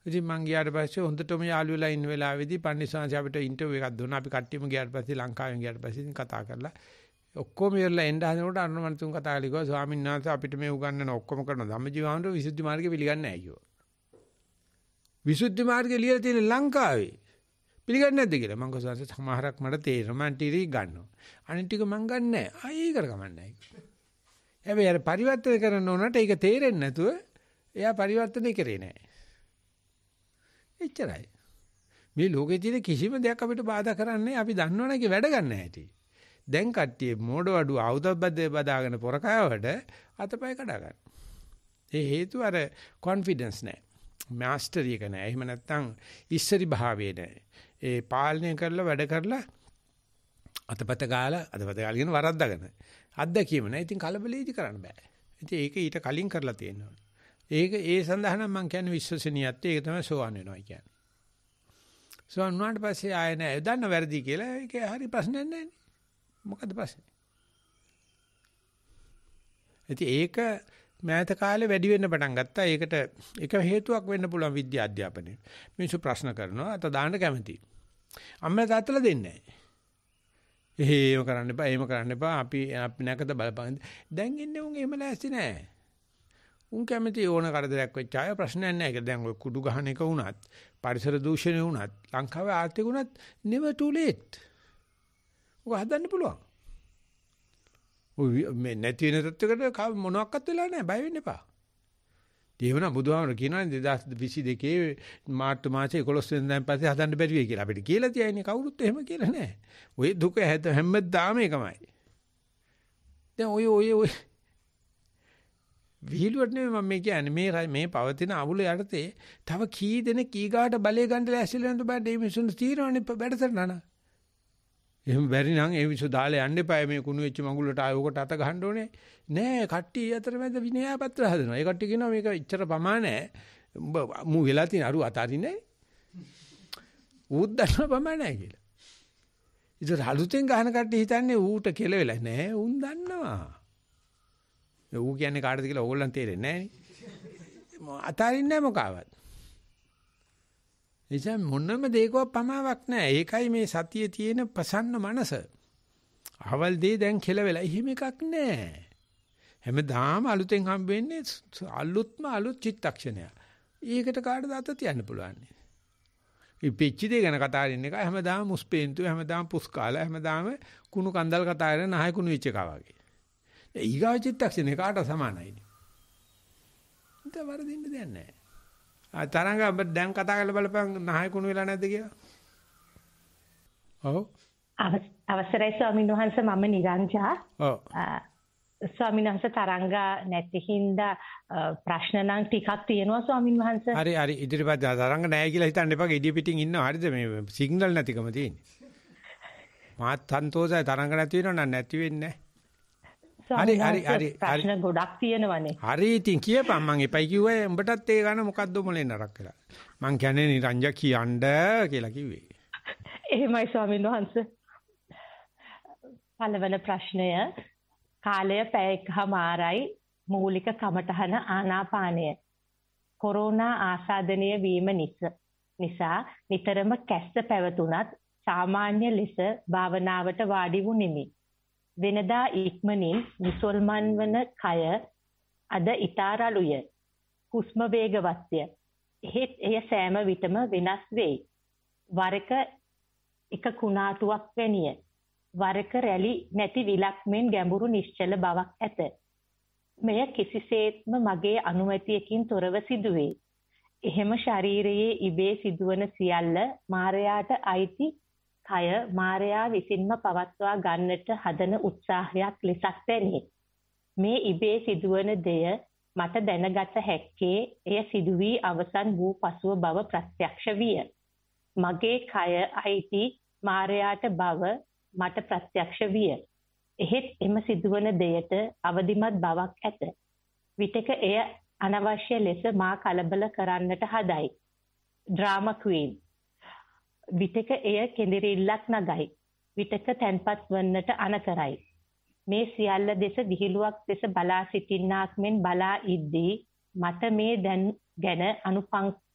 ඉතින් මං ගියාට පස්සේ හොඳටම යාළු වෙලා ඉන්න වෙලාවේදී පන්සිංශ අපිට ඉන්ටර්විව් එකක් දුන්නා. අපි කට්ටියම ගියාට පස්සේ ලංකාවෙන් ගියාට පස්සේ ඉතින් කතා කරලා ඔක්කොම ඉවරලා එන්න හදනකොට අනුමන්තුන් කතා කරලා කිව්වා ස්වාමීන් වහන්සේ අපිට මේ උගන්වන ඔක්කොම කරන ධම්මජීවහන්ට විසුද්ධි මාර්ගය පිළිගන්නේ නැහැ කිව්වා. විසුද්ධි මාර්ගය ලියලා තියෙන ලංකාවේ පිළිගන්නේ නැද්ද කියලා මං කිව්වා සමහරක් මට තේරෙනවා මං ටික ගන්නවා. අනිත් ටික මං ගන්නෑ නැහැ. ආයේ කර කමන්නේ නැහැ. හැබැයි අර පරිවර්තන කරන්න ඕනට ඒක තේරෙන්නේ නැතුව එයා පරිවර්තනය කරේ නැහැ. එච්චරයි. මේ ලෝකේ තියෙන කිසිම දෙයක් අපිට බාධා කරන්නේ අපි දන්නවනේ ඒක වැඩ ගන්න හැටි. දැන් කට්ටිය මෝඩවඩු ආයුධබද්දේ බදාගෙන පොරකාවට අතපය කඩා ගන්න. ඒ හේතුව අර කොන්ෆිඩන්ස් නැහැ. මාස්ටරි එක නැහැ. එහෙම නැත්නම් ඉස්සරි භාවයේ නැහැ. ඒ පාලනය කරලා වැඩ කරලා අතපත ගාලා අතපත ගාලා කියන වරද්දාගෙන අත්දැකීම නැහැ. ඉතින් කලබලෙදි කරන්න බෑ. ඉතින් ඒක ඊට කලින් කරලා තියෙනවා. ඒක ඒ සඳහා නම් මම කියන්නේ විශ්වසනීයත්වය. ඒක තමයි සෝවන් වෙනවා කියන්නේ. සෝවන් වුණාට පස්සේ ආය නැහැ. දන්න වැරදි කියලා ඒක හරි ප්‍රශ්නයක් නැහැ නේ. මොකද ප්‍රශ්නේ? ඉතින් ඒක මෑත කාලේ වැඩි වෙන්න පටන් ගත්තා. ඒකට එක හේතුවක් වෙන්න පුළුවන් විද්‍යා අධ්‍යාපනයේ. මිනිස්සු ප්‍රශ්න කරනවා අත දාන්න කැමතියි. අම්මලා තාත්තලා දෙන්නේ නැහැ. එහෙම කරන්න එපා, එහෙම කරන්න එපා. අපි අපි නැකත බලපන්. දැන් ඉන්නේ උන් එහෙම ලෑස්ති නැහැ. උන් කැමති ඕන කරදරයක් වෙච්ච අය ප්‍රශ්නයක් නැහැ. ඒක දැන් ඔය කුඩු ගහන එක වුණත්, පරිසර දූෂණය වුණත්, ලංකාවේ ආර්ථික වුණත් never too late. ඔක හදන්න පුළුවන්. ඔය මේ නැති වෙන තත්ත්වයකට මොනවත් වෙලා නැහැ. බය වෙන්න එපා. දේවනා බුදුහාමර කියනවා දෙදාස් විසි දෙකේ මාර්තු මාසේ එකොළොස් වෙනිදාන් පස්සේ හදන්න බැරි වෙයි කියලා. අපිට කියලා තියන්නේ කවුරුත් එහෙම කියලා නැහැ. ඔය දුක හැමදාම එකමයි. දැන් ඔය ඔය ඔය විහිළුවට නෙමෙයි මම මේ කියන්නේ මේ මේ පවතින අවුල යටතේ තව කී දෙනෙක් කීගාට බලය ගන්න ලෑස්තිලා නැද්ද බෑ මේ මිනිසුන් තීරණේ වැඩසටහන නන. එහෙම බැරි නම් ඒ මිනිස්සු දාලා යන්න එපා මේ කුණු වෙච්ච මඟුලට ආයෝකට අත ගහන්න ඕනේ. නෑ කට්ටිය අතරමැද විනය පත්‍ර හදනවා. ඒ කට්ටිය කියනවා මේක ඉච්චර ප්‍රමා නෑ. උඹ මු වෙලා තියෙන අරු අතාරින්නේ. ඌත් දන්නවා ප්‍රමා නෑ කියලා. ඉතින් අලුතෙන් ගහන කට්ටිය හිතන්නේ ඌට කෙලවෙලා නෑ. උන් දන්නවා. ඌ කියන්නේ කාටද කියලා ඕගොල්ලන් තේරෙන්නේ නෑනේ. අතාරින්නේ නෑ මොකාවත්. එනිසා මොනම දෙයකවත් පමාවක් නැහැ. ඒකයි මේ සතියේ තියෙන ප්‍රසන්න මනස. අවල් දෙය දැන් කෙලවෙලා. එහෙම එකක් නැහැ. හැමදාම අලුතෙන් හම්බ වෙන්නේ අලුත්ම අලුත් චිත්තක්ෂණය. ඒකට කාටද අත තියන්න පුළුවන්. මේ පිච්චි දෙය ගැන කතා කරන එක හැමදාම මුස්පේන්තු හැමදාම පුස්කාලා හැමදාම කුණු කන්දල් කතා කරන නහය කුණු වෙච්ච එක වගේ. ඒ ඊගා චිත්තක්ෂණේ කාට සමානයිද? ඒක වරදින්න දෙයක් නැහැ. ආ තරංග ඔබ දැන් කතා කරලා බලපන් නහය කුණු වෙලා නැද්ද කියලා. ඔව්. අවසරයි ස්වාමීන් වහන්සේ මම නිරංජා. ඔව්. ස්වාමීන් වහන්සේ තරංග නැති හින්දා ප්‍රශ්න නම් ටිකක් තියෙනවා ස්වාමීන් වහන්සේ. හරි හරි ඉදිරියපත් තරංග නැහැ කියලා හිතන්න එපා. ඉදිය පිටින් ඉන්නවා. හරිද මේ සිග්නල් නැතිකම තියෙන්නේ. මාත් සන්තෝෂයි තරංග නැති වෙනව නම් නැති වෙන්නේ නැහැ. හරි හරි හරි ප්‍රශ්න ගොඩක් තියෙනවනේ. හරි ඉතින් කියපන් මං එපයි කිව්වේ උඹටත් ඒ ගන්න මොකද්ද මොලේ නරක කළා. මං කියන්නේ නිරංජා කියන්න කියලා කිව්වේ. එහෙමයි ස්වාමීන් වහන්සේ. පළවෙනි ප්‍රශ්නය කාලය පැය එකමාරයි මූලික කමඨහන ආනාපානය. කොරෝනා ආසාදනය වීම නිසා නිතරම කැස්ස පැවතුනත් සාමාන්‍ය ලෙස භාවනාවට වාඩි වුනිමි. වෙනදා ඉක්මනින් නිසල්මන් වන කය අද ඊතරලුය. හුස්ම වේගවත්ය. එහෙත් එය සෑම විටම වෙනස් වෙයි. වරක එක කුණාටුවක් වැනිය. වරක රැලි නැති විලක් මෙන් ගැඹුරු නිශ්චල බවක් ඇත. මෙය කිසිසේත්ම මගේ අනුමැතියකින් තොරව සිදුවේ. එහෙම ශරීරයේ ඉබේ සිදුවන සියල්ල මායයට අයිති කය මායයා විසින්ම පවත්වා ගන්නට හදන උත්සාහයක් ලෙසක් දැනේ. මේ ඉබේ සිදුවන දෙය මට දැනගත හැක්කේ එය සිදු වී අවසන් වූ පසුව බව ප්‍රත්‍යක්ෂ විය. මගේ කය අයිති මායයට බව මට ප්‍රත්‍යක්ෂ විය. එහෙත් එම සිදුවන දෙයට අවදිමත් බවක් ඇත. විටක එය අනවශ්‍ය ලෙස මා කලබල කරන්නට හදයි. Drama queen. විටක එය කෙඳිරිල්ලක් නගයි. විටක තැන්පත් වන්නට අන කරයි. මේ සියල්ල දෙස විහිළුවක් දෙස බලා සිටින්නාක් මෙන් බලා ඉද්දී මට මේ දැන් ගැන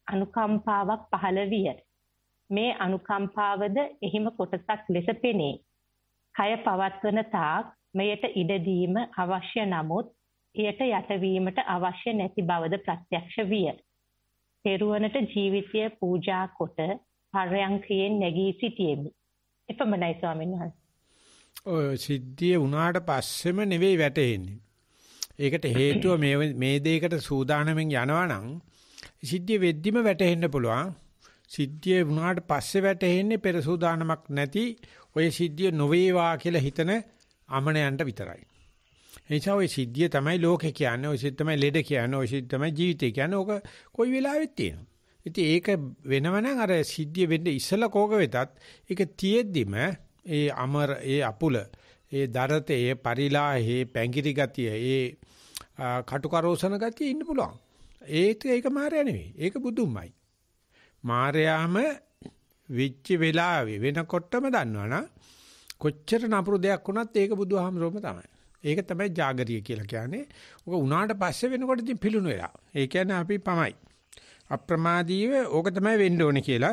අනුකම්පාවක් පහළ විය. මේ අනුකම්පාවද එහිම කොටසක් ලෙස පෙනේ. කය පවත්වන තාක් මෙයට ඉඩ දීම අවශ්‍ය නමුත් එයට යටවීමට අවශ්‍ය නැති බවද ප්‍රත්‍යක්ෂ විය. තෙරුවනට ජීවිතය පූජා කොට පරයන්කයෙන් නැගී සිටියෙමි. එපමණයි ස්වාමීන් වහන්සේ. ඔය සිද්ධිය වුණාට පස්සෙම නෙවෙයි වැටෙන්නේ. ඒකට හේතුව මේ මේ දෙයකට සූදානම්ෙන් යනවා නම් සිද්ධිය වෙද්දිම වැටෙන්න පුළුවන්. සිද්ධිය වුණාට පස්සේ වැටෙන්නේ පෙර සූදානමක් නැති ඔය සිද්ධිය නොවේවා කියලා හිතන අමනයන්ට විතරයි. ඒ නිසා ඔය සිද්ධිය තමයි ලෝකේ කියන්නේ, ඔය සිද්ධිය තමයි ලෙඩ කියන්නේ, ඔය සිද්ධිය තමයි ජීවිතය කියන්නේ. ඕක කොයි වෙලාවෙත් තියෙනවා. ඉතින් ඒක වෙනවනම් අර සිද්ධිය වෙන්න ඉස්සලා කෝක වෙතත් ඒක තියෙද්දිම ඒ අමර ඒ අපුල ඒ දරතේ ඒ පරිලාහේ පැංගිරි ගතිය ඒ කටුකරෝසන ගතිය ඉන්න පුළුවන්. ඒක ඒක මායя නෙවෙයි. ඒක බුදුමයි. මායяම විච්ච වෙලාවේ වෙනකොටම දන්නවනම් කොච්චර නපුරු දෙයක් වුණත් ඒක බුදුහාමරෝම තමයි. ඒක තමයි జాగරිය කියලා කියන්නේ. ඔක උනාට පස්සේ වෙනකොට ඉතින් පිලුණු වෙලා. ඒ කියන්නේ අපි පමයි. අප්‍රමාදීව ඕක තමයි වෙන්න ඕනේ කියලා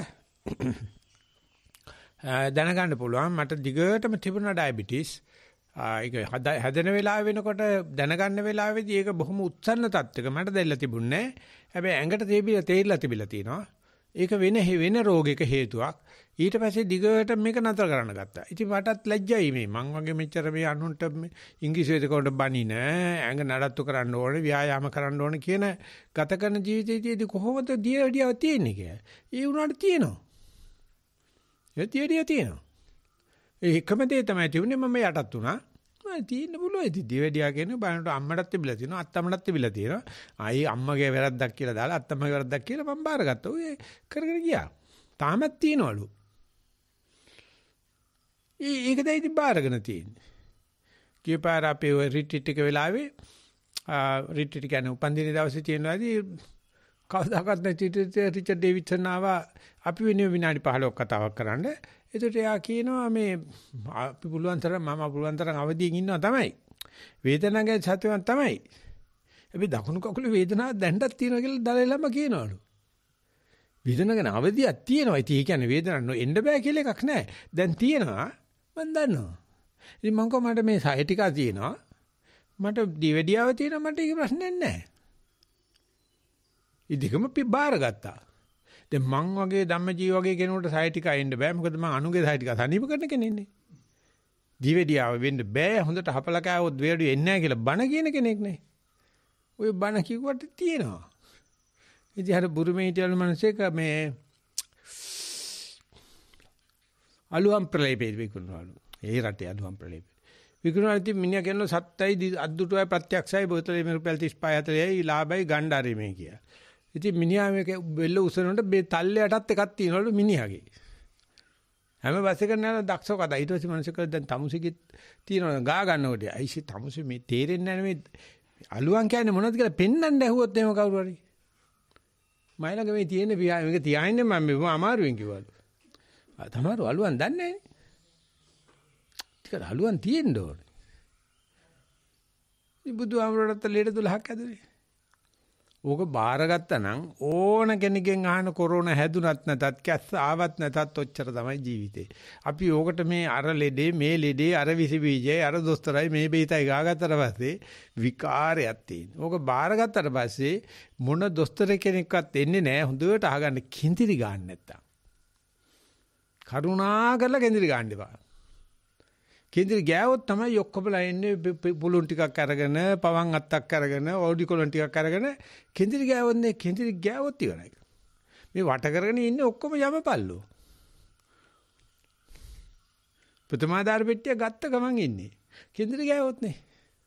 දැනගන්න පුළුවන්. මට දිගටම තිබුණා ඩයබටිස්. ඒක හැදෙන වෙලාව වෙනකොට දැනගන්න වෙලාවේදී ඒක බොහොම උත්සන්න තත්ත්වයක මට දැල්ලා තිබුණේ නැහැ. හැබැයි ඇඟට තේබිලා තේරිලා තිබිලා තියෙනවා. ඒක වෙන වෙන රෝගයක හේතුවක්. ඊට පස්සේ දිගට මේක නතර කරන්න ගත්තා. ඉතින් මටත් ලැජ්ජයි මේ. මං වගේ මෙච්චර මේ අනුන්ට ඉංග්‍රීසි වේදකවට බණින, ඇඟ නඩත්තු කරන්න ඕනේ, ව්‍යායාම කරන්න ඕනේ කියන ගත කරන ජීවිතයේදී කොහොමද දියවැඩියව තියෙන්නේ කියලා. ඒ උනාට තියෙනවා. ඒ දියවැඩිය තියෙනවා. ඒ එකම දේ තමයි තිබුණේ මම යටත් උනා. මම තියෙන්න පුළුවන්. ඉතින් දියවැඩියා කියන්නේ බලනකොට අම්මටත් තිබිලා තියෙනවා, අත්තම්මටත් තිබිලා තියෙනවා. ආයි අම්මගේ වැරද්දක් කියලා දාලා අත්තම්මගේ වැරද්දක් කියලා මම බාරගත්තා. ඔය කරගෙන ගියා. තාමත් තියෙනවලු. ඒක දැන් ඉතින් බාරගෙන තියෙන්නේ. කීපාර අපේ ඔය රිට්‍රීට් එක වෙලාවේ රිට්‍රීට් කියන්නේ උපන්දින දවසේ තියෙනවාදී කවදාකවත් නැති රිචඩ් ඩේවිඩ්සන් ආවා අපි වෙනුවෙන් විනාඩි පහළොවක් කතාවක් කරන්න. ඒකට එයා කියනවා මේ අපි පුළුවන් තරම් මම පුළුවන් තරම් අවදියෙන් ඉන්නවා තමයි. වේදනාවේ සත්‍යවත් තමයි. අපි දකුණු කකුලේ වේදනාවක් දැන්නක් තියෙනවා කියලා දලෙලම කියනවලු. වේදනාව ගැන අවදියක් තියෙනවා. ඉතින් ඒ කියන්නේ වේදනාවක් එන්න බෑ කියලා එකක් නැහැ. දැන් තියෙනවා මම දන්නවා. ඉතින් මං කොහොමද මේ සය ටික තියෙනවා. මට දිවෙඩියාව තියෙනවා මට ඒක ප්‍රශ්නයක් නැහැ. ඉදිකම පි බාරගත්තා. දැන් මං වගේ ධම්මජීව වගේ කෙනෙකුට සය ටික එන්න බෑ. මොකද මං අනුගේ සය ටික සනීප කරන කෙනෙක්නේ. දිවෙඩියාව වෙන්න බෑ. හොඳට හපලා කෑවොත් වේඩිය එන්නේ නැහැ කියලා බණ කියන කෙනෙක් නේ. ඔය බණ කිව්වට තියෙනවා. ඉතින් අර බුරුමේ හිටියලු මිනිස්සෙක් මේ අලුම් ප්‍රලේපේ විකුණනවලු. ඒ රටේ අලුම් ප්‍රලේපේ. විකුණනවා ඉතින් මිනිහා කියනවා සත්තයි අද්දුටුවයි ප්‍රත්‍යක්ෂයි බෝතලේ රුපියල් තිස් පහ හතරයි ලාභයි ගණ්ඩාරේ මේ කියලා. ඉතින් මිනිහා මේක බෙල්ල උසනකොට මේ තල්ලයටත් එකක් තියනවලු මිනිහාගේ. හැම බස් එකක් නෑ දක්ෂව කතා. ඊට පස්සේ මිනිස්සු කිව්වා දැන් තමුසෙකිත් තියනවා ගා ගන්නකොට. අයිසි තමුසෙ මේ තේරෙන්නේ නැහැ මේ අලුවන් කියන්නේ මොනවද කියලා පෙන්වන්න ඇහුවොත් එහෙම කවුරු හරි. මයිලඟ මේ තියෙන මේක තියාන්නේ මම මේ අමාරුවෙන් කිව්වලු. ආ තමයි අලුවන් දන්නේ නැහැ. ටික අලුවන් තියෙන්න ඕනේ. මේ බුදුහාමරට ලේඩ දුලහක් ඇදුනේ. ඕක බාරගත්තා නම් ඕන කෙනෙක්ගෙන් අහන කොරෝනා හැදුනත් නැතත් කැස්ස ආවත් නැතත් ඔච්චර තමයි ජීවිතේ. අපි ඕකට මේ අර ලෙඩේ මේ ලෙඩේ අර විසි බීජේ අර දොස්තරයි මේ බේතයි ගාගත්තට පස්සේ විකාරයක් තියෙනවා. ඕක බාරගත්තට පස්සේ මොන දොස්තර කෙනෙක්වත් එන්නේ නැහැ හොඳට අහගන්න කිඳිරි ගන්න නැත්තම්. කරුණා කරලා කිඳිරි ගන්න එපා. කිඳිරි ගෑවොත් තමයි ඔක්කොමලා එන්නේ පුළුන් ටිකක් අරගෙන පවන් අත්තක් අරගෙන ඕඩි කොලන් ටිකක් අරගෙන කිඳිරි ගෑවොත් නේ කිඳිරි ගෑවොත් ඉවරයි. මේ වට කරගෙන ඉන්නේ ඔක්කොම යමපල්ලෝ. ප්‍රථමාදාර පෙට්ටිය ගත්ත ගමන් ඉන්නේ. කිඳිරි ගෑවොත් නේ.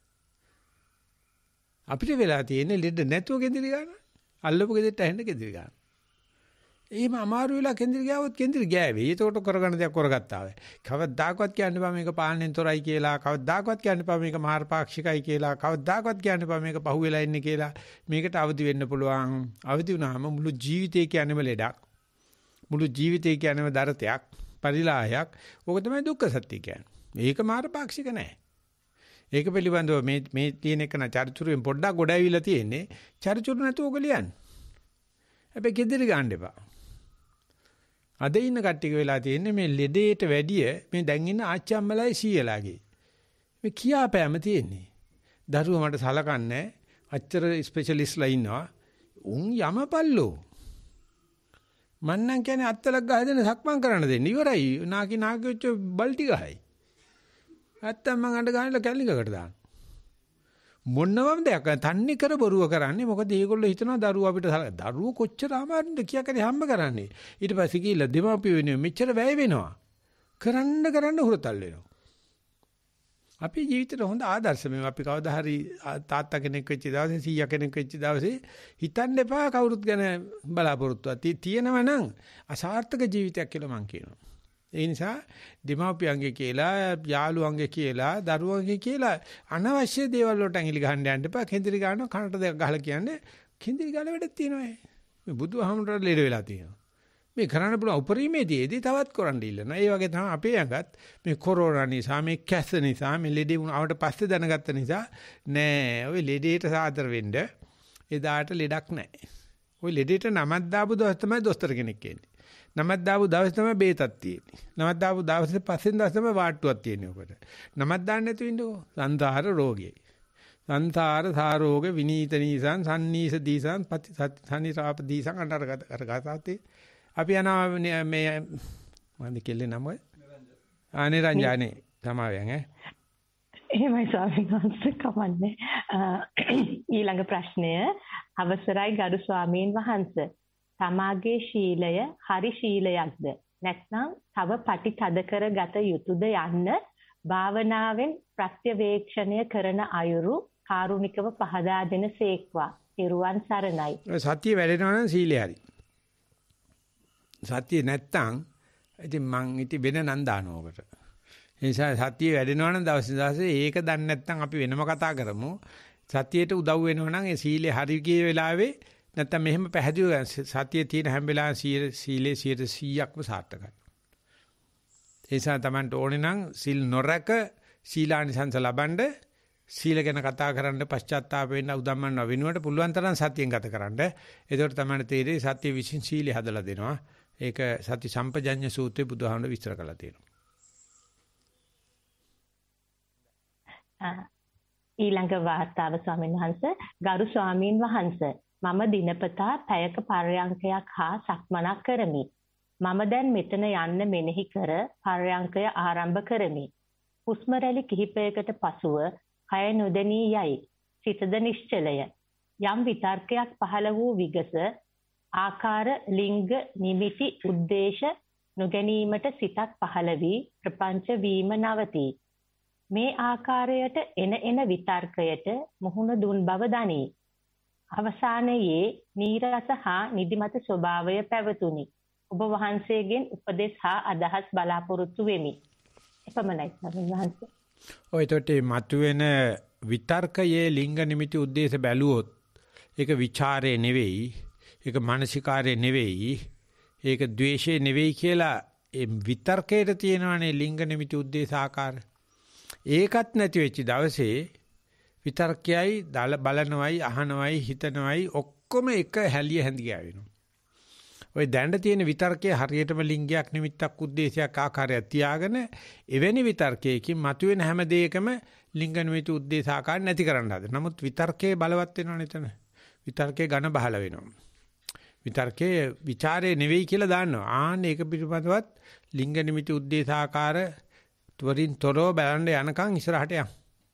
අපිට වෙලා තියෙන්නේ ලෙඩ නැතුව කිඳිරි ගන්න. අල්ලපු ගෙදරට ඇහෙන්න කිඳිරි ගන්න. එහෙම අමාරු වෙලා කෙන්දිරි ගෑවොත් කෙන්දිරි ගෑවේ. ඒකට කරගන්න දෙයක් කරගත්තා වේ. කවදාකවත් කියන්න බෑ මේක පාලනයෙන් තොරයි කියලා. කවදාකවත් කියන්න බෑ මේක මාර්ගපාක්ෂිකයි කියලා. කවදාකවත් කියන්න බෑ මේක පහුවෙලා ඉන්නේ කියලා. මේකට අවදි වෙන්න පුළුවන්. අවදි වුණාම මුළු ජීවිතේ කියන්නේම ලෙඩක්. මුළු ජීවිතේ කියන්නේම දරතයක්, පරිලාහයක්. ඕක තමයි දුක්ඛ සත්‍ය කියන්නේ. මේක මාර්ගපාක්ෂික නෑ. ඒක පිළිබඳව මේ මේ තියෙන එක න චරිචුරුවෙන් පොඩ්ඩක් ගොඩ ඇවිල්ලා තියෙන්නේ. චරිචුරු නැතුව ඕක ලියන්නේ. හැබැයි gediri ගන්න එපා. අද ඉන්න කට්ටියක වෙලා තියෙන්නේ මේ ලෙඩේට වැඩිය මේ දැන් ඉන්න ආච්චම්මලයි සීයලාගේ. මේ කියාපෑම තියෙන්නේ. දරුවා මට සලකන්නේ අච්චර ස්පෙෂලිස්ට්ලා ඉන්නවා. උන් යමපල්ලෝ. මන්නම් කියන්නේ අත්තලක් ගහගෙන සක්මන් කරන්න දෙන්න. ඉවරයි. නාකි නාකිච්ච බල්ටි ගහයි. නැත්තම් මං අඬ ගහනලා කැලිකකට දාන්න. මොනවම දෙයක් තන්නේ කර බොරුව කරන්නේ. මොකද මේගොල්ලෝ හිතනවා දරුවෝ අපිට දරුවෝ කොච්චර අමාරුද කියා කරේ හම්බ කරන්නේ. ඊට පස්සේ ගිහිල්ලා දෙමාපියෝ වෙනුවෙන් මෙච්චර වැය වෙනවා. කරන්න කරන්න හුරතල් වෙනවා. අපි ජීවිතේට හොඳ ආදර්ශ මේ අපි කවදා හරි තාත්තා කෙනෙක් වෙච්ච දවසේ සීයා කෙනෙක් වෙච්ච දවසේ හිතන්න එපා කවුරුත් ගැන බලාපොරොත්තුවක් තියෙනවා නම් අසාර්ථක ජීවිතයක් කියලා මං කියනවා. ඒ නිසා දෙමාපියන්ගේ කියලා යාළුවන්ගේ කියලා දරුවන්ගේ කියලා අනවශ්‍ය දේවල් වලට ඇඟිලි ගහන්න යන්න එපා. කෙන්දිරි ගන්නවා කනට දෙක ගහලා කියන්නේ කෙන්දිරි ගාල වැඩක් තියෙනවා. මේ බුදුහාමුදුරුවෝ ලෙඩ වෙලා තියෙනවා. මේ කරන්න පුළුවන් උපරිමයේදී තවත් කරන්න ඉල්ලන. ඒ වගේ තමයි අපේ ඇඟත් මේ කොරෝනා නිසා මේ කැස නිසා මේ ලෙඩේ වුණාට පස්සේ දැනගත්ත නිසා නෑ ඔය ලෙඩේට සාදර වෙන්න එදාට ලෙඩක් නෑ. ඔය ලෙඩේට නමක් දාපු දවස් තමයි දොස්තර කෙනෙක් එන්නේ. නමක් දාපු දවස් තමයි බේතක් තියෙන්නේ. නමක් දාපු දවසේ පස්සෙන් දවස් තමයි වාට්ටුවක් තියෙන්නේ ඔකට. නමක් දාන්න නැතුව ඉන්නකෝ. සංසාර රෝගී. සංසාර සාරෝග විනීත නීසං සන්නීස දීසං පති සනිරාප දීසං අnder කරගතාතේ අපි යනවා මේ මන්ද කෙල්ලේ නම ඔය ආනිරංජානේ සමාවෙන් ඈ එහෙමයි ස්වාමීන් වහන්සේ කමන්නේ ඊළඟ ප්‍රශ්නය අවසරයි ගරු ස්වාමීන් වහන්සේ තමාගේ ශීලය හරි ශීලයක්ද නැත්නම් තව පටි තද කරගත යුතුයද යන්න භාවනාවෙන් ප්‍රත්‍යවේක්ෂණය කරන අයුරු කාරුණිකව පහදා දෙන සේක්වා පිරුවන් සරණයි සත්‍ය වැඩෙනවා නම් සීලය හරි සත්‍ය නැත්තම් ඉතින් මං ඉතින් වෙන නම් දානවකට. ඒ නිසා සත්‍ය වැඩෙනවා නම් දවස් දවසේ ඒක දන්නේ නැත්තම් අපි වෙනම කතා කරමු. සත්‍යයට උදව් වෙනවා නම් ඒ සීලේ හරි ගිය වෙලාවේ නැත්තම් මෙහෙම පැහැදිලිව සත්‍යයේ තියෙන හැම වෙලාවෙම සීලේ සීයට සීයක්ම සාර්ථකයි. ඒ නිසා Tamanට ඕනේ නම් සීල් නොරක සීලානිසංස ලබනද සීල ගැන කතා කරන්න පශ්චාත්තාප වෙන්න උදම්මන්න වෙනුවට පුළුවන් තරම් සත්‍යයෙන් ගත කරන්න. එතකොට තමයි තේරෙන්නේ සත්‍ය විසින් සීලය හදලා දෙනවා. ඒක සති සම්පජඤ්ඤ සූත්‍රයේ බුදුහාමුදුරුවෝ විස්තර කරලා තියෙනවා. ඊළඟ වාර්තාව ස්වාමීන් වහන්සේ ගරු ස්වාමීන් වහන්සේ මම දිනපතා පැයක පර්යංකයක් හා සක්මනක් කරමි. මම දැන් මෙතන යන්න මෙනෙහි කර පර්යංකය ආරම්භ කරමි. හුස්ම රැලි කිහිපයකට පසුව කය නොදෙනී යයි. සිතද නිශ්චලය. යම් විතර්කයක් පහළ වූ විගස ආකාර ලිංග නිමිති උද්දේශ නොගැනීමට සිතක් පහළ වී ප්‍රපංච වීම නවතී. මේ ආකාරයට එන එන විතර්කයට මුහුණ දුන් බව දනී. අවසානයේ නීරස හා නිදිමත ස්වභාවය පැවතුනි. ඔබ වහන්සේගෙන් උපදෙස් හා අදහස් බලාපොරොත්තු වෙමි. එපමණයි ස්වාමීන් වහන්සේ. ඔය තොටේ මතුවෙන විතර්කයේ ලිංග නිමිති උද්දේශ බැලුවොත් ඒක ਵਿਚාරේ නෙවෙයි, ඒක මානසිකාරේ නෙවෙයි, ඒක ද්වේෂේ නෙවෙයි කියලා ඒ විතර්කයට තියෙනවානේ ලිංග නිමිති උද්දේශ ආකාර. ඒකත් නැති වෙච්ච දවසේ විතර්කයයි බලනවයි අහනවයි හිතනවයි ඔක්කොම එක හැලිය හැඳියා වෙනවා. ඔය දැන්න තියෙන විතර්කයේ හරියටම ලිංගයක් නිමිත්තක් උද්දේශයක් ආකාරයක් තියාගෙන එවැනි විතර්කයකින් මතුවෙන හැම දෙයකම ලිංග නිමිති උද්දේශ ආකාර නැති කරන්න හද. නමුත් විතර්කයේ බලවත් වෙනවනේ එතන. විතර්කයේ ඝන බහල වෙනවා. විතර්කයේ ਵਿਚාරේ නෙවෙයි කියලා දාන්නවා. ආන්න ඒක පිළිබඳවත් ලිංග නිමිති උද්දේශ ආකාර තුරින් තොරව බලන්න යනකම් ඉස්සරහට යන්න.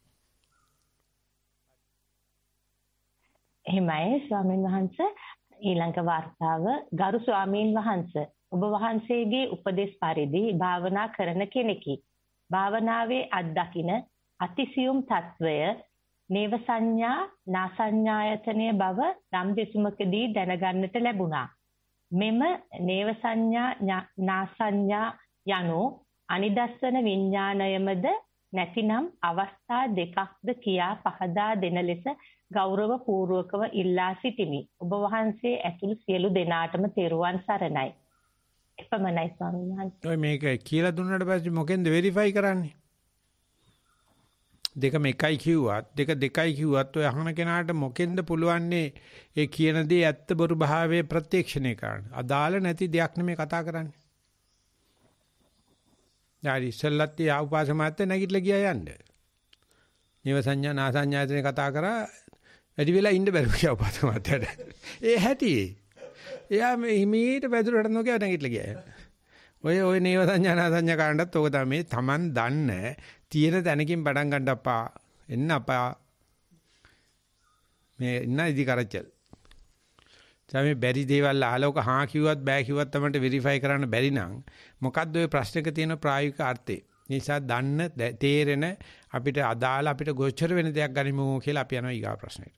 එහෙමයි ස්වාමීන් වහන්සේ ඊළඟ වාර්තාව ගරු ස්වාමීන් වහන්සේ ඔබ වහන්සේගේ උපදේශ පරිදි භාවනා කරන කෙනෙකි. භාවනාවේ අත්දකින අතිසියුම් తත්වය නේව සංඥා නාසඤ්ඤායතනය බව නම් දෙසුමකදී දැනගන්නට ලැබුණා. මෙම නේව සංඥා නාසඤ්ඤා යනු අනිදස්සන විඥාණයමද නැතිනම් අවස්ථා දෙකක්ද කියා පහදා දෙන ලෙස ගෞරව පූර්වකව ඉල්ලා සිටිමි. ඔබ වහන්සේ ඇතුළු සියලු දෙනාටම තෙරුවන් සරණයි. එපමණයි ස්වාමීන් වහන්සේ. ඔය මේක කියලා දුන්නාට පස්සේ මොකෙන්ද වෙරිෆයි කරන්නේ? දෙකම එකයි කිව්වත් දෙක දෙකයි කිව්වත් ඔය අහන කෙනාට මොකෙන්ද පුළුවන්නේ ඒ කියන දේ ඇත්ත බොරු භාවයේ ප්‍රත්‍යක්ෂණය කරන්න. අදාළ නැති දෙයක් නෙමෙයි කතා කරන්නේ. යාරි ඉස්සල්ලත් යා උපාසමාත්‍ය නැගිටලා ගියා යන්න. නේව සංඥා නා සංඥායතනේ කතා කරා වැඩි වෙලා ඉන්න බැරුව ගියා උපාසමාත්‍යට. ඒ හැටි. එයා මේ හිමීට වැදුරට නොගියා නැගිටලා ගියා. ඔය ඔය නේව සංඥා නා සංඥා කාණ්ඩත් ඕක තමයි Taman දන්න තියෙන තැනකින් පටන් ගන්න අප්පා එන්න අප්පා මේ ඉන්න ඉදි කරච්චල්. තමයි බැරි දේවල් ආලෝක හා කිව්වත් බෑ කිව්වත් තමයි වෙරිෆයි කරන්න බැරි නම් මොකද්ද ඔය ප්‍රශ්නෙක තියෙන ප්‍රායෝගික අර්ථය? නිසා දන්න තේරෙන අපිට අදාළ අපිට ගෝචර වෙන දෙයක් ගනිමු කියලා අපි යනවා ඊගා ප්‍රශ්නෙට.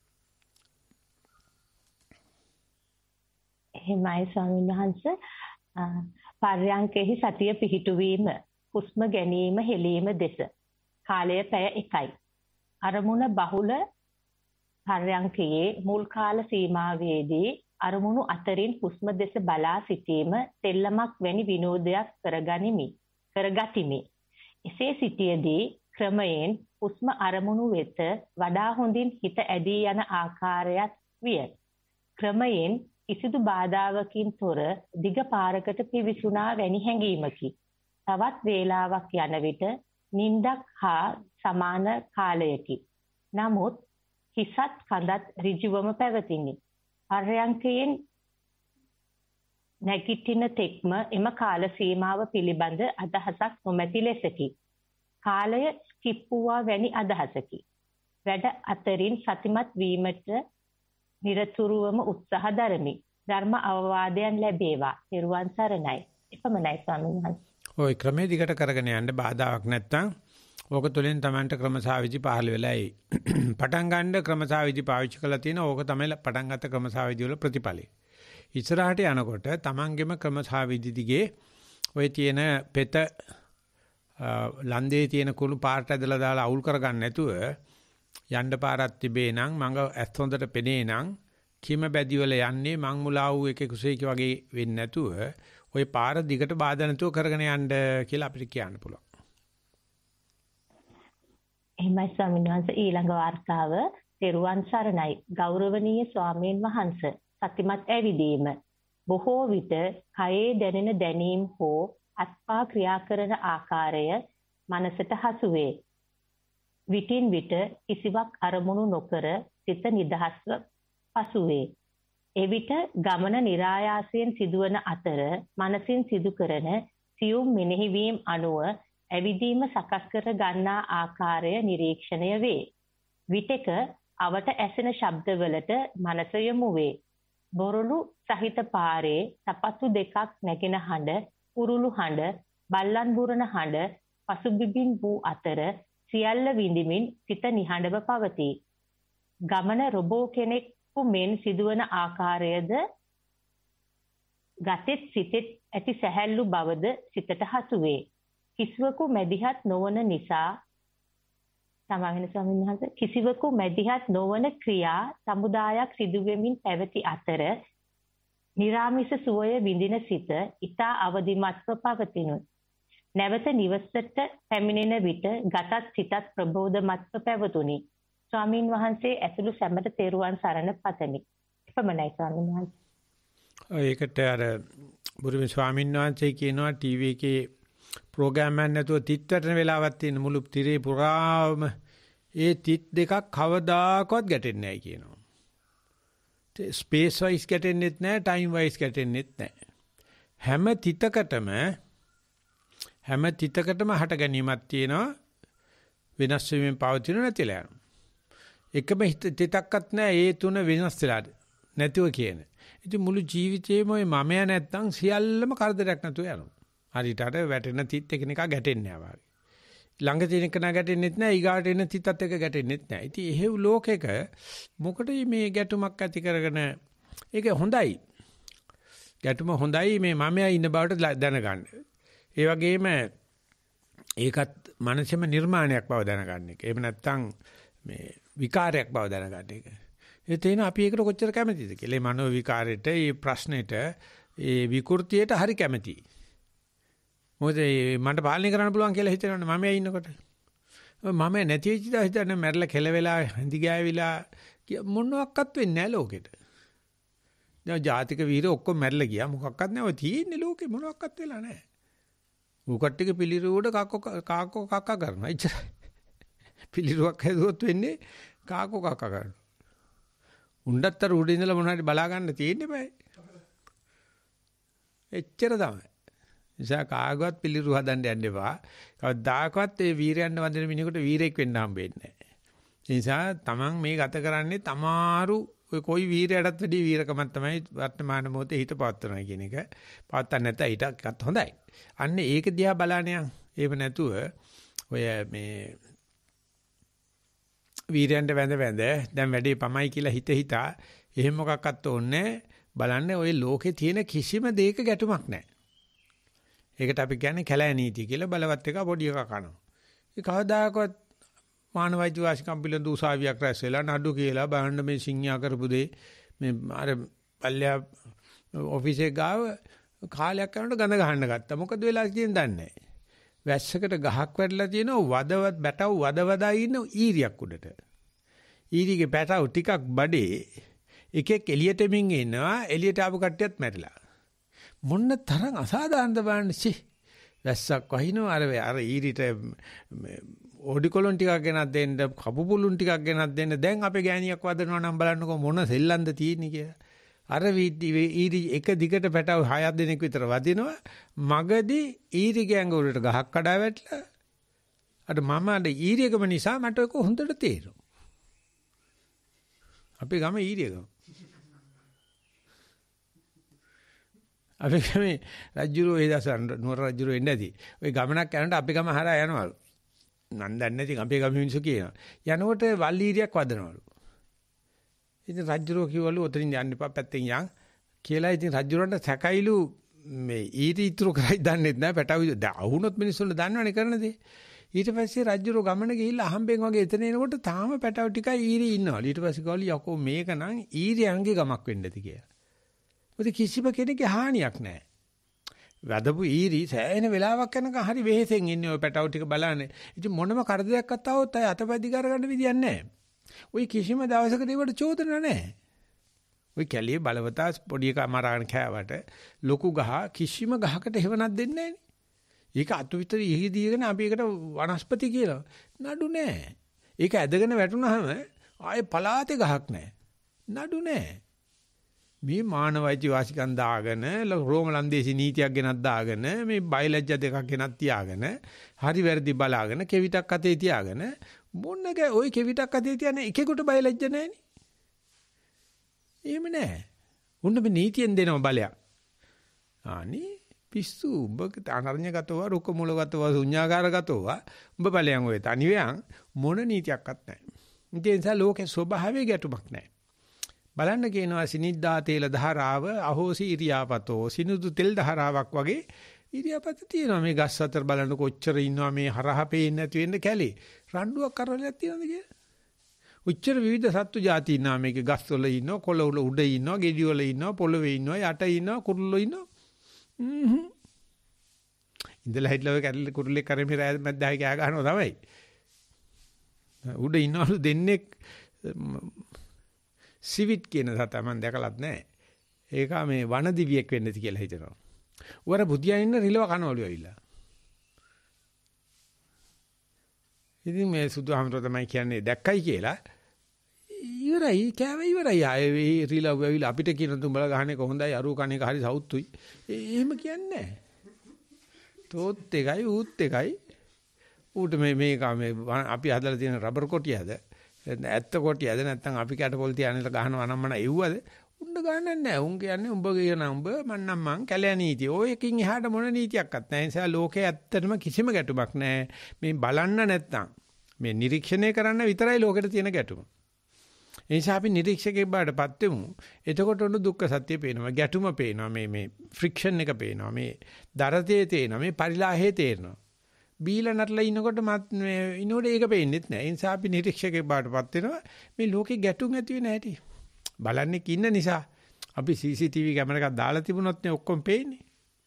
එහෙමයි ස්වාමීන් වහන්සේ පර්යංකෙහි සතිය පිහිටුවීම හුස්ම ගැනීම හෙලීම දෙස කාලය පැය එකයි අරමුණ බහුල පර්යංකයේ මුල් කාල සීමාවේදී අරමුණු අතරින් හුස්ම දෙස බලා සිටීම තෙල්ලමක් වැනි විනෝදයක් කරගනිමි කරගතිමි එසේ සිටියේදී ක්‍රමයෙන් හුස්ම අරමුණු වෙත වඩා හොඳින් හිත ඇදී යන ආකාරයක් විය ක්‍රමයෙන් කිසිදු බාධාවකින් තොර දිග පාරකට පිවිසුණා වැනි හැඟීමකි. තවත් වේලාවක් යන විට නිින්දක් හා සමාන කාලයකි. නමුත් හිසත් කඳත් ඍජුවම පැවතිනි. පර්යංකයෙන් නැගිටින තෙක්ම එම කාල සීමාව පිළිබඳ අදහසක් නොමැති ලෙසකි. කාලය ස්කිප් වූවා වැනි අදහසකි. වැඩ අතරින් සතිමත් වීමට නිරතුරුවම උත්සාහ දරමි. ධර්ම අවවාදයන් ලැබේවා. ත්‍රිවන් සරණයි. එපමණයි ස්වාමීන් වහන්සේ. ওই ක්‍රමයේ දිගට කරගෙන යන්න බාධාවක් නැත්තම් ඕක තුලින් Tamanට ක්‍රමසාවිදි පහළ වෙලායි. පටන් ගන්න ක්‍රමසාවිදි පාවිච්චි කරලා තියෙන ඕක තමයි පටන් ගත්ත ක්‍රමසාවිදි වල ප්‍රතිඵලය. ඉස්සරහට යනකොට Tamanගෙම ක්‍රමසාවිදි දිගේ ওই තියෙන පෙත ලන්දේ තියෙන කුණු පාට ඇදලා දාලා අවුල් කරගන්න නැතුව යන්න පාරක් තිබේ නම් මඟ ඇස් හොඳට පෙනේ නම් කිම බැදි වල යන්නේ මං මුලා වූ එකේ කුසේක වගේ වෙන්නේ නැතුව ওই පාර දිගට බාධා නැතුව කරගෙන යන්න කියලා අපිට කියන්න පුළුවන්. එහෙමයි ස්වාමීන් වහන්සේ ඊළඟ වார்த்தාව තෙරුවන් සරණයි ගෞරවනීය ස්වාමීන් වහන්සේ සතිමත් ඇවිදීම බොහෝ විට කයේ දැනෙන දැනීම් හෝ අත්පා ක්‍රියා කරන ආකාරය මනසට හසු වේ. විටින් විට කිසිවක් අරමුණු නොකර සිත නිදහස්ව පසුවේ. එවිට ගමන નિરાයාසයෙන් සිදුවන අතර මනසින් සිදු කරන සියුම් මෙනෙහිවීම අනුව ඇවිදීම සකස් කර ගන්නා ආකාරය නිරීක්ෂණය වේ. විටක අවට ඇසෙන ශබ්දවලට මනස යොමු වේ. බොරළු සහිත පාරේ සපත්තු දෙකක් නැගෙන හඬ, උරුළු හඬ, බල්ලන් බුරන හඬ පසුබිමින් වූ අතර සියල්ල විඳිමින් සිත නිහඬව පවතී. ගමන රොබෝ කෙනෙකු මෙන් සිදුවන ආකාරයද ගතෙත් සිතෙත් ඇති සැහැල්ලු බවද සිතට හසු වේ. කිසිවකු මැදිහත් නොවන නිසා සමාවෙන ස්වාමීන් වහන්සේ කිසිවකු මැදිහත් නොවන ක්‍රියා සමුදායක් සිදු වෙමින් පැවති අතර නිරාමිස සුවය විඳින සිත ඊතා අවදිමත්ව පවතිනු. නැවත නිවසට පැමිණෙන විට ගතත් සිතත් ප්‍රබෝධමත්ව පැවතුණි. ස්වාමීන් වහන්සේ ඇතුළු සැමට තෙරුවන් සරණ පතමි. එපමණයි ස්වාමීන් වහන්සේ. ඒකට අර බුදුම ස්වාමීන් වහන්සේ කියනවා ටීවී එකේ ප්‍රෝග්‍රෑම් එකක් නැතුව තිත් වැටෙන වෙලාවක් තියෙන මුළු තිරේ පුරාම ඒ තිත් දෙකක් කවදාකවත් ගැටෙන්නේ නැහැ කියනවා. ස්පේස් වයිස් ගැටෙන්නෙත් නැහැ, ටයිම් වයිස් ගැටෙන්නෙත් නැහැ. හැම තිතකටම හැම තිතකටම හට ගැනීමක් තියෙනවා, වෙනස් වීමෙන් පවතින නැතිලා යනවා. එකම තිතක්වත් නැහැ ඒ තුන වෙනස් වෙලා නැතුව කියන. ඉතින් මුළු ජීවිතේම ওই මමයා නැත්තම් සියල්ලම කරදරයක් නැතුව යනවා. හරියට අර වැටෙන තිත් එකිනෙකා ගැටෙන්නේ නැහැ වගේ. ළඟ තියෙන එක නා ගැටෙන්නෙත් නැහැ, ඊගාට එන තිතත් එක ගැටෙන්නෙත් නැහැ. ඉතින් එහෙව් ලෝකෙක මොකටද මේ ගැටුමක් ඇති කරගෙන ඒක හොඳයි. ගැටුම හොඳයි මේ මමයා ඉන්න බවට දැනගන්න. ඒ වගේම ඒකත් මනසෙම නිර්මාණයක් බව දැනගන්න එක. එහෙම නැත්නම් මේ විකාරයක් බව දැනගන්න එක. ඒ තේන අපි ඒකට කොච්චර කැමතිද කියලා. මේ මනෝ විකාරයට, මේ ප්‍රශ්නෙට, ඒ විකෘතියට හරි කැමතියි. මොකද මට පාලනය කරන්න පුළුවන් කියලා හිතනවනේ මම ඉන්නකොට. මම නැති වෙච්ච දා හිතන්නේ මැරලා කෙලවෙලා හඳි ගෑවිලා මොනවත් වෙන්නේ නැහැ ලෝකෙට. දැන් ජාතික වීර ඔක්කොම මැරලා ගියා. මොකක්වත් නැහැ. ඔය තියෙන්නේ ලෝකේ මොනවත් වෙලා නැහැ. ඌකට්ටික පිළිරුවඩ කාකෝ කාකෝ කක්ක කරනවා. එච්චරයි. පිළිරුවක් හැදුවොත් වෙන්නේ කාකෝ කක්ක කරනවා. උණ්ඩත්තර උඩ ඉඳලා මොන හරි බලා ගන්න තියෙන්නේ බෑ. එච්චර තමයි. නිසා කාගවත් පිළිරු හදන්න යන්න එපා. කවදාකවත් ඒ වීරයන් වන්දන මිනිහෙකුට වීරෙක් වෙන්න හම්බෙන්නේ නැහැ. ඒ නිසා තමන් මේ ගත කරන්නේ තමාරු ඔය කොයි වීරයටත් වැඩි වීරකමක් තමයි වර්තමාන මොහොතේ හිත පවත්වනවා කියන එක. පවත්වන්න නැත්නම් ඊටත් හොඳයි. අන්න ඒක දිහා බලන්න. ඒව නැතුව ඔය මේ වීරයන්ට වැඳ වැඳ දැන් වැඩේ පමයි කියලා හිත හිතා එහෙම මොකක්වත් ඕනේ බලන්න. ඔය ලෝකේ තියෙන කිසිම දෙයක ගැටුමක් නැහැ. ඒකට අපි කියන්නේ කැලෑ නීති කියලා. බලවත් එක පොඩි එකක් කනවා. ඒ කවදාකවත් මානව වෛද්‍ය වාසිකම් පිළිබඳ උසාවියක් රැස් වෙලා නඩු කියලා බලන්න මේ සිංහයා කරපු දේ මේ අර පල්ලිය ඔෆිස් එක ගාව කාලයක් යනකොට ගඳ ගහන්න ගත්තා. මොකද වෙලා තියෙන්නේ දන්නේ නැහැ. වැස්සකට ගහක් වැටලා තියෙනවා වදවත් බැටව වදවදා ඉන්න ඊරියක් උඩට. ඊරිගේ පැටව ටිකක් බඩේ එකෙක් එළියට මින් එනවා. එළියට ආපු කට්ටියත් මැරිලා. මොන්න තරම් අසාධාරණද බලන්න. සි වැස්සක් වහිනවා අර අර ඊරිට ඕඩි කොලොන් ටිකක් ගෙනත් දෙන්න, කපු පුළුන් ටිකක් ගෙනත් දෙන්න. දැන් අපේ ගෑණියක් වදනවා නම් බලන්නකො මොන සෙල්ලම්ද තියෙන්නේ කියලා. අර ඊරි එක දිගට පැටව හයක් දෙනෙක් විතර වදිනවා. මගදී ඊරි ගෑඟ වලට ගහක් කඩා වැටලා. අර මම අර ඊරියකම නිසා මට ඒක හොඳට තේරෙනවා. අපේ ගම ඊරියකම. අපි මේ රජුරෝ ඒ දවස් නුවර රජුරෝ එන්නේ නැති. ওই ගමනක් යනකොට අපේ ගම හරහා යනවලු. නන් දන්නේ නැති අපේ ගම මිනිස්සු කියනවා. යනකොට වල්ලීරියක් වදනවලු. ඉතින් රජුරෝ කිව්වලු ඔතනින් යන්න එපා පැත්තෙන් යන් කියලා. ඉතින් රජුරන්ට සැකයිලු මේ ඊටි ඉතුරු කරයි දන්නේ නැහැ. පැටව අහුනොත් මිනිස්සුන්ට දන්නවනේ කරන දේ. ඊට පස්සේ රජුරෝ ගමන ගිහිල්ලා අහම්බෙන් වගේ එතන එනකොට තාම පැටව ටිකයි ඊරි ඉන්නවලු. ඊට පස්සේ ගාලු යකෝ මේක නම් ඊරියන්ගේ ගමක් වෙන්න ඇති කියලා. මොකද කිසිම කෙනෙක්ගේ හානියක් නැහැ. වැදපු ඊරි සෑහෙන වෙලාවක් යනකම් හරි වෙහෙසෙන් ඉන්නේ ඔය පැටව ටික බලන්නේ. ඉතින් මොනම කරදරයක් අත්තවොත් අය අතපැදි කර ගන්න විදියක් නැහැ. ඔය කිසිම දවසකට ඒවට චෝදන නැහැ. ඔය කැලියේ බලවතා පොඩි එක අමාරාගෙන කෑවට ලොකු ගහ කිසිම ගහකට හේවණක් දෙන්නේ නැහැ. ඒක අතු විතර ඉහිදීගෙන අපි ඒකට වනස්පති කියලා නඩු නැහැ. ඒක ඇදගෙන වැටුනහම ආයේ පලාතේ ගහක් නැහැ. නඩු නැහැ. මේ මානවයිති වාසිකම් දාගෙන රෝම ලන්දේසි නීතියක් ගෙනත් දාගෙන මේ බයලජ්ජා දෙකක් ගෙනත් තියාගෙන හරි වැරදි බලාගෙන කෙවිතක් අතේ තියාගෙන මොන්නක ওই කෙවිතක් අතේ තියන එකෙකුට බයලජ්ජ නැහෙනි. එහෙම නැහැ. උන්න මේ නීතියෙන් දෙනව බලයක්. අනේ පිස්සු උඹ අනර්ඤගතව රුක මුලගතව ශුන්‍යාකාරගතව උඹ බලයන් ඔය තනිවෙන් මොන නීතියක්වත් නැහැ. ඒ නිසා ලෝකේ ස්වභාවයේ ගැටුමක් නැහැ. බලන්න කියනවා සිනිද්දා තේල ධාරාව අහෝසි ඉරියාපතෝ සිනුදු තෙල් ධාරාවක් වගේ ඉරියාපත තියෙනවා. මේ ගස් අතර බලන්න කොච්චර ඉන්නවා මේ හරහා පේන්නේ නැති වෙන්න කැලේ රණ්ඩුවක් කරවලක් තියෙනවද කියලා. උච්චර විවිධ සත්තු జాති ඉන්නවා මේකේ. ගස් වල ඉන්නවා, කොළ වල උඩ ඉන්නවා, ගෙඩි වල ඉන්නවා, පොළවේ ඉන්නවා, යට ඉන්නවා, කුරුල්ලෝ ඉන්නවා. හ්ම් ඉඳලා හිටලා ඔය කැලේ කුරුල්ලෙක් කරේ මේ රෑ මැද්දායි කෑ ගහනවා තමයි. උඩ ඉන්නවලු දෙන්නෙක් සිවිට් කියන සතා මම දැකලත් නැහැ. ඒක මේ වන දිවියෙක් වෙන්න ඇති කියලා හිතනවා. උවර බුදියා ඉන්න රිලව කනවලු ඇවිල්ලා. ඉතින් මේ සුදුහමර තමයි කියන්නේ දැක්කයි කියලා. ඉවරයි කෑව ඉවරයි. ආයේ රිලව ඇවිල්ලා අපිට කියන තුඹලා ගහන්නේ කොහොඳයි අරු කණ එක හරි සවුත්තුයි. එහෙම කියන්නේ නැහැ. තෝත් එකයි ඌත් එකයි. ඌට මේ මේක මේ අපි හදලා තියෙන රබර් කොටියද? ඇත්ත කොටියද නැත්නම් අපි කැටපොල් තියාගෙන ගහනවා නම් මන එව්වද? උණ්ඩ ගන්නන්නේ නැහැ. උන් කියන්නේ උඹ කියන උඹ මන්නම් මං කැලෑ නීතිය. ඔය එකකින් එහාට මොන නීතියක්වත් නැහැ. ඒ නිසා ලෝකේ ඇත්තටම කිසිම ගැටුමක් නැහැ. මේ බලන්න නැත්නම් මේ නිරීක්ෂණය කරන්න විතරයි ලෝකෙට තියෙන ගැටුම. ඒ නිසා අපි නිරීක්ෂකෙක් බාටපත් වෙමු. එතකොට උණු දුක්ඛ සත්‍ය පේනවා. ගැටුම පේනවා. මේ මේ ෆ්‍රික්ෂන් එක පේනවා. මේ දරතේ තේනවා. මේ පරිලාහේ තේරෙනවා. බීලා නටලා ඉනකොට මත් මේ ඉනෝඩ ඒක පේන්නේත් නැහැ. ඒ නිසා අපි නිරීක්ෂකෙක් බාටපත් වෙනවා. මේ ලෝකේ ගැටුම් ඇති වෙන හැටි. බලන්නේ ඉන්න නිසා අපි සී සී ටී වී කැමරා එකක් දාලා තිබුණොත් නේ ඔක්කොම පේන්නේ.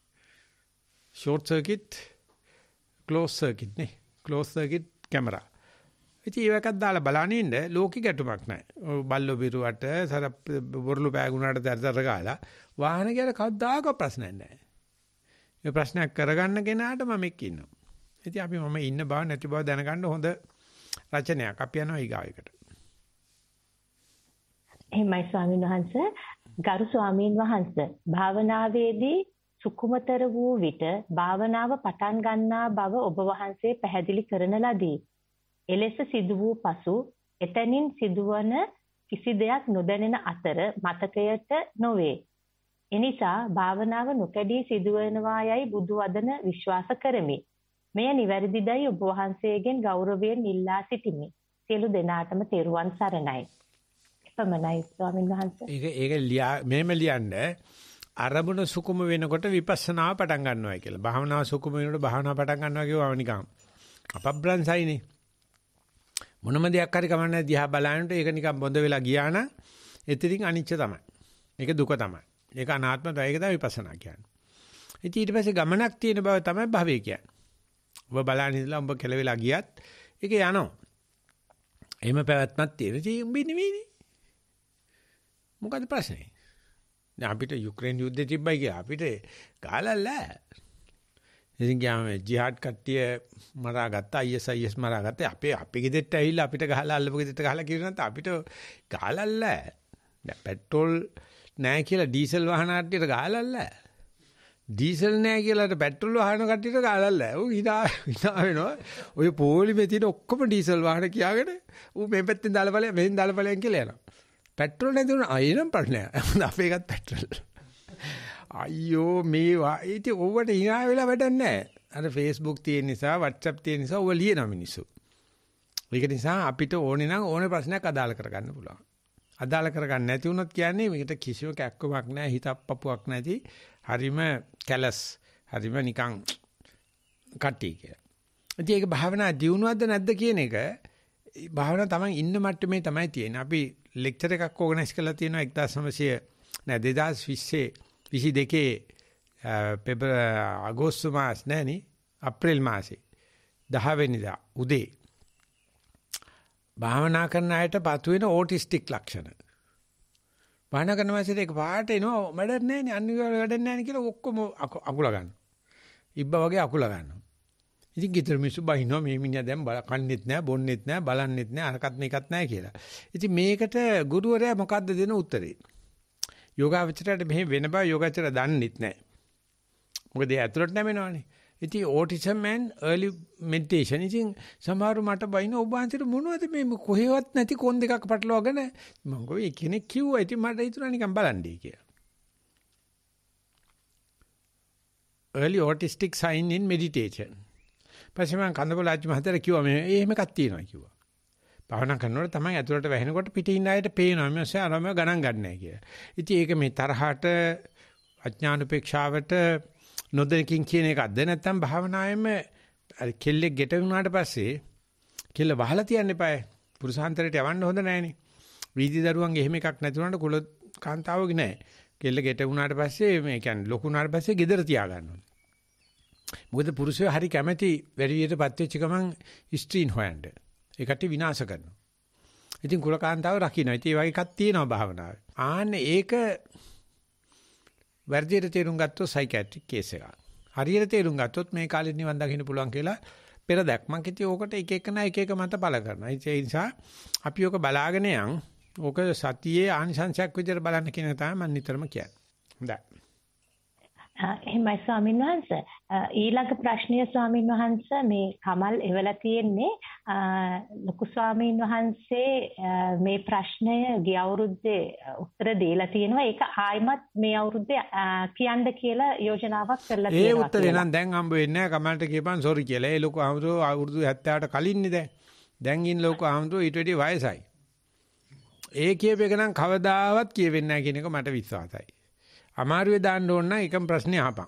ෂෝට් සර්කිට්, ක්ලෝස් සර්කිට් නේ. Close circuit camera. ඉතින් ඒවකත් දාලා බලනින්න ලෝකෙ ගැටුමක් නැහැ. බල්ලෝ බිරුවට සර බොරළු පෑගුණාට දරදර ගාලා වාහන ගැන කවදාක ප්‍රශ්නයක් නැහැ. මේ ප්‍රශ්නයක් කරගන්න කෙනාට මම එක්ක ඉන්නවා. ඉතින් අපි මම ඉන්න බව නැති බව දැනගන්න හොඳ රචනයක්. අපි යනවා ඊගායකට. එහෙමයි ස්වාමීන් වහන්සේ. ගරු ස්වාමීන් වහන්සේ භාවනාවේදී සුකුමතර වූ විට භාවනාව පටන් ගන්නා බව ඔබ වහන්සේ පැහැදිලි කරන ලදී. එලෙස සිදු වූ පසු එතනින් සිදුවන කිසි දෙයක් නොදැනෙන අතර මතකයට නොවේ. එනිසා භාවනාව නොකඩී සිදුවනවා යයි බුදු වදන විශ්වාස කරමි. මෙය නිවැරදිදයි ඔබ වහන්සේගෙන් ගෞරවයෙන් ඉල්ලා සිටිමි. සියලු දෙනාටම තෙරුවන් සරණයි. එපමණයි ස්වාමීන් වහන්සේ. ඒක ඒක ලියා මෙහෙම ලියන්නේ අරමුණ සුකුම වෙනකොට විපස්සනාව පටන් ගන්නවා කියලා. භාවනාව සුකුම වෙනකොට භාවනාව පටන් ගන්නවා කියවම නිකන් අපබ්‍රංසයිනේ. මොනම දෙයක් හරි කමන්නේ දිහා බලනකොට ඒක නිකන් බොඳ වෙලා ගියා නම් එතනින් අනිච්ච තමයි. ඒක දුක තමයි. ඒක අනාත්ම තමයි. ඒක තමයි විපස්සනා කියන්නේ. ඉතින් ඊට පස්සේ ගමනක් තියෙන බව තමයි භවය කියන්නේ. ඔබ බලන ඉඳලා ඔබ කෙලවෙලා ගියත් ඒක යනවා. එහෙම පැවැත්මක් තියෙන. ඉතින් උඹ නෙවෙයිනේ. මොකද ප්‍රශ්නේ? දැන් අපිට යුක්‍රේන යුද්ධය තිබ්බයි කියලා අපිට ගාලල්ලා. ඉතින් ගියාම ජිහාඩ් කට්ටිය මරාගත්තා I S I S මරාගත්තා. අපේ අපේ ගෙදරට ඇවිල්ලා අපිට ගහලා අල්ලපු ගෙදරට ගහලා කිව්ව නැත්නම් අපිට ගාලල්ලා. දැන් පෙට්‍රෝල් නැහැ කියලා ඩීසල් වාහන කට්ටියට ගාලල්ලා. ඩීසල් නැහැ කියලාට පෙට්‍රෝල් වාහන කට්ටියට ගාලල්ලා. ඌ හිනා හිනා වෙනවා. ඔය පොලිමේ තියෙන ඔක්කොම ඩීසල් වාහන කියාගෙන ඌ මේ පැත්තෙන් දාලා බලය මෙහෙන් දාලා බලයන් කියලා යනවා. පෙට්‍රෝල් නැති වුණා අයිනම් ප්‍රශ්නයක්. අපේ එකත් පෙට්‍රෝල්. අයියෝ මේ ඉතින් ඕවට hina වෙලා වැඩක් නැහැ. අර Facebook තියෙන නිසා WhatsApp තියෙන නිසා ඔය ලියන මිනිස්සු. ඒක නිසා අපිට ඕනේ නම් ඕනේ ප්‍රශ්නයක් අදාළ කරගන්න පුළුවන්. අදාළ කරගන්න නැති වුණොත් කියන්නේ මේකට කිසිම කැක්කමක් නැහැ, හිතප්පපුවක් නැති, හරිම කැලස්, හරිම නිකන් කට්ටි කියලා. ඉතින් ඒක භාවනා දියුණුවක්ද නැද්ද කියන එක භාවනා තමයි ඉන්න මට්ටමේ තමයි තියෙන්නේ. අපි ලෙක්චර් එකක් ඕගනයිස් කරලා තියෙනවා එක්දාස් නවසිය නෑ දෙදාස් විස්සේ විසි දෙකේ පෙබරවාරි අගෝස්තු මාස නෑනි අප්‍රේල් මාසේ දහ වෙනිදා උදේ භාවනා කරන අයට පතු වෙන ඕටිස්ටික් ලක්ෂණ. භාවනා කරන මාසෙට එක පාට එනවා වැඩක් නෑනේ අනිවාර්ය වැඩක් නෑනේ කියලා ඔක්කොම අකුල ගන්න. ඉබ්බා වගේ අකුල ගන්නවා. ඉතින් ගෙදර මිනිස්සු බහිනවා මේ මිනිහා දැන් කන්නේත් නෑ බොන්නේත් නෑ බලන්නෙත් නෑ අරකට මේකත් නෑ කියලා. ඉතින් මේකට ගුරුවරයා මොකද්ද දෙන උත්තරේ? යෝගාවචරයට මෙහෙ වෙන බව යෝගාචරය දන්නෙත් නෑ. මොකද ඒ ඇතුළට නැමෙනවනේ. ඉතින් autism and early meditation ඉතින් සමහරව මට බයින ඔබ අන්තිර මොනවද මේ කොහෙවත් නැති කොන් දෙකක් පටලවාගෙන මම ගොයි කෙනෙක් කිව්වා ඉතින් මට හිතුණා නිකන් බලන්නේ කියලා. early autistic sign in meditation. පස්සේ මම කන්දපොළාච්චි මහත්තයාට කිව්වා මේ එහෙම එකක් තියෙනවා කිව්වා. භාවනා කරනකොට තමයි ඇතුළට වැහෙනකොට පිටින් ඉන්න අයට පේනවා මේ ඔස්සේ අරම ගණන් ගන්න නැහැ කියලා. ඉතින් ඒක මේ තරහට අඥාන උපේක්ෂාවට නොදැනකින් කියන එකක්ද නැත්නම් භාවනාවෙම කෙල්ලෙක් ගෙට වුණාට පස්සේ කෙල්ල වහලා තියන්න එපායි. පුරුෂාන්තරයට යවන්න හොඳ නැහැනේ. වීදි දරුවන්ගේ එහෙම එකක් නැති වුණාට කුල කාන්තාවගේ නැහැ. කෙල්ල ගෙට වුණාට පස්සේ මේ කියන්නේ ලොකු වුණාට පස්සේ ගෙදර තියා ගන්නවා. මොකද පුරුෂයෝ හරි කැමැති වැඩිවියටපත් වෙච්ච ගමන් ස්ත්‍රීන් හොයන්න. ඒකට විනාශ කරනවා. ඉතින් කුලකාන්තාව රකින්න. ඉතින් ඒ වගේ එකක් තියෙනවා භාවනාවේ. ආන්නේ ඒක වර්ධිත තේරුම් ගත්තොත් සයිකියාට්‍රික් කේස් එකක්. හරියට තේරුම් ගත්තොත් මේ කාලේ නිවන් දකින්න පුළුවන් කියලා පෙර දැක්මක්. ඉතින් ඕකට එක එක නා එක එක මත බල කරනවා. ඒ නිසා අපි ඕක බලාගෙන යන් ඕක සතියේ ආනිසංශයක් විදිහට බලන්න කියන තමයි මම නිතරම කියන්නේ. හොඳයි. එහෙමයි ස්වාමීන් වහන්සේ. ඊළඟ ප්‍රශ්නය ස්වාමීන් වහන්සේ මේ කමල් එවලා තියෙන්නේ ලොකු ස්වාමීන් වහන්සේ මේ ප්‍රශ්නය ගිය අවුරුද්දේ උත්තර දීලා තියෙනවා. ඒක ආයිමත් මේ අවුරුද්දේ කියන්න කියලා යෝජනාවක් කරලා තියෙනවා. ඒ උත්තරේ නම් දැන් හම්බ වෙන්නේ නැහැ. කමල්ට කියපන් සෝරි කියලා. ඒ ලොකු ආමතුරු අවුරුදු හැත්තෑවට කලින්නේ දැන්. දැන් ඉන්න ලොකු ආමතුරු ඊට වැඩි වයසයි. ඒ කියප එක නම් කවදාවත් කියවෙන්නේ නැහැ කියන එක මට විශ්වාසයි. අමාරුවේ දාන්න ඕන නම් එකම ප්‍රශ්නේ අහපන්.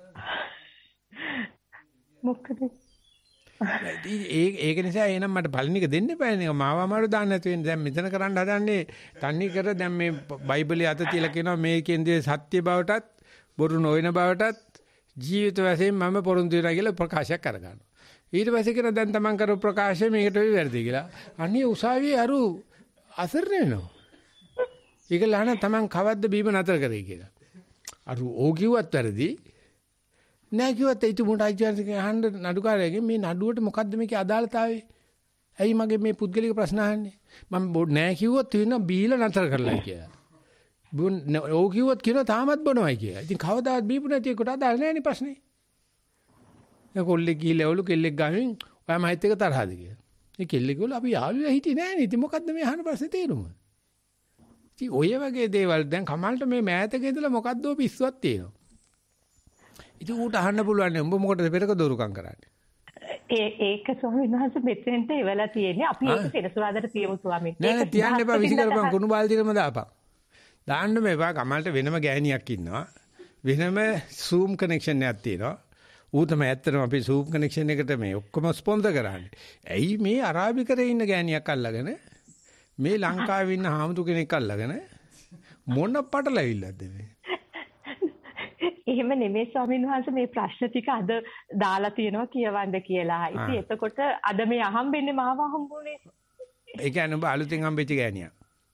මොකද? ඒ ඒක නිසා එහෙනම් මට පළවෙනි එක දෙන්න බෑනේ. මාව අමාරු දාන්න නැතු වෙන්නේ. දැන් මෙතන කරන්න හදන්නේ තන්නේ කර දැන් මේ බයිබලයේ අත තියලා කියනවා මේකෙන් දේ සත්‍ය බවටත් බොරු නොවන බවටත් ජීවිත වශයෙන් මම පොරොන්දු වෙනවා කියලා ප්‍රකාශයක් කරගන්නවා. ඊට පස්සේ කියන දැන් තමන් කරපු ප්‍රකාශය මේකට වැරදි කියලා. අනේ උසාවියේ අරු අසරණ වෙනවා. ඒක ලහන තමන් කවද්ද බීම නතර කරේ කියලා. අරු ඕ කිව්වත් වැරදි. නෑ කිව්වත් ඒ තුමුට අයිතිවාසිකම් අහන්න නඩුකාරයාගෙන් මේ නඩුවට මොකද්ද මේකේ අදාළතාවය? ඇයි මගේ මේ පුද්ගලික ප්‍රශ්න අහන්නේ? මම නෑ කිව්වොත් වෙන බීලා නතර කරලා කියලා. බුන් ඕ කිව්වොත් කියනවා තාමත් බොනවයි කියලා. ඉතින් කවදාවත් බීපු නැති එකට අදාළ නෑනේ ප්‍රශ්නේ. ඒ කොල්ලෙක් ගිහලා එවලු කෙල්ලෙක් ගාමින් ඔයා මයිත් එක තරහද කියලා. ඒ කෙල්ලෙක් ගෝල අපි යාළුවා හිටියේ නෑනේ. ඉතින් මොකද්ද මේ අහන ප්‍රශ්නේ තේරුම? ඉතින් ඔය වගේ දේවල් දැන් කමල්ට මේ මෑතක ඉඳලා මොකද්ද ඔය පිස්සුවක් තියෙනවා. ඉතින් ඌට අහන්න පුළුවන් නේ උඹ මොකටද පෙරක දොරුකම් කරන්නේ? ඒ ඒක ස්වාමීන් වහන්සේ මෙතෙන්ට එවලා තියෙන්නේ. අපි ඒක සෙනසුරාදාට තියමු ස්වාමීන්. නෑ නෑ තියන්න එපා විසි කරපන් කුණු බාල්දියටම දාපන්. දාන්න මේවා කමල්ට වෙනම ගෑණියක් ඉන්නවා. වෙනම Zoom connection එකක් තියෙනවා. ඌ තමයි ඇත්තටම අපි Zoom connection එකට මේ ඔක්කොම ස්පොන්සර් කරන්නේ. ඇයි මේ අරාබිකරේ ඉන්න ගෑණියක් අල්ලගෙන මේ ලංකාවේ ඉන්න හාමුදුර කෙනෙක් අල්ලගෙන මොන පටලැවිල්ලක්ද මේ? එහෙම නෙමෙයි ස්වාමීන් වහන්සේ මේ ප්‍රශ්න ටික අද දාලා තියෙනවා කියවන්න කියලා. ඉතින් එතකොට අද මේ අහම්බෙන්නේ මාව හම්බුනේ. ඒ කියන්නේ ඔබ අලුතෙන් හම්බෙච්ච ගෑණියක්.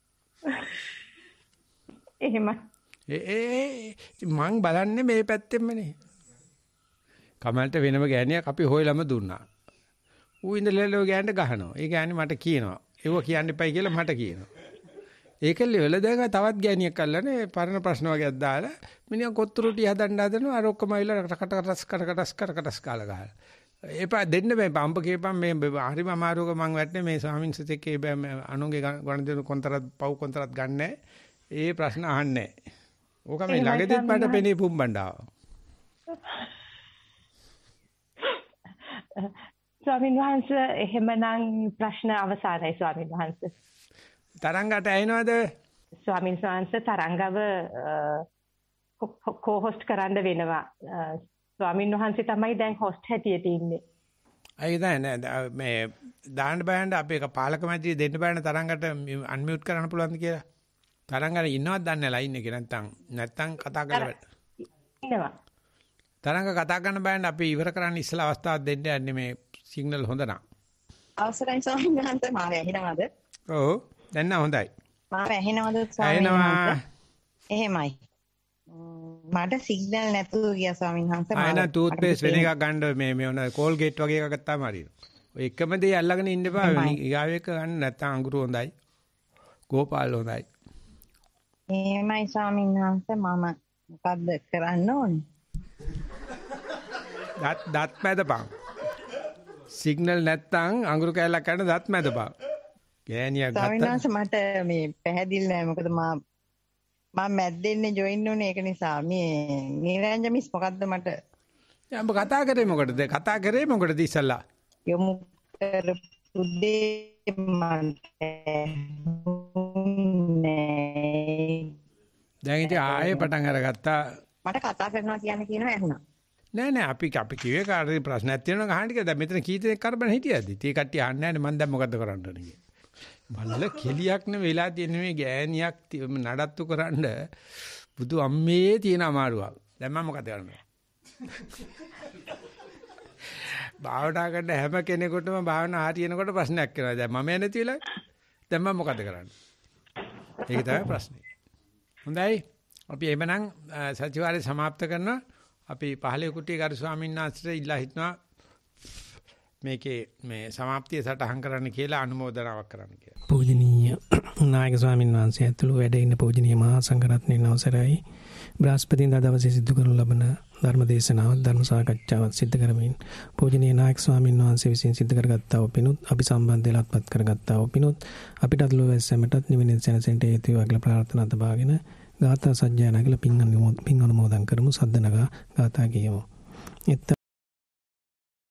එහෙම. ඒ ඒ මං බලන්නේ මේ පැත්තෙන්මනේ. කමල්ට වෙනම ගෑණියක් අපි හොයලම දුන්නා. ඌ ඉඳලා ගෑනට ගහනවා. ඒ ගෑණි මට කියනවා. ඒව කියන්න එපයි කියලා මට කියනවා. ඒකල වෙල දැන් තවත් ගෑණියක් අල්ලන්නේ පරණ ප්‍රශ්න වගේක් දාලා මිනිහා කොත්තුරුටි හදන්න හදනවා. අර ඔක්කොම අයිලා කටකටස් කටකටස් කටකටස් කාලා ගහලා. ඒපා දෙන්න බෑ. පම්ප කියපම් මේ හරිම අමාරුවක මං වැටනේ මේ ස්වාමීන් වහන්සේත් එක්ක අනුන්ගේ ගණන් කොන්තරත් පව් කොන්තරත් ගන්නෑ. ඒ ප්‍රශ්න අහන්නේ නැහැ. ඕක මේ ළඟදිත් මට පෙනේ පුම්බණ්ඩාව. ස්වාමීන් වහන්සේ එහෙමනම් ප්‍රශ්න අවසానයි ස්වාමීන් වහන්සේ. තරංගට ඇහෙනවද? ස්වාමීන් වහන්සේ තරංගව කො-හොස්ට් කරන්න වෙනවා. ස්වාමීන් වහන්සේ තමයි දැන් හොස්ට් හැටියට ඉන්නේ. අය නෑ මේ දාන්න බෑන්ඩ අපේ පාලක මැදිරිය දෙන්න බෑන තරංගට අන්මියුට් කරන්න පුළුවන්ද කියලා. තරංගට ඉන්නවත් දන්නේ නැහැ ලයින් එකේ නැත්තම් නැත්තම් කතා කරලා ඉන්නවා. තරංග කතා කරන්න බෑන්ඩ අපි ඉවර කරන්න ඉස්සලා අවස්ථාවක් දෙන්න යන්නේ මේ සිග්නල් හොඳ නම්. අවසරයි ස්වාමීන් වහන්සේ මාව ඇහෙනවද? ඔව් දැන් නම් හොඳයි. මාව ඇහෙනවද ස්වාමීන් වහන්සේ? එහෙමයි. මට සිග්නල් නැතුව ගියා ස්වාමීන් වහන්සේ. ආයෙ නා ටූත් පේස්ට් වෙන එකක් ගන්න මේ මේ ඔන කෝල්ගේට් වගේ එකක් ගත්තාම හරියනවා. ඔය එකම දේ අල්ලගෙන ඉන්න එපා. ඊගාව එක ගන්න නැත්තම් අඟුරු හොඳයි. ගෝපාල් හොඳයි. එහෙමයි ස්වාමීන් වහන්සේ මම මොකද්ද කරන්න ඕනේ? දත් දත් මැදපන්. සිග්නල් නැත්තම් අඟුරු කැලක් ගන්න දත් මැදපන්. ගෑණියක් ගත්තා. ස්වාමීන් වහන්සේ මට මේ පැහැදිලි නෑ මොකද මම මම මැද්දෙන්නේ ජොයින් උනේ ඒක නිසා මේ නිරංජ මිස් මොකද්ද මට යම්බ කතා කරේ මොකටද කතා කරේ මොකටද ඉස්සල්ලා යමු කරපු දේ මන්ට දැන් ඉතින් ආයෙ පටන් අරගත්තා මට කතා කරනවා කියන කියනවා ඇහුණා නෑ නෑ අපි අපි කිව්වේ කාටද ප්‍රශ්නයක් තියෙනවා ගහන්න කියලා දැන් මෙතන කී දෙනෙක් කරබන හිටියද ඉතින් ඒ කට්ටිය අහන්නේ නැහැ මම දැන් මොකද්ද කරන්න ඕනේ කියලා මල්ල කෙලියක් නේ වෙලා තියෙන්නේ මේ ගෑණියක් නඩත්තු කරන්න බුදු අම්මේ තියෙන අමාරුවක්. දැන් මම මොකද කරන්නේ? භාවනා කරන හැම කෙනෙකුටම භාවනා හරියනකොට ප්‍රශ්නයක් කරනවා. දැන් මම නැති වෙලා දැන් මම මොකද කරන්නේ? ඒක තමයි ප්‍රශ්නේ. හොඳයි. අපි එhmenan සතිವಾರය સમાપ્ત කරනවා. අපි පහළේ කුටියේ ගරු ස්වාමීන් වහන්සේට ඉල්ලා හිටනවා මේකේ මේ સમાප්තිය සටහන් කරන්න කියලා අනුමෝදනාවක් කරන්න කියලා. පූජනීය නායක ස්වාමීන් වහන්සේ ඇතුළු වැඩ ඉන්න පූජනීය මහා සංඝරත්නයන් අවසරයි. බ්‍රහස්පතින්දා දවසේ සිදු කරනු ලබන ධර්ම දේශනාව ධර්ම සාකච්ඡාවත් සිදු කරමින් පූජනීය නායක ස්වාමීන් වහන්සේ විසින් සිදු කරගත්තා වූ පිණුත් අපි සම්බන්ධයලත්පත් කරගත්තා වූ පිණුත් අපිට අදලෝ වැස්සමටත් නිවෙන සැනසෙන්ට හේතු වේවා කියලා ප්‍රාර්ථනා තබාගෙන ගාථා සජ්ජායනා කියලා පින් අනුමෝදන් කරමු සද්දනගා ගාථා කියමු.